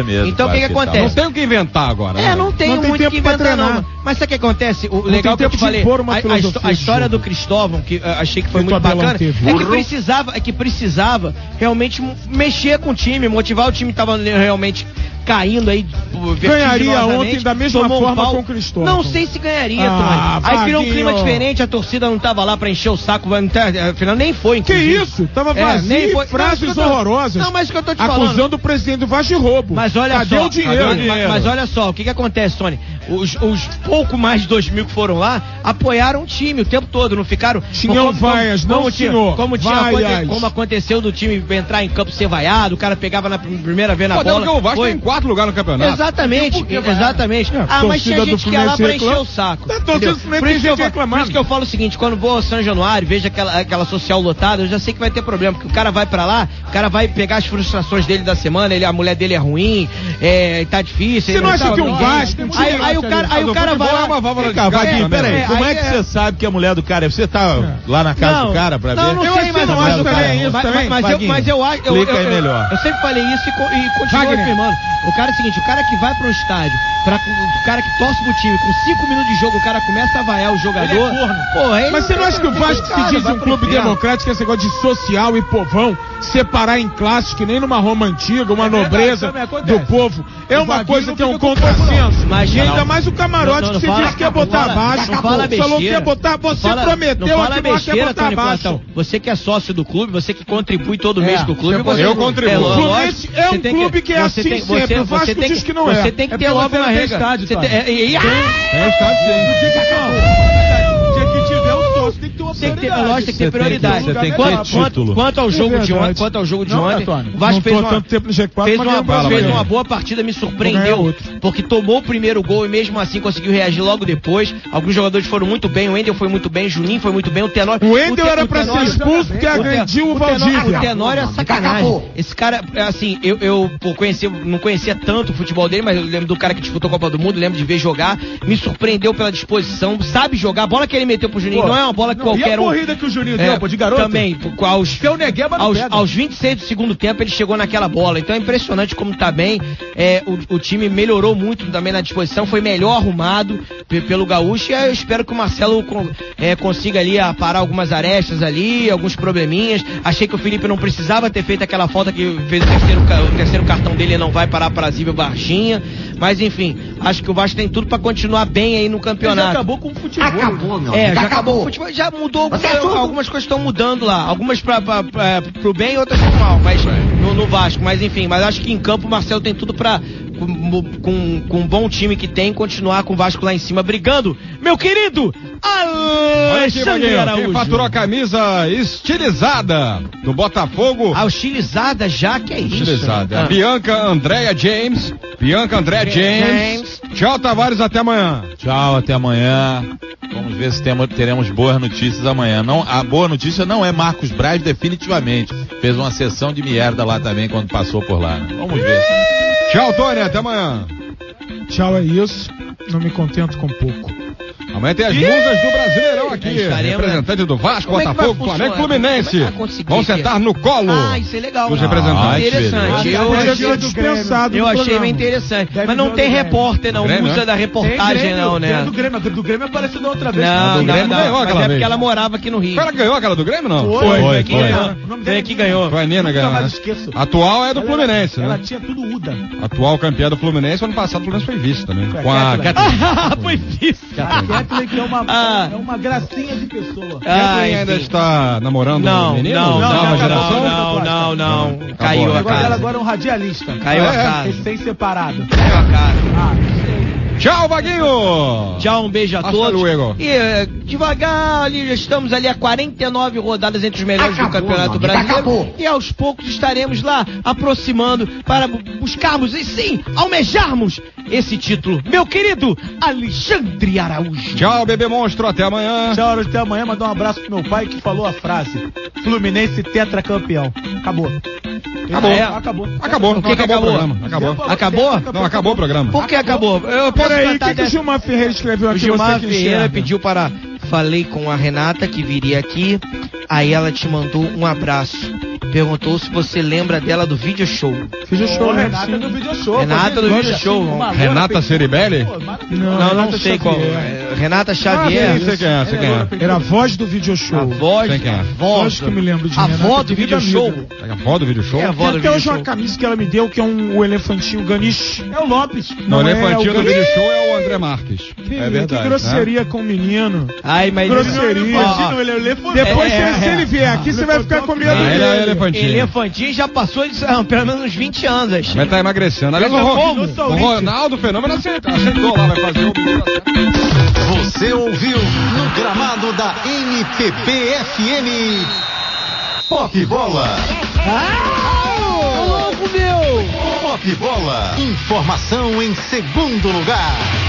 [SPEAKER 5] mesmo.
[SPEAKER 2] Então o que, que acontece?
[SPEAKER 4] Não tem o que inventar agora.
[SPEAKER 2] É,
[SPEAKER 4] né?
[SPEAKER 2] não tem
[SPEAKER 7] Não tem
[SPEAKER 2] muito o
[SPEAKER 7] tempo
[SPEAKER 2] que
[SPEAKER 7] pra
[SPEAKER 2] inventar,
[SPEAKER 7] treinar.
[SPEAKER 2] não. Mas sabe o que acontece? O
[SPEAKER 7] Não
[SPEAKER 2] legal
[SPEAKER 7] tem
[SPEAKER 2] que eu te
[SPEAKER 7] tempo de
[SPEAKER 2] falei,
[SPEAKER 7] impor uma
[SPEAKER 2] a, a,
[SPEAKER 7] filosofia
[SPEAKER 2] histó- a história
[SPEAKER 7] de
[SPEAKER 2] do
[SPEAKER 7] jogo.
[SPEAKER 2] Cristóvão, que uh, achei que foi
[SPEAKER 7] Feito
[SPEAKER 2] muito
[SPEAKER 7] Abelão
[SPEAKER 2] bacana,
[SPEAKER 7] teve.
[SPEAKER 2] é que
[SPEAKER 7] Burro.
[SPEAKER 2] precisava, é que precisava realmente m- mexer com o time, motivar o time que tava realmente caindo aí.
[SPEAKER 7] Ganharia ontem da mesma forma
[SPEAKER 2] um
[SPEAKER 7] com o Cristóvão.
[SPEAKER 2] Não sei se ganharia,
[SPEAKER 7] ah,
[SPEAKER 2] Tony. Aí criou um
[SPEAKER 7] Vaguinho.
[SPEAKER 2] clima diferente, a torcida não tava lá pra encher o saco, afinal nem foi, inclusive.
[SPEAKER 7] Que isso? Tava
[SPEAKER 2] É,
[SPEAKER 7] vazio,
[SPEAKER 2] nem foi.
[SPEAKER 7] frases
[SPEAKER 2] Não, mas eu tô-
[SPEAKER 7] horrorosas.
[SPEAKER 2] Não, mas o que eu tô te falando.
[SPEAKER 7] Acusando o presidente do Vasco de roubo.
[SPEAKER 2] Mas olha
[SPEAKER 7] Cadê
[SPEAKER 2] só,
[SPEAKER 7] o dinheiro?
[SPEAKER 2] Mas, mas- mas olha só, o que que acontece, Tony? Os, os pouco mais de dois mil que foram lá apoiaram o time o tempo todo, não ficaram.
[SPEAKER 7] Tinham
[SPEAKER 2] como-
[SPEAKER 7] vaias, não,
[SPEAKER 2] como tinha-
[SPEAKER 7] senhor.
[SPEAKER 2] Como, tinha,
[SPEAKER 7] Vaias.
[SPEAKER 2] aconte- como aconteceu do time entrar em campo ser vaiado, o cara pegava na prim- primeira vez na
[SPEAKER 4] Pô,
[SPEAKER 2] bola.
[SPEAKER 4] que o Vasco
[SPEAKER 2] foi-
[SPEAKER 4] tá em quarto lugar no campeonato.
[SPEAKER 2] Exatamente, exatamente.
[SPEAKER 7] É,
[SPEAKER 2] ah, mas tinha
[SPEAKER 7] torcida do
[SPEAKER 2] gente que ia lá pra
[SPEAKER 7] Fluminense
[SPEAKER 2] encher
[SPEAKER 7] reclama.
[SPEAKER 2] o saco.
[SPEAKER 7] É, torcida
[SPEAKER 2] entendeu?
[SPEAKER 7] do Fluminense
[SPEAKER 2] Por isso
[SPEAKER 7] tem
[SPEAKER 2] que eu
[SPEAKER 7] gente
[SPEAKER 2] falo-
[SPEAKER 7] reclamando.
[SPEAKER 2] por isso que eu falo o seguinte, quando vou ao São Januário, vejo aquela, aquela social lotada, eu já sei que vai ter problema, porque o cara vai pra lá, o cara vai pegar as frustrações dele da semana, ele, a mulher dele é ruim, é, tá difícil.
[SPEAKER 7] Você
[SPEAKER 2] ele
[SPEAKER 7] não acha
[SPEAKER 2] tá
[SPEAKER 7] que um
[SPEAKER 2] bem.
[SPEAKER 7] Vasco, um time
[SPEAKER 2] Aí, aí o cara, aí o cara vai lá.
[SPEAKER 5] Vem cá, Vaguinho, peraí,
[SPEAKER 2] É,
[SPEAKER 5] como
[SPEAKER 2] aí
[SPEAKER 5] é que
[SPEAKER 2] é-
[SPEAKER 5] você sabe que a mulher do cara é? Você tá lá na casa
[SPEAKER 2] Não,
[SPEAKER 5] do cara pra
[SPEAKER 2] não,
[SPEAKER 5] ver?
[SPEAKER 2] não
[SPEAKER 7] Eu
[SPEAKER 2] sei,
[SPEAKER 7] sei,
[SPEAKER 2] mas
[SPEAKER 7] não
[SPEAKER 2] a
[SPEAKER 7] acho
[SPEAKER 2] mulher do
[SPEAKER 7] também
[SPEAKER 2] cara-
[SPEAKER 7] isso
[SPEAKER 2] mas,
[SPEAKER 7] também,
[SPEAKER 2] mas, eu,
[SPEAKER 5] Vaguinho.
[SPEAKER 2] mas eu acho. Eu,
[SPEAKER 5] Explica
[SPEAKER 2] eu,
[SPEAKER 5] aí
[SPEAKER 2] eu-
[SPEAKER 5] melhor.
[SPEAKER 2] eu sempre falei isso e, co- e continuo
[SPEAKER 7] Wagner.
[SPEAKER 2] afirmando. O cara é o seguinte, o cara que vai para um estádio, pra, o cara que torce pro time, com cinco minutos de jogo, o cara começa a vaiar o jogador. Porra, ele
[SPEAKER 7] Mas você não acha que o Vasco se diz um clube democrático, esse negócio de social e povão, separar em classes que nem numa Roma antiga, uma nobreza do povo, é uma coisa que é um contrassenso. E ainda mais o camarote
[SPEAKER 2] Não, não
[SPEAKER 7] que você
[SPEAKER 2] fala-
[SPEAKER 7] disse que ia
[SPEAKER 2] não
[SPEAKER 7] botar
[SPEAKER 2] fala-
[SPEAKER 7] abaixo.
[SPEAKER 2] não fala
[SPEAKER 7] Falou que ia
[SPEAKER 2] besteira.
[SPEAKER 7] botar, você
[SPEAKER 2] Não fala-
[SPEAKER 7] prometeu
[SPEAKER 2] não fala
[SPEAKER 7] aqui não quer
[SPEAKER 2] besteira,
[SPEAKER 7] botar
[SPEAKER 2] Tony
[SPEAKER 7] abaixo.
[SPEAKER 2] Platão. Você que é sócio do clube, você que contribui todo
[SPEAKER 7] É,
[SPEAKER 2] mês com o clube,
[SPEAKER 7] você
[SPEAKER 2] você
[SPEAKER 4] eu contribuo.
[SPEAKER 2] É,
[SPEAKER 7] O
[SPEAKER 2] lógico,
[SPEAKER 7] Fluminense é
[SPEAKER 2] você
[SPEAKER 7] um
[SPEAKER 2] tem
[SPEAKER 7] clube que é
[SPEAKER 2] você
[SPEAKER 7] assim
[SPEAKER 2] tem-
[SPEAKER 7] sempre,
[SPEAKER 2] você-
[SPEAKER 7] o Vasco
[SPEAKER 2] você tem
[SPEAKER 7] diz que não
[SPEAKER 2] Você
[SPEAKER 7] é.
[SPEAKER 2] tem que
[SPEAKER 7] É
[SPEAKER 2] ter
[SPEAKER 7] porque
[SPEAKER 2] logo
[SPEAKER 7] você
[SPEAKER 2] uma
[SPEAKER 7] não tem
[SPEAKER 2] regra.
[SPEAKER 7] estádio,
[SPEAKER 2] Você
[SPEAKER 7] Tony.
[SPEAKER 2] tem- é- é-
[SPEAKER 7] É estádio sim. Dia que tiver o sócio, tem que ter uma
[SPEAKER 2] Tem que ter,
[SPEAKER 7] prioridade.
[SPEAKER 2] lógico, tem que ter
[SPEAKER 5] Você tem que-
[SPEAKER 2] prioridade.
[SPEAKER 5] você tem que
[SPEAKER 2] Quanto-
[SPEAKER 5] ter
[SPEAKER 2] quanto-
[SPEAKER 5] título.
[SPEAKER 2] Quanto ao
[SPEAKER 7] É
[SPEAKER 2] jogo de
[SPEAKER 7] verdade.
[SPEAKER 2] ontem, quanto ao jogo de
[SPEAKER 7] Não,
[SPEAKER 2] ontem,
[SPEAKER 7] Antônio,
[SPEAKER 2] o Vasco
[SPEAKER 7] não
[SPEAKER 2] fez
[SPEAKER 7] tô
[SPEAKER 2] uma,
[SPEAKER 7] tanto tempo no G quatro,
[SPEAKER 2] fez
[SPEAKER 7] mas
[SPEAKER 2] uma,
[SPEAKER 7] ganhou o
[SPEAKER 2] fez
[SPEAKER 7] brasileiro.
[SPEAKER 2] uma boa partida, me
[SPEAKER 7] Ganhar
[SPEAKER 2] surpreendeu,
[SPEAKER 7] outro.
[SPEAKER 2] porque tomou o primeiro gol e mesmo assim conseguiu reagir logo depois. Alguns jogadores foram muito bem, o Wendel foi muito bem, o Juninho foi muito bem, o Tenório...
[SPEAKER 7] O Wendel
[SPEAKER 2] Te-
[SPEAKER 7] era pra
[SPEAKER 2] Tenório-
[SPEAKER 7] ser expulso porque
[SPEAKER 2] o Te-
[SPEAKER 7] agrediu o
[SPEAKER 2] o Tenório-
[SPEAKER 7] Valdívia.
[SPEAKER 2] O Tenório é sacanagem. Esse cara, é assim, eu, eu pô, conheci, não conhecia tanto o futebol dele, mas eu lembro do cara que disputou a Copa do Mundo, lembro de ver jogar, me surpreendeu pela disposição, sabe jogar, a bola que ele meteu pro Juninho
[SPEAKER 7] Pô,
[SPEAKER 2] não é uma bola que
[SPEAKER 7] não, e
[SPEAKER 2] qualquer
[SPEAKER 7] a
[SPEAKER 2] um...
[SPEAKER 7] corrida que o Juninho
[SPEAKER 2] É,
[SPEAKER 7] deu, pô, de garoto?
[SPEAKER 2] Também, pô, aos,
[SPEAKER 7] Se eu neguei, mas não
[SPEAKER 2] aos,
[SPEAKER 7] pega.
[SPEAKER 2] aos vinte e seis do segundo tempo ele chegou naquela bola, então é impressionante como tá bem, é, o, o time melhorou muito também na disposição, foi melhor arrumado pe- pelo Gaúcho, e eu espero que o Marcelo con- é, consiga ali aparar algumas arestas ali, alguns probleminhas. Achei que o Felipe não precisava ter feito aquela falta que fez o terceiro, ca- o terceiro cartão dele, não vai parar para Zível Barchinha, mas enfim, acho que o Vasco tem tudo para continuar bem aí no campeonato.
[SPEAKER 7] Já acabou com o futebol.
[SPEAKER 14] Acabou, meu
[SPEAKER 2] É,
[SPEAKER 14] amigo,
[SPEAKER 2] já acabou.
[SPEAKER 14] acabou.
[SPEAKER 2] O futebol já mudou,
[SPEAKER 14] Você é
[SPEAKER 2] algumas,
[SPEAKER 14] surdo?
[SPEAKER 2] algumas coisas estão mudando lá, algumas pra, pra, pra, pro bem e outras pro mal, mas no, no Vasco, mas enfim, mas acho que em campo o Marcelo tem tudo pra, com, com, com um bom time que tem, continuar com o Vasco lá em cima brigando. Meu querido
[SPEAKER 4] Olha aqui,
[SPEAKER 2] Alexandre
[SPEAKER 4] Vaguinho, quem
[SPEAKER 2] Araújo.
[SPEAKER 4] faturou a camisa estilizada do Botafogo.
[SPEAKER 2] Ah, estilizada já, que é isso?
[SPEAKER 4] Estilizada.
[SPEAKER 2] Ah.
[SPEAKER 4] Bianca Andréia James. Bianca Andréia James. Tchau, Tavares, até amanhã.
[SPEAKER 5] Tchau, até amanhã. Vamos ver se temos, teremos boas notícias amanhã. Não, a boa notícia não é Marcos Braz, definitivamente. Fez uma sessão de merda lá também quando passou por lá. Né? Vamos ver.
[SPEAKER 4] Tchau, Tony, até amanhã.
[SPEAKER 7] Tchau, é isso. Não me contento com pouco.
[SPEAKER 4] Amanhã tem as musas do Brasileirão aqui.
[SPEAKER 2] Estaremos,
[SPEAKER 4] Representante do Vasco,
[SPEAKER 2] Como é que vai
[SPEAKER 4] Botafogo, Flamengo e
[SPEAKER 2] funcionar?
[SPEAKER 4] Fluminense.
[SPEAKER 2] Como é que vai conseguir
[SPEAKER 4] Vão
[SPEAKER 2] aqui?
[SPEAKER 4] sentar no colo
[SPEAKER 2] Ah, isso é legal.
[SPEAKER 4] dos
[SPEAKER 2] Ah,
[SPEAKER 4] representantes.
[SPEAKER 2] interessante.
[SPEAKER 7] Ah,
[SPEAKER 2] Eu
[SPEAKER 7] mas
[SPEAKER 2] achei,
[SPEAKER 7] eu dispensado
[SPEAKER 2] eu
[SPEAKER 7] no
[SPEAKER 2] achei
[SPEAKER 7] programa.
[SPEAKER 2] bem interessante.
[SPEAKER 7] Deve
[SPEAKER 2] Mas não
[SPEAKER 7] vir
[SPEAKER 2] tem
[SPEAKER 7] do Grêmio.
[SPEAKER 2] repórter, não.
[SPEAKER 4] Grêmio,
[SPEAKER 2] Musa
[SPEAKER 4] né?
[SPEAKER 2] da reportagem, não, né?
[SPEAKER 7] do Grêmio, do Grêmio apareceu da outra vez.
[SPEAKER 2] Não,
[SPEAKER 4] A do
[SPEAKER 2] não,
[SPEAKER 4] Grêmio
[SPEAKER 2] não,
[SPEAKER 4] ganhou
[SPEAKER 2] mas
[SPEAKER 4] aquela
[SPEAKER 2] é porque
[SPEAKER 4] vez.
[SPEAKER 2] ela morava aqui no Rio.
[SPEAKER 4] Ela ganhou aquela do Grêmio, não?
[SPEAKER 7] Foi,
[SPEAKER 2] Foi,
[SPEAKER 7] foi,
[SPEAKER 2] aqui
[SPEAKER 7] foi.
[SPEAKER 2] ganhou.
[SPEAKER 7] O nome
[SPEAKER 2] Foi
[SPEAKER 7] dela
[SPEAKER 2] aqui ganhou.
[SPEAKER 4] Foi a Nina
[SPEAKER 7] Nunca
[SPEAKER 4] ganhou,
[SPEAKER 7] mais
[SPEAKER 4] né?
[SPEAKER 7] esqueço.
[SPEAKER 4] Atual é do
[SPEAKER 7] Ela-
[SPEAKER 4] Fluminense,
[SPEAKER 7] Ela
[SPEAKER 4] né?
[SPEAKER 7] tinha tudo Uda.
[SPEAKER 4] Atual campeã do Fluminense, ano passado o Fluminense foi vice também.
[SPEAKER 7] Foi a
[SPEAKER 4] Com a
[SPEAKER 7] Kathleen.
[SPEAKER 4] Kathleen.
[SPEAKER 2] Foi visto.
[SPEAKER 7] A Kathleen, que é uma,
[SPEAKER 2] Ah.
[SPEAKER 7] é uma gracinha de pessoa.
[SPEAKER 2] Ah,
[SPEAKER 4] Kathleen ainda
[SPEAKER 2] enfim.
[SPEAKER 4] está namorando
[SPEAKER 2] Não,
[SPEAKER 4] o menino?
[SPEAKER 2] não,
[SPEAKER 4] Nova
[SPEAKER 2] não,
[SPEAKER 4] geração?
[SPEAKER 2] não, não, não.
[SPEAKER 4] Acabou,
[SPEAKER 2] Caiu
[SPEAKER 7] O
[SPEAKER 2] a
[SPEAKER 7] negócio dela
[SPEAKER 2] casa.
[SPEAKER 7] agora é um radialista.
[SPEAKER 2] Caiu a
[SPEAKER 4] É,
[SPEAKER 2] casa.
[SPEAKER 7] Recém-separado.
[SPEAKER 2] Caiu a casa.
[SPEAKER 7] Ah,
[SPEAKER 4] Tchau, Vaguinho!
[SPEAKER 2] Tchau, um beijo a
[SPEAKER 4] Hasta
[SPEAKER 2] todos.
[SPEAKER 4] luego.
[SPEAKER 2] E eh, devagar, ali, já estamos ali a quarenta e nove rodadas entre os melhores
[SPEAKER 14] Acabou,
[SPEAKER 2] do Campeonato
[SPEAKER 14] meu amigo,
[SPEAKER 2] Brasileiro.
[SPEAKER 14] acabou.
[SPEAKER 2] E aos poucos estaremos lá aproximando para bu- buscarmos e sim, almejarmos esse título. Meu querido Alexandre Araújo.
[SPEAKER 4] Tchau, bebê monstro, até amanhã.
[SPEAKER 7] tchau, até amanhã. Mandar um abraço pro meu pai que falou a frase: Fluminense tetracampeão. Acabou.
[SPEAKER 4] Acabou.
[SPEAKER 7] É, acabou.
[SPEAKER 4] Acabou.
[SPEAKER 2] O que que
[SPEAKER 4] acabou o
[SPEAKER 2] acabou?
[SPEAKER 4] programa. Acabou.
[SPEAKER 2] Acabou?
[SPEAKER 4] Não, acabou o programa.
[SPEAKER 2] Por que acabou? Eu posso
[SPEAKER 7] Peraí, o
[SPEAKER 2] tratar
[SPEAKER 7] que, que o
[SPEAKER 2] dessa-
[SPEAKER 7] Gilmar Ferreira escreveu
[SPEAKER 2] O
[SPEAKER 7] aqui?
[SPEAKER 2] Gilmar
[SPEAKER 7] você que
[SPEAKER 2] Ferreira
[SPEAKER 7] enxerga?
[SPEAKER 2] pediu para... Falei com a Renata que viria aqui, aí ela te mandou um abraço. perguntou se você lembra dela do video show.
[SPEAKER 7] Video show, né?
[SPEAKER 14] Renata do video show.
[SPEAKER 2] Renata do video show.
[SPEAKER 4] Renata Ceribelli?
[SPEAKER 2] Não, não, não sei qual. É, Renata Xavier.
[SPEAKER 4] Ah, sei quem é, sei quem é.
[SPEAKER 7] Era a voz do video show.
[SPEAKER 2] A voz,
[SPEAKER 4] Sei quem é.
[SPEAKER 2] a voz.
[SPEAKER 7] Acho que me lembro de
[SPEAKER 2] A
[SPEAKER 7] Renata,
[SPEAKER 2] avó do
[SPEAKER 7] de vida
[SPEAKER 2] video show.
[SPEAKER 7] amiga.
[SPEAKER 4] É a avó do video show?
[SPEAKER 2] É a avó
[SPEAKER 7] Tem
[SPEAKER 2] do
[SPEAKER 7] até
[SPEAKER 2] video
[SPEAKER 7] hoje
[SPEAKER 2] show.
[SPEAKER 7] uma camisa que ela me deu, que é um, o elefantinho Ganish.
[SPEAKER 14] É o Lopes.
[SPEAKER 4] Não, o
[SPEAKER 7] Não é,
[SPEAKER 4] elefantinho
[SPEAKER 7] o
[SPEAKER 4] do
[SPEAKER 7] Ganish.
[SPEAKER 4] video show é o André Marques.
[SPEAKER 7] Que,
[SPEAKER 4] É verdade.
[SPEAKER 7] que grosseria com o menino.
[SPEAKER 2] Ai, mas
[SPEAKER 7] Grosseria.
[SPEAKER 2] Ó,
[SPEAKER 14] Ele é o elefante.
[SPEAKER 7] Depois,
[SPEAKER 2] É,
[SPEAKER 7] se, se
[SPEAKER 2] é,
[SPEAKER 7] ele vier aqui, você vai ficar com medo
[SPEAKER 4] Ah, ele é
[SPEAKER 7] dele.
[SPEAKER 4] elefantinho.
[SPEAKER 2] Elefantinho já passou de ah, pelo menos uns vinte anos.
[SPEAKER 4] Mas tá emagrecendo. Aliás, o,
[SPEAKER 2] Mas tá
[SPEAKER 4] Ro-
[SPEAKER 2] como?
[SPEAKER 4] o Ronaldo Fenômeno aceitou, aceitou lá, vai fazer o vídeo.
[SPEAKER 1] Você ouviu no gramado da M P B F M. Pop Bola.
[SPEAKER 2] Ô, louco, meu!
[SPEAKER 1] Pop Bola. Informação em segundo lugar.